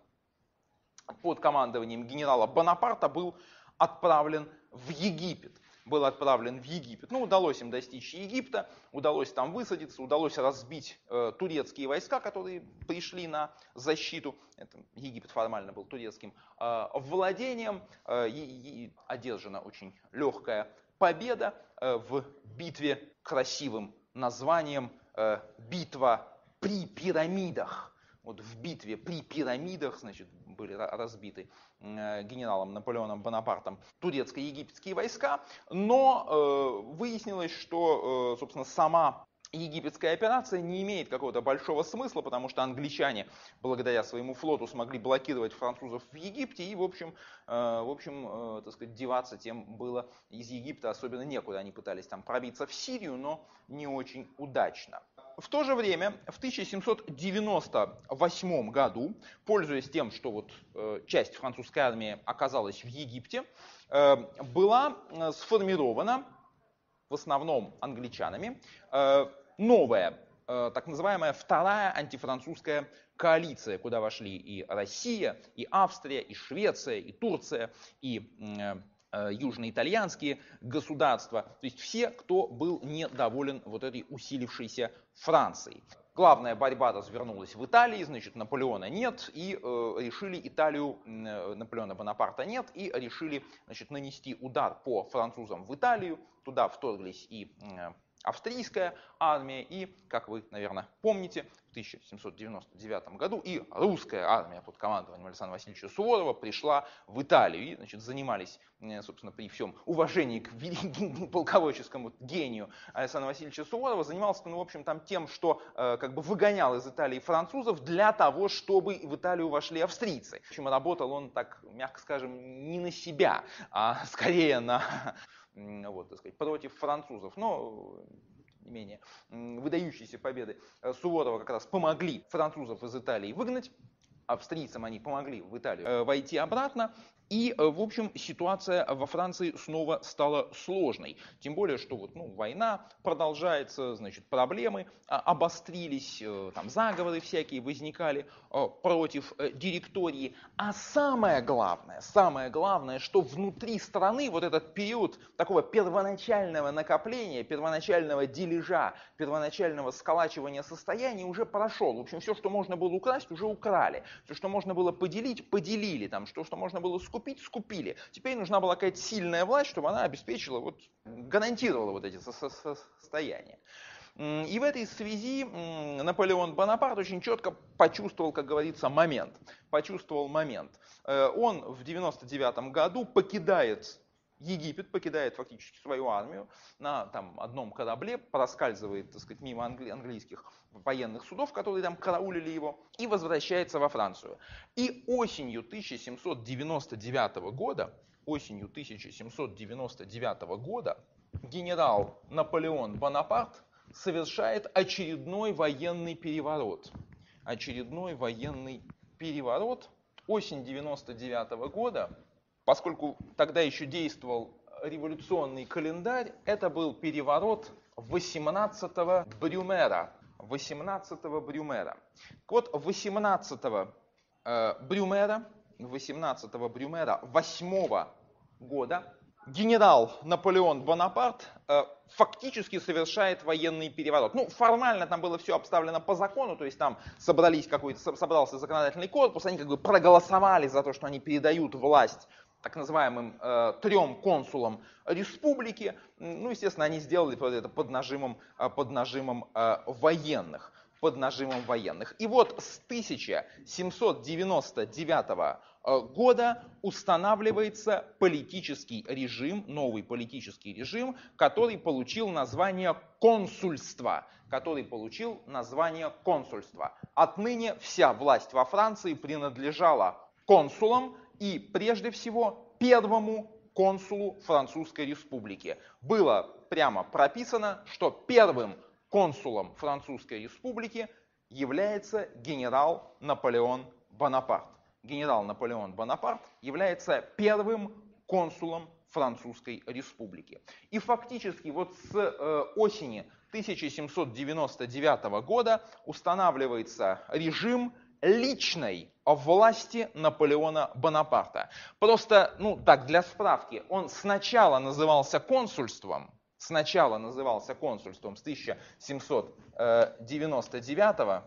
под командованием генерала Бонапарта был отправлен в Египет. Был отправлен в Египет. Ну, удалось им достичь Египта, удалось там высадиться, удалось разбить э, турецкие войска, которые пришли на защиту. Это, Египет формально был турецким э, владением. Э, и, и одержана очень легкая победа э, в битве красивым названием э, «Битва при пирамидах». Вот в битве при пирамидах, значит, были разбиты э, генералом Наполеоном Бонапартом турецко-египетские войска, но э, выяснилось, что, э, собственно, сама египетская операция не имеет какого-то большого смысла, потому что англичане, благодаря своему флоту, смогли блокировать французов в Египте, и, в общем, э, в общем э, так сказать, деваться тем было из Египта особенно некуда. Они пытались там пробиться в Сирию, но не очень удачно. В то же время, в тысяча семьсот девяносто восьмом году, пользуясь тем, что вот, э, часть французской армии оказалась в Египте, э, была сформирована, в основном англичанами, э, новая, э, так называемая вторая антифранцузская коалиция, куда вошли и Россия, и Австрия, и Швеция, и Турция, и э, южноитальянские государства, то есть все, кто был недоволен вот этой усилившейся Францией. Главная борьба развернулась в Италии, значит, Наполеона нет, и э, решили Италию, э, Наполеона Бонапарта нет, и решили, значит, нанести удар по французам в Италию. Туда вторглись и э, австрийская армия, и, как вы, наверное, помните, в тысяча семьсот девяносто девятом году и русская армия под командованием Александра Васильевича Суворова пришла в Италию и, значит, занимались, собственно, при всем уважении к великому полководческому гению Александра Васильевича Суворова, занимался, ну, в общем, там тем, что э, как бы выгонял из Италии французов для того, чтобы в Италию вошли австрийцы. В общем, работал он, так, мягко скажем, не на себя, а скорее на, вот, так сказать, против французов. Но не менее, выдающиеся победы Суворова как раз помогли французов из Италии выгнать, австрийцам они помогли в Италию войти обратно. И, в общем, ситуация во Франции снова стала сложной. Тем более, что вот, ну, война продолжается, значит, проблемы обострились, там заговоры всякие возникали против директории. А самое главное, самое главное, что внутри страны вот этот период такого первоначального накопления, первоначального дележа, первоначального сколачивания состояния уже прошел. В общем, все, что можно было украсть, уже украли. Все, что можно было поделить, поделили. Там, что, что можно было скупить, скупили. Теперь нужна была какая-то сильная власть, чтобы она обеспечила, вот, гарантировала вот эти состояния. И в этой связи Наполеон Бонапарт очень четко почувствовал, как говорится, момент. Почувствовал момент. Он в девяносто девятом году покидает Египет, покидает фактически свою армию на там, одном корабле, проскальзывает, так сказать, мимо англи- английских военных судов, которые там караулили его, и возвращается во Францию. И осенью тысяча семьсот девяносто девятого года, осенью тысяча семьсот девяносто девятого года генерал Наполеон Бонапарт совершает очередной военный переворот. Очередной военный переворот. Осень девяносто девятого года, поскольку тогда еще действовал революционный календарь, это был переворот восемнадцатого Брюмера. восемнадцатого Брюмера. Вот восемнадцатого Брюмера, восемнадцатого Брюмера восьмого года генерал Наполеон Бонапарт э, фактически совершает военный переворот. Ну, формально там было все обставлено по закону, то есть там собрались какой-то, собрался законодательный корпус, они как бы проголосовали за то, что они передают власть так называемым э, трем консулам республики. Ну, естественно, они сделали это под нажимом, под нажимом э, военных. Под нажимом военных. И вот с тысяча семьсот девяносто девятого года устанавливается политический режим, новый политический режим, который получил название консульства. Который получил название консульства. Отныне вся власть во Франции принадлежала консулам и прежде всего первому консулу Французской Республики. Было прямо прописано, что первым консулом Французской Республики является генерал Наполеон Бонапарт. Генерал Наполеон Бонапарт является первым консулом Французской Республики. И фактически вот с э, осени тысяча семьсот девяносто девятого года устанавливается режим личной власти Наполеона Бонапарта. Просто, ну так, для справки, он сначала назывался консульством, Сначала назывался консульством с тысяча семьсот девяносто девятого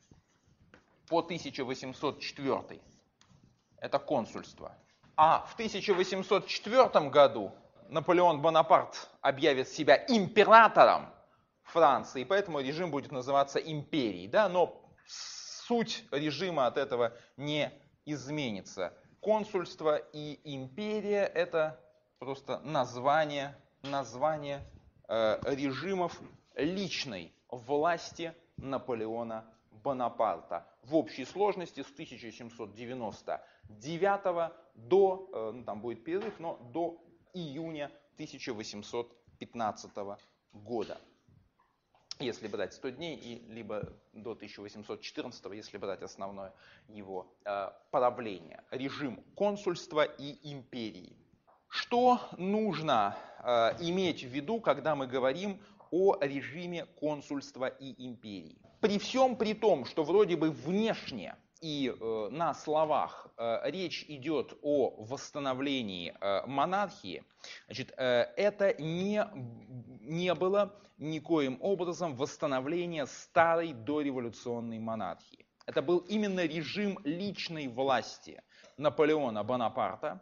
по тысяча восемьсот четвёртый. Это консульство. А в тысяча восемьсот четвёртом году Наполеон Бонапарт объявит себя императором Франции, поэтому режим будет называться империей. Да? Но суть режима от этого не изменится. Консульство и империя – это просто название название э, режимов личной власти Наполеона Бонапарта. В общей сложности с тысяча семьсот девяносто девятого до, э, ну там будет перерыв, но до июня тысяча восемьсот пятнадцатого года. Если брать сто дней, и либо до тысяча восемьсот четырнадцатого, если брать основное его э, правление. Режим консульства и империи. Что нужно э, иметь в виду, когда мы говорим о режиме консульства и империи? При всем при том, что вроде бы внешне и э, на словах э, речь идет о восстановлении э, монархии, значит, э, это не, не было никоим образом восстановление старой дореволюционной монархии. Это был именно режим личной власти Наполеона Бонапарта.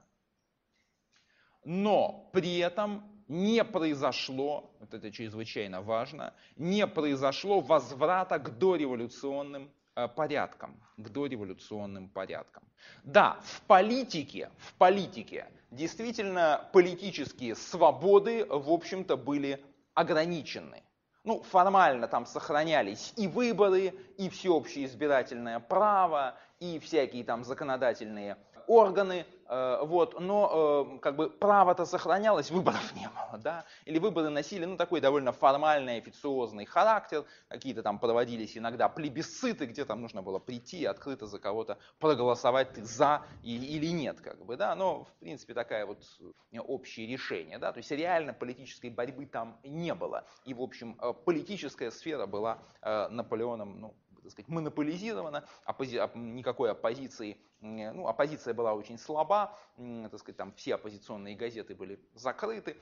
Но при этом не произошло, вот это чрезвычайно важно, не произошло возврата к дореволюционным э, порядкам. К дореволюционным порядкам. Да, в политике, в политике действительно политические свободы, в общем-то, были ограничены. Ну, формально там сохранялись и выборы, и всеобщее избирательное право, и всякие там законодательные органы, э, вот, но э, как бы право-то сохранялось, выборов не было, да, или выборы носили, ну, такой довольно формальный, официозный характер, какие-то там проводились иногда плебисциты, где там нужно было прийти и открыто за кого-то проголосовать, ты за и, или нет, как бы, да, но, в принципе, такая вот общее решение, да, то есть реально политической борьбы там не было, и, в общем, политическая сфера была э, Наполеоном, ну, так сказать, монополизирована, оппози... никакой оппозиции, ну, оппозиция была очень слаба, так сказать, там все оппозиционные газеты были закрыты,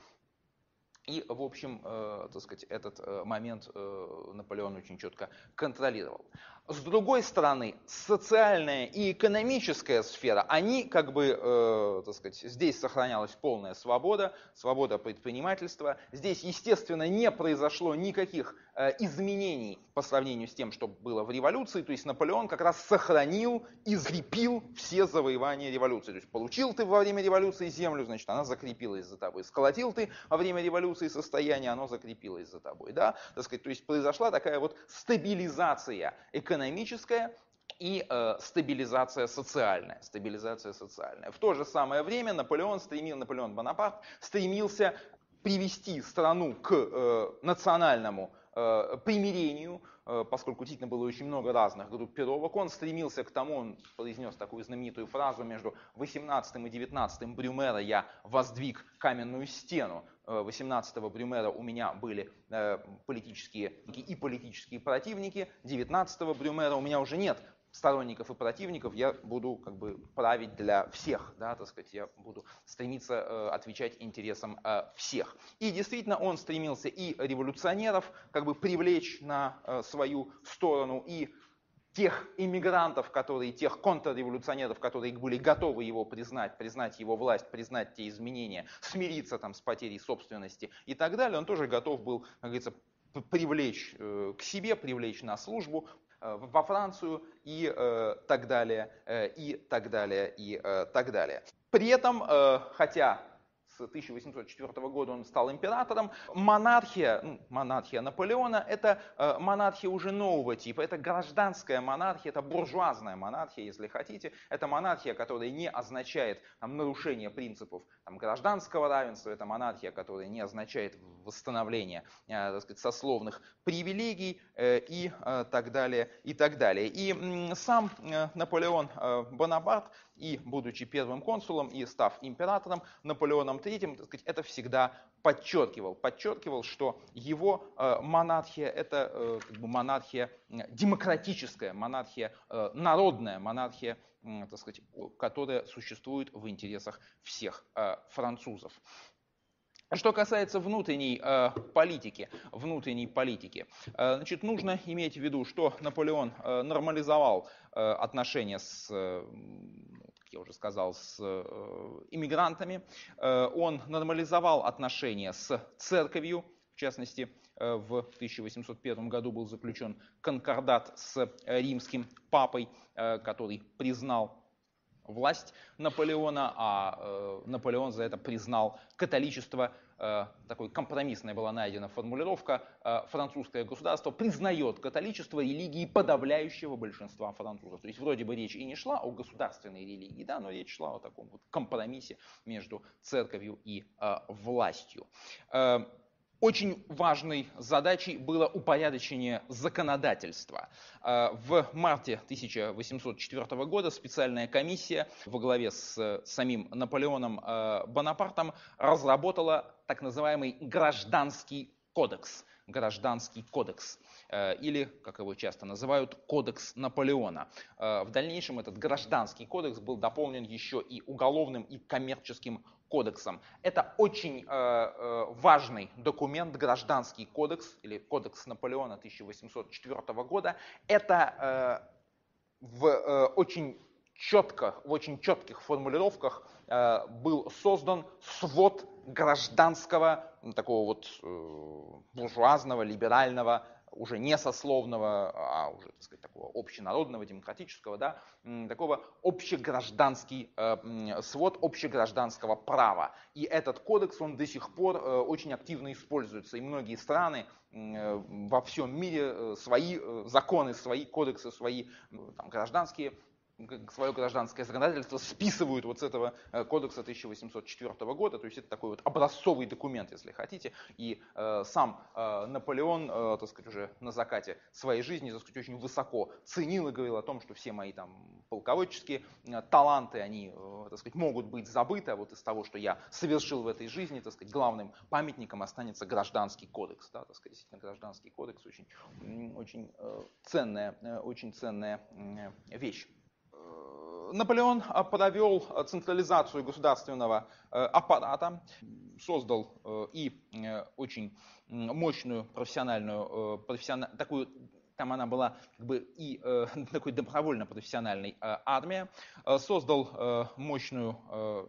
и, в общем, э, так сказать, этот э, момент э, Наполеон очень четко контролировал. С другой стороны, социальная и экономическая сфера, они как бы, э, так сказать, здесь сохранялась полная свобода, свобода предпринимательства. Здесь, естественно, не произошло никаких э, изменений по сравнению с тем, что было в революции. То есть Наполеон как раз сохранил и закрепил все завоевания революции. То есть получил ты во время революции землю, значит, она закрепилась за тобой. Сколотил ты во время революции состояние, оно закрепилось за тобой. Да? Так сказать, то есть произошла такая вот стабилизация экономики, экономическая и э, стабилизация социальная. Стабилизация социальная. В то же самое время Наполеон, стремил, Наполеон Бонапарт стремился привести страну к э, национальному э, примирению, э, поскольку действительно было очень много разных группировок. Он стремился к тому, он произнес такую знаменитую фразу: между восемнадцатым и девятнадцатым Брюмера я воздвиг каменную стену. восемнадцатого Брюмера у меня были э, политические и политические противники, девятнадцатого Брюмера у меня уже нет сторонников и противников, я буду как бы править для всех, да, так сказать, я буду стремиться э, отвечать интересам э, всех. И действительно он стремился и революционеров как бы привлечь на э, свою сторону, и тех иммигрантов, которые, тех контрреволюционеров, которые были готовы его признать, признать его власть, признать те изменения, смириться там с потерей собственности и так далее, он тоже готов был, как говорится, привлечь э, к себе, привлечь на службу э, во Францию и э, так далее, э, и так далее, и э, так далее. При этом, э, хотя с тысяча восемьсот четвёртого года он стал императором, монархия, ну, монархия Наполеона, это э, монархия уже нового типа, это гражданская монархия, это буржуазная монархия, если хотите, это монархия, которая не означает там, нарушение принципов там, гражданского равенства, это монархия, которая не означает восстановление э, так сказать, сословных привилегий э, и э, так далее, и так далее. И м, сам э, Наполеон э, Бонапарт, и будучи первым консулом, и став императором Наполеоном третьим, так сказать, это всегда подчеркивал, подчеркивал, что его э, монархия это э, как бы монархия демократическая, монархия э, народная, монархия, э, так сказать, которая существует в интересах всех э, французов. Что касается внутренней э, политики, внутренней политики, э, значит, нужно иметь в виду, что Наполеон э, нормализовал э, отношения с, э, как я уже сказал, с э, иммигрантами. Э, он нормализовал отношения с церковью, в частности, э, в тысяча восемьсот первом году был заключен конкордат с римским папой, э, который признал власть Наполеона, а э, Наполеон за это признал католичество. Э, такой компромиссная была найдена формулировка: э, французское государство признает католичество религии подавляющего большинства французов. То есть вроде бы речь и не шла о государственной религии, да, но речь шла о таком вот компромиссе между церковью и э, властью. Э, Очень важной задачей было упорядочение законодательства. В марте тысяча восемьсот четвёртого года специальная комиссия во главе с самим Наполеоном Бонапартом разработала так называемый гражданский кодекс. Гражданский кодекс, или, как его часто называют, кодекс Наполеона. В дальнейшем этот гражданский кодекс был дополнен еще и уголовным и коммерческим кодексом. Это очень э, важный документ, гражданский кодекс, или кодекс Наполеона тысяча восемьсот четвёртого года. Это э, в э, очень четко, в очень четких формулировках э, был создан свод гражданского, такого вот э, буржуазного, либерального, уже не сословного, а уже, так сказать, такого общенародного, демократического, да, такого общегражданский э, свод общегражданского права. И этот кодекс, он до сих пор э, очень активно используется. И многие страны э, во всем мире э, свои э, законы, свои кодексы, свои э, там, гражданские свое гражданское законодательство списывают вот с этого кодекса тысяча восемьсот четвёртого года, то есть это такой вот образцовый документ, если хотите, и э, сам э, Наполеон, э, так сказать, уже на закате своей жизни, так сказать, очень высоко ценил и говорил о том, что все мои там полководческие э, таланты, они, э, так сказать, могут быть забыты, а вот из того, что я совершил в этой жизни, так сказать, главным памятником останется гражданский кодекс, да, так сказать, действительно, гражданский кодекс очень, очень э, ценная, э, очень ценная э, вещь. Наполеон провел централизацию государственного аппарата, создал и очень мощную профессиональную, профессиональ, такую, там она была как бы и такой добровольно-профессиональной армия, создал мощную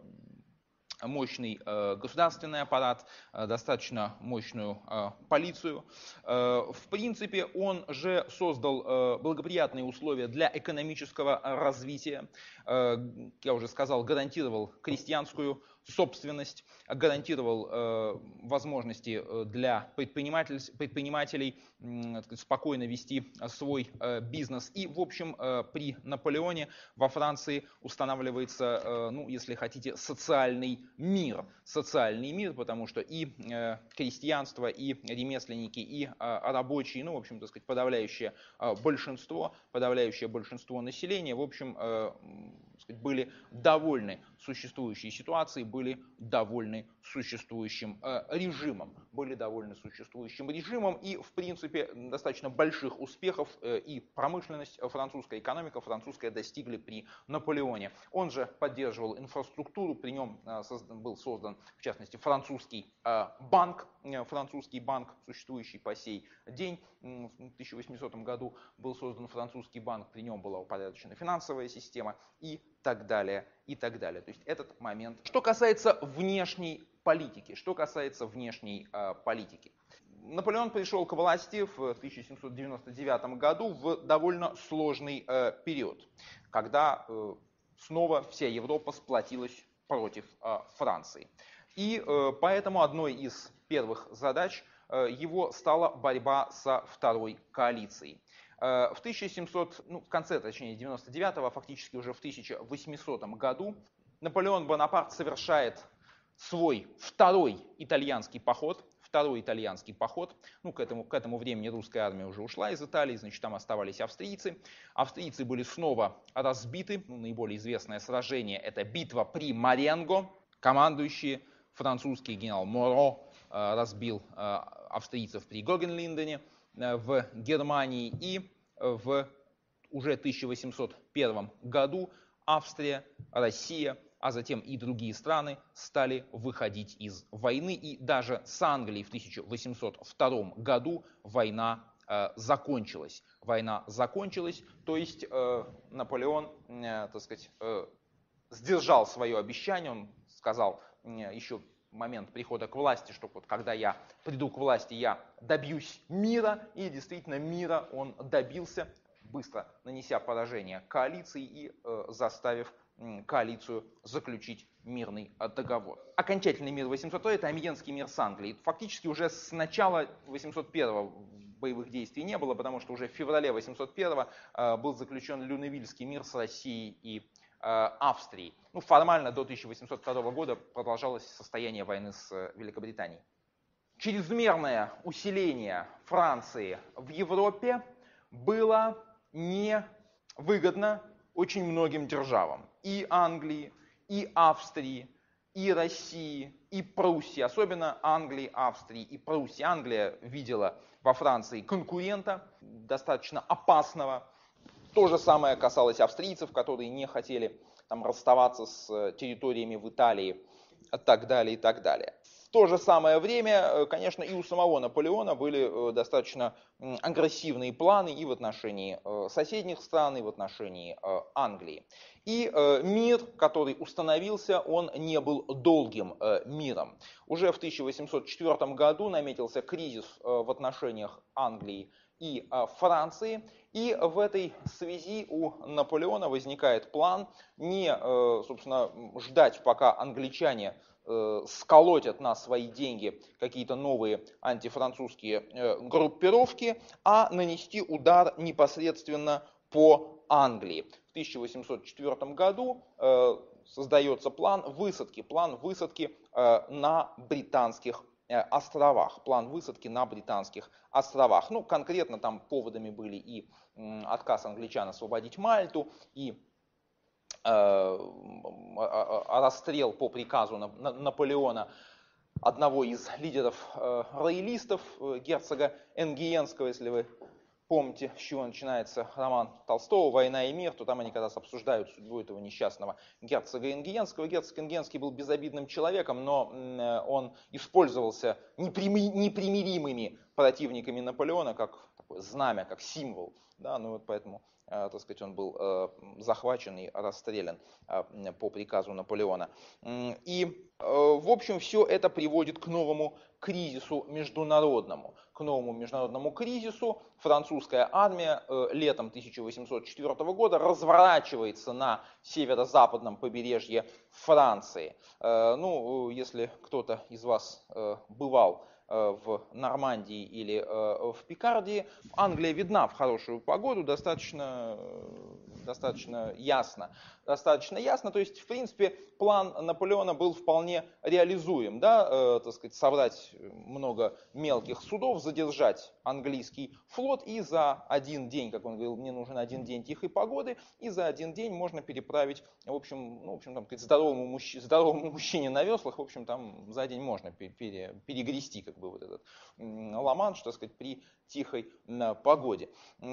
мощный э, государственный аппарат, э, достаточно мощную э, полицию. Э, в принципе, он же создал э, благоприятные условия для экономического развития. Э, я уже сказал, гарантировал крестьянскую собственность, гарантировал э, возможности для предприниматель, предпринимателей э, спокойно вести свой э, бизнес. И, в общем, э, при Наполеоне во Франции устанавливается, э, ну, если хотите, социальный мир. Социальный мир, потому что и э, крестьянство, и ремесленники, и э, рабочие, ну, в общем, так сказать, подавляющее э, большинство, подавляющее большинство населения, в общем, э, сказать, были довольны существующей ситуацией, были довольны существующим э, режимом, были довольны существующим режимом и, в принципе, достаточно больших успехов э, и промышленность, французская экономика, французская достигли при Наполеоне. Он же поддерживал инфраструктуру, при нем э, создан, был создан, в частности, французский э, банк, э, французский банк, существующий по сей день. В тысяча восьмисотом году был создан французский банк, при нем была упорядочена финансовая система и так далее, и так далее. То есть этот момент. Что касается внешней политики, что касается внешней э, политики. Наполеон пришел к власти в тысяча семьсот девяносто девятом году в довольно сложный э, период, когда э, снова вся Европа сплотилась против э, Франции. И э, поэтому одной из первых задач э, его стала борьба со второй коалицией. В тысяча семьсот, ну, в конце, точнее, девяносто девятого, фактически уже в тысяча восьмисотом году, Наполеон Бонапарт совершает свой второй итальянский поход. Второй итальянский поход. Ну, к этому, к этому времени русская армия уже ушла из Италии, значит, там оставались австрийцы. Австрийцы были снова разбиты. Ну, наиболее известное сражение — это битва при Маренго. Командующий французский генерал Моро разбил австрийцев при Гогенлиндене в Германии, и в уже тысяча восемьсот первом году Австрия, Россия, а затем и другие страны стали выходить из войны, и даже с Англией в тысяча восемьсот втором году война э, закончилась. Война закончилась, то есть э, Наполеон, э, так сказать, э, сдержал свое обещание, он сказал э, еще момент прихода к власти, что вот когда я приду к власти, я добьюсь мира, и действительно мира он добился, быстро нанеся поражение коалиции и э, заставив э, коалицию заключить мирный договор. Окончательный мир восемьсот второй — это Амьенский мир с Англией. Фактически уже с начала восемьсот первого боевых действий не было, потому что уже в феврале восемьсот первого э, был заключен Люневильский мир с Россией и Австрии. Ну, формально до тысяча восемьсот второго года продолжалось состояние войны с Великобританией. Чрезмерное усиление Франции в Европе было невыгодно очень многим державам. И Англии, и Австрии, и России, и Пруссии. Особенно Англии, Австрии и Пруссии. Англия видела во Франции конкурента, достаточно опасного. То же самое касалось австрийцев, которые не хотели там расставаться с территориями в Италии и так далее, и так далее. В то же самое время, конечно, и у самого Наполеона были достаточно агрессивные планы и в отношении соседних стран, и в отношении Англии. И мир, который установился, он не был долгим миром. Уже в тысяча восемьсот четвёртом году наметился кризис в отношениях Англии и Франции. И в этой связи у Наполеона возникает план не, собственно, ждать, пока англичане сколотят на свои деньги какие-то новые антифранцузские группировки, а нанести удар непосредственно по Англии. тысяча восемьсот четвёртом году э, создается план высадки, план высадки э, на британских э, островах, план высадки на британских островах. Ну, конкретно там поводами были и э, отказ англичан освободить Мальту, и э, расстрел по приказу на, на, Наполеона одного из лидеров э, роялистов, э, герцога Энгиенского, если вы помните, с чего начинается роман Толстого «Война и мир», то там они как раз обсуждают судьбу этого несчастного герцога Энгиенского. Герцог Энгиенский был безобидным человеком, но э, он использовался неприми, непримиримыми противниками Наполеона как такое знамя, как символ. Да, ну вот поэтому, э, так сказать, он был э, захвачен и расстрелян э, по приказу Наполеона. И, э, в общем, все это приводит к новому кризису международному. К новому международному кризису французская армия э, летом тысяча восемьсот четвёртого года разворачивается на северо-западном побережье Франции. Э, ну, если кто-то из вас э, бывал в Нормандии или в Пикардии, Англия видна в хорошую погоду достаточно, достаточно ясно. Достаточно ясно, то есть, в принципе, план Наполеона был вполне реализуем, да, э, так сказать, собрать много мелких судов, задержать английский флот, и за один день, как он говорил, мне нужен один день тихой погоды, и за один день можно переправить, в общем, ну, в общем, там, здоровому, мужчине, здоровому мужчине на веслах, в общем, там за день можно пере, перегрести, как бы, вот этот Ла-Манш, так сказать, при тихой погоде.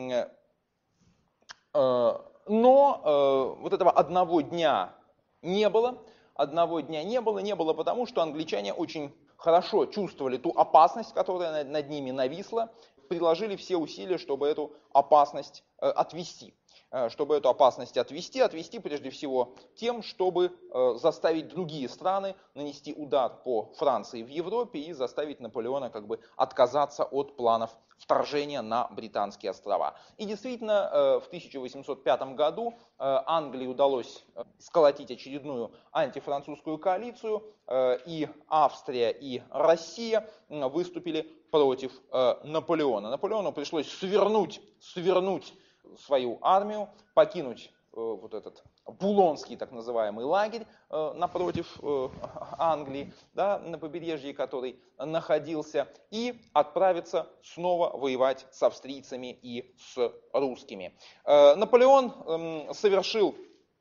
Но э, вот этого одного дня не было, одного дня не было, не было потому, что англичане очень хорошо чувствовали ту опасность, которая над, над ними нависла, приложили все усилия, чтобы эту опасность э, отвести. Э, чтобы эту опасность отвести, отвести прежде всего тем, чтобы э, заставить другие страны нанести удар по Франции в Европе и заставить Наполеона как бы отказаться от планов вторжения на Британские острова. И действительно, в тысяча восемьсот пятом году Англии удалось сколотить очередную антифранцузскую коалицию, и Австрия, и Россия выступили против Наполеона. Наполеону пришлось свернуть, свернуть свою армию, покинуть вот этот Булонский так называемый лагерь э, напротив э, Англии, да, на побережье который находился, и отправиться снова воевать с австрийцами и с русскими. Э, Наполеон э, совершил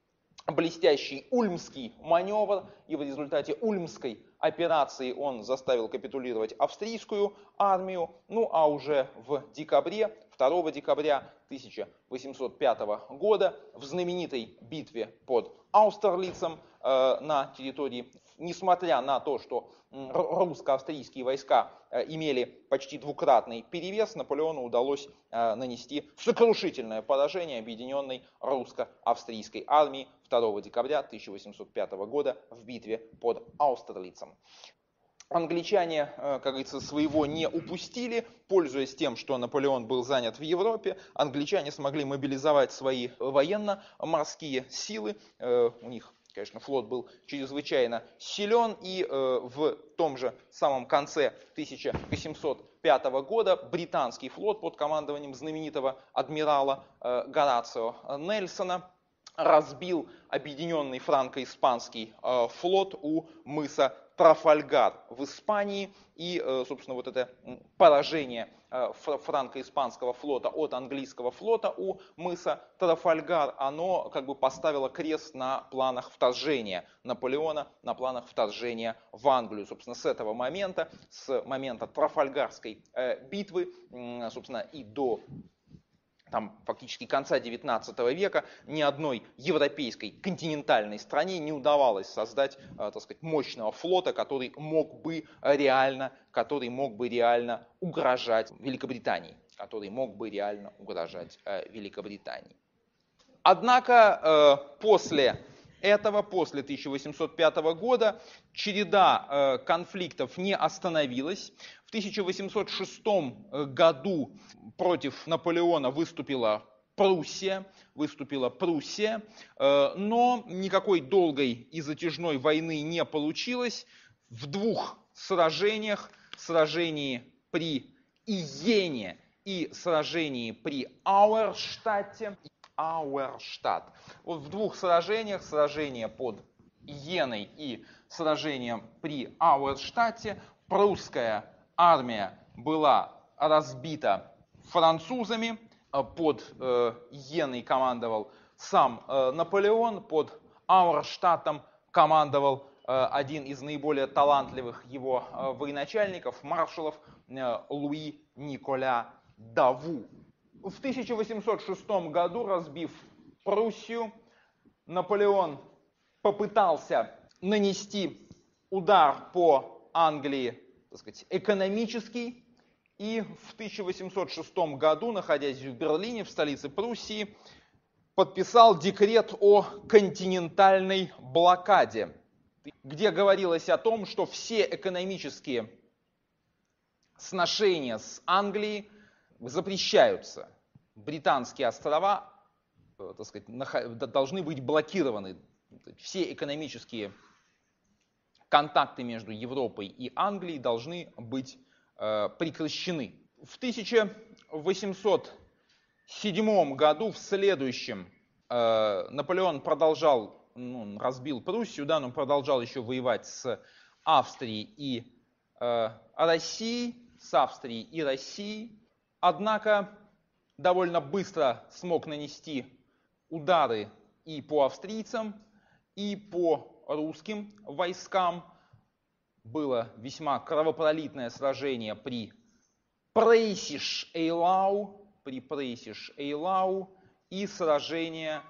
блестящий Ульмский маневр, и в результате Ульмской операции он заставил капитулировать австрийскую армию. Ну а уже в декабре, второго декабря тысяча восемьсот пятого года, в знаменитой битве под Аустерлицем э, на территории, несмотря на то, что русско-австрийские войска э, имели почти двукратный перевес, Наполеону удалось э, нанести сокрушительное поражение объединенной русско-австрийской армии второго декабря тысяча восемьсот пятого года в битве под Аустерлицем. Англичане, как говорится, своего не упустили, пользуясь тем, что Наполеон был занят в Европе, англичане смогли мобилизовать свои военно-морские силы, у них, конечно, флот был чрезвычайно силен, и в том же самом конце тысяча восемьсот пятого года британский флот под командованием знаменитого адмирала Горацио Нельсона разбил объединенный франко-испанский флот у мыса Трафальгар в Испании, и, собственно, вот это поражение франко-испанского флота от английского флота у мыса Трафальгар, оно как бы поставило крест на планах вторжения Наполеона, на планах вторжения в Англию. Собственно, с этого момента, с момента Трафальгарской битвы, собственно, и до там, фактически конца девятнадцатого века ни одной европейской континентальной стране не удавалось создать, так сказать, мощного флота, который мог бы реально, который мог бы реально угрожать Великобритании, который мог бы реально угрожать Великобритании. Однако после этого, после тысяча восемьсот пятого года, череда конфликтов не остановилась. В тысяча восемьсот шестом году против Наполеона выступила Пруссия, выступила Пруссия, но никакой долгой и затяжной войны не получилось. В двух сражениях, сражении при Иене и сражении при Ауэрштадте, Ауэрштадт. Вот в двух сражениях, сражение под Йеной и сражение при Ауэрштадте, прусская армия была разбита французами. Под э, Йеной командовал сам э, Наполеон, под Ауэрштадтом командовал э, один из наиболее талантливых его э, военачальников, маршалов э, Луи Николя Даву. В тысяча восемьсот шестом году, разбив Пруссию, Наполеон попытался нанести удар по Англии, так сказать, экономический, и в тысяча восемьсот шестом году, находясь в Берлине, в столице Пруссии, подписал декрет о континентальной блокаде, где говорилось о том, что все экономические сношения с Англией запрещаются. Британские острова, так сказать, должны быть блокированы. Все экономические контакты между Европой и Англией должны быть э, прекращены. В тысяча восемьсот седьмом году, в следующем, э, Наполеон продолжал, ну, разбил Пруссию, да, но продолжал еще воевать с Австрией и э, Россией, с Австрией и Россией. Однако довольно быстро смог нанести удары и по австрийцам, и по русским войскам. Было весьма кровопролитное сражение при Прейсиш-Эйлау, при Прейсиш-Эйлау и сражение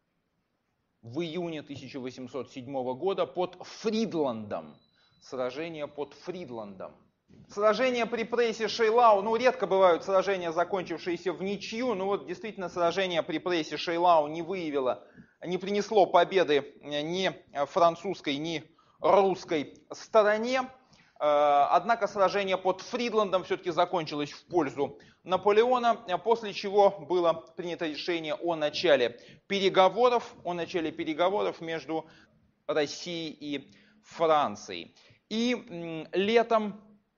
в июне тысяча восемьсот седьмого года под Фридландом. Сражение под Фридландом. Сражения при Прейсе-Шейлау, ну, редко бывают сражения, закончившиеся в ничью, но вот действительно сражение при Прейсе-Шейлау не выявило, не принесло победы ни французской, ни русской стороне. Однако сражение под Фридландом все-таки закончилось в пользу Наполеона, после чего было принято решение о начале переговоров, о начале переговоров между Россией и Францией. И летом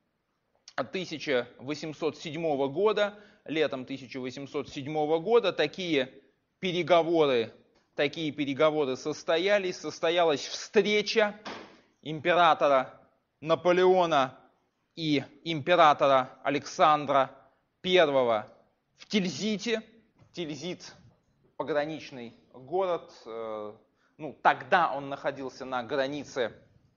тысяча восемьсот седьмого года, летом тысяча восемьсот седьмого года такие переговоры, такие переговоры состоялись. Состоялась встреча императора Наполеона и императора Александра Первого в Тильзите. Тильзит – пограничный город. Ну, тогда он находился на границе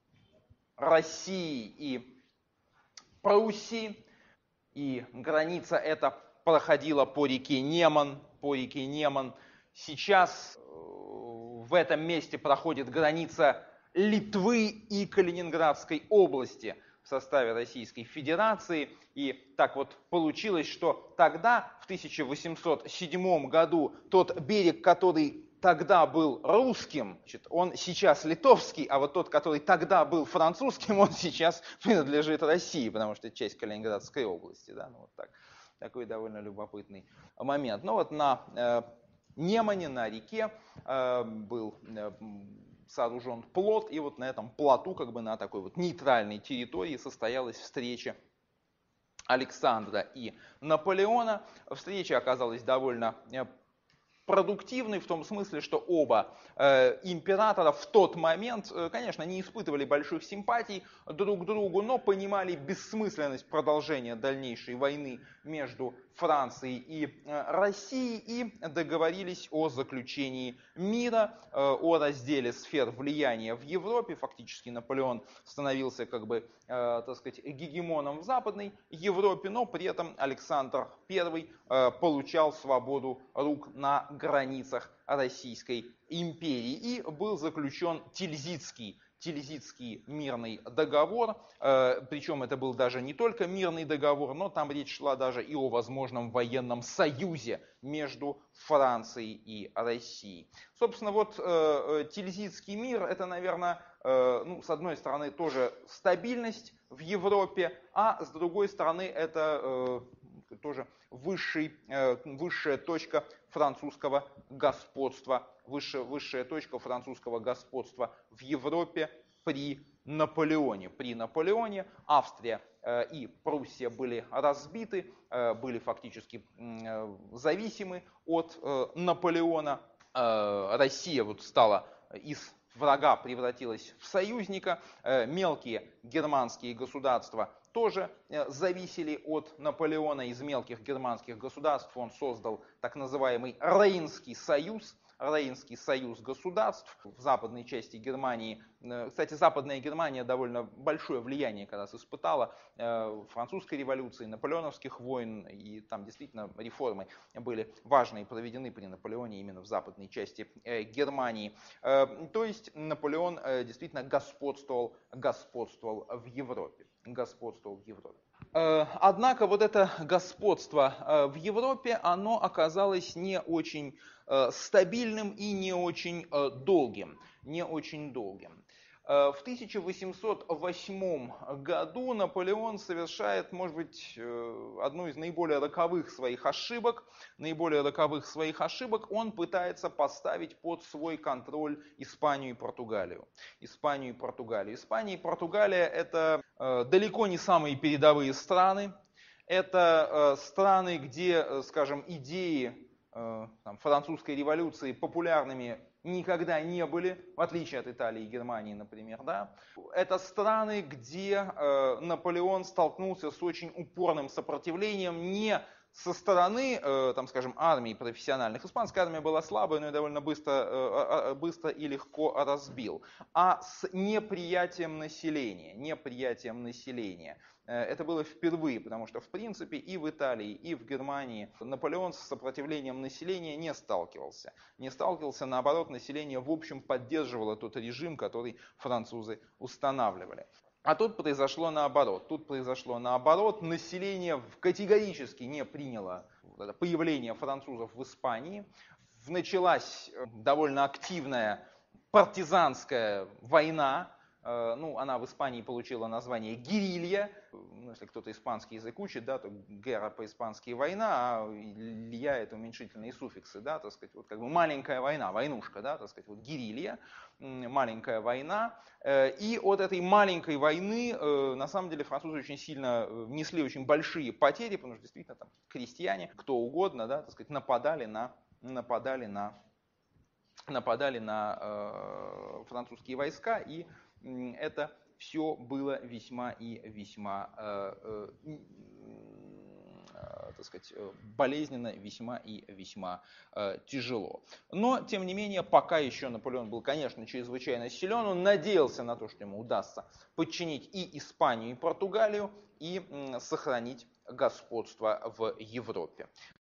России и Пруссии, и граница эта проходила по реке Неман, по реке Неман. Сейчас в этом месте проходит граница Литвы и Калининградской области в составе Российской Федерации. И так вот получилось, что тогда, в тысяча восемьсот седьмом году, тот берег, который тогда был русским, значит, он сейчас литовский, а вот тот, который тогда был французским, он сейчас принадлежит России, потому что это часть Калининградской области. Да? Ну, вот так. Такой довольно любопытный момент. Ну вот на э, Немане, на реке э, был э, сооружен плот, и вот на этом плоту, как бы на такой вот нейтральной территории, состоялась встреча Александра и Наполеона. Встреча оказалась довольно продуктивный в том смысле, что оба э, императора в тот момент, э, конечно, не испытывали больших симпатий друг к другу, но понимали бессмысленность продолжения дальнейшей войны между Францией и э, Россией и договорились о заключении мира, э, о разделе сфер влияния в Европе. Фактически Наполеон становился, как бы, э, так сказать, гегемоном в Западной Европе, но при этом Александр Первый э, получал свободу рук на границах Российской империи. И был заключен Тильзитский, Тильзитский мирный договор, э, причем это был даже не только мирный договор, но там речь шла даже и о возможном военном союзе между Францией и Россией. Собственно, вот э, Тильзитский мир, это, наверное, э, ну, с одной стороны тоже стабильность в Европе, а с другой стороны это э, тоже высший, э, высшая точка французского господства, высшая, высшая точка французского господства в Европе при Наполеоне. При Наполеоне Австрия и Пруссия были разбиты, были фактически зависимы от Наполеона. Россия вот стала из врага превратилась в союзника. Мелкие германские государства тоже зависели от Наполеона. Из мелких германских государств он создал так называемый Рейнский союз. Рейнский союз государств в западной части Германии. Кстати, Западная Германия довольно большое влияние как раз испытала французской революции, наполеоновских войн, и там действительно реформы были важные, проведены при Наполеоне именно в западной части Германии. То есть Наполеон действительно господствовал, господствовал в Европе. Господствовал в Европе. Однако вот это господство в Европе, оно оказалось не очень стабильным и не очень долгим. Не очень долгим. В тысяча восемьсот восьмом году Наполеон совершает, может быть, одну из наиболее роковых своих ошибок. Наиболее роковых своих ошибок он пытается поставить под свой контроль Испанию и Португалию. Испанию и Португалию. Испания и Португалия это далеко не самые передовые страны. Это страны, где, скажем, идеи там, французской революции популярными никогда не были, в отличие от Италии и Германии, например. Да? Это страны, где э, Наполеон столкнулся с очень упорным сопротивлением не со стороны, э, там, скажем, армий профессиональных. Испанская армия была слабая, но ее довольно быстро, э, быстро и легко разбил. А с неприятием населения. Неприятием населения. Это было впервые, потому что, в принципе, и в Италии, и в Германии Наполеон с сопротивлением населения не сталкивался. Не сталкивался, наоборот, население в общем поддерживало тот режим, который французы устанавливали. А тут произошло наоборот. Тут произошло наоборот. Население категорически не приняло появление французов в Испании. Началась довольно активная партизанская война. Ну, она в Испании получила название герилья. Ну, если кто-то испанский язык учит, да, то гера по-испански война, а лья это уменьшительные суффиксы, да, так сказать, вот как бы маленькая война, войнушка, да, так сказать, вот герилья, маленькая война. И от этой маленькой войны, на самом деле, французы очень сильно несли очень большие потери, потому что действительно там крестьяне, кто угодно, да, так сказать, нападали на, нападали на, нападали на э, французские войска, и это все было весьма и весьма, э, э, э, так сказать, болезненно, весьма и весьма э, тяжело. Но, тем не менее, пока еще Наполеон был, конечно, чрезвычайно силен, он надеялся на то, что ему удастся подчинить и Испанию, и Португалию, и э, сохранить господство в Европе.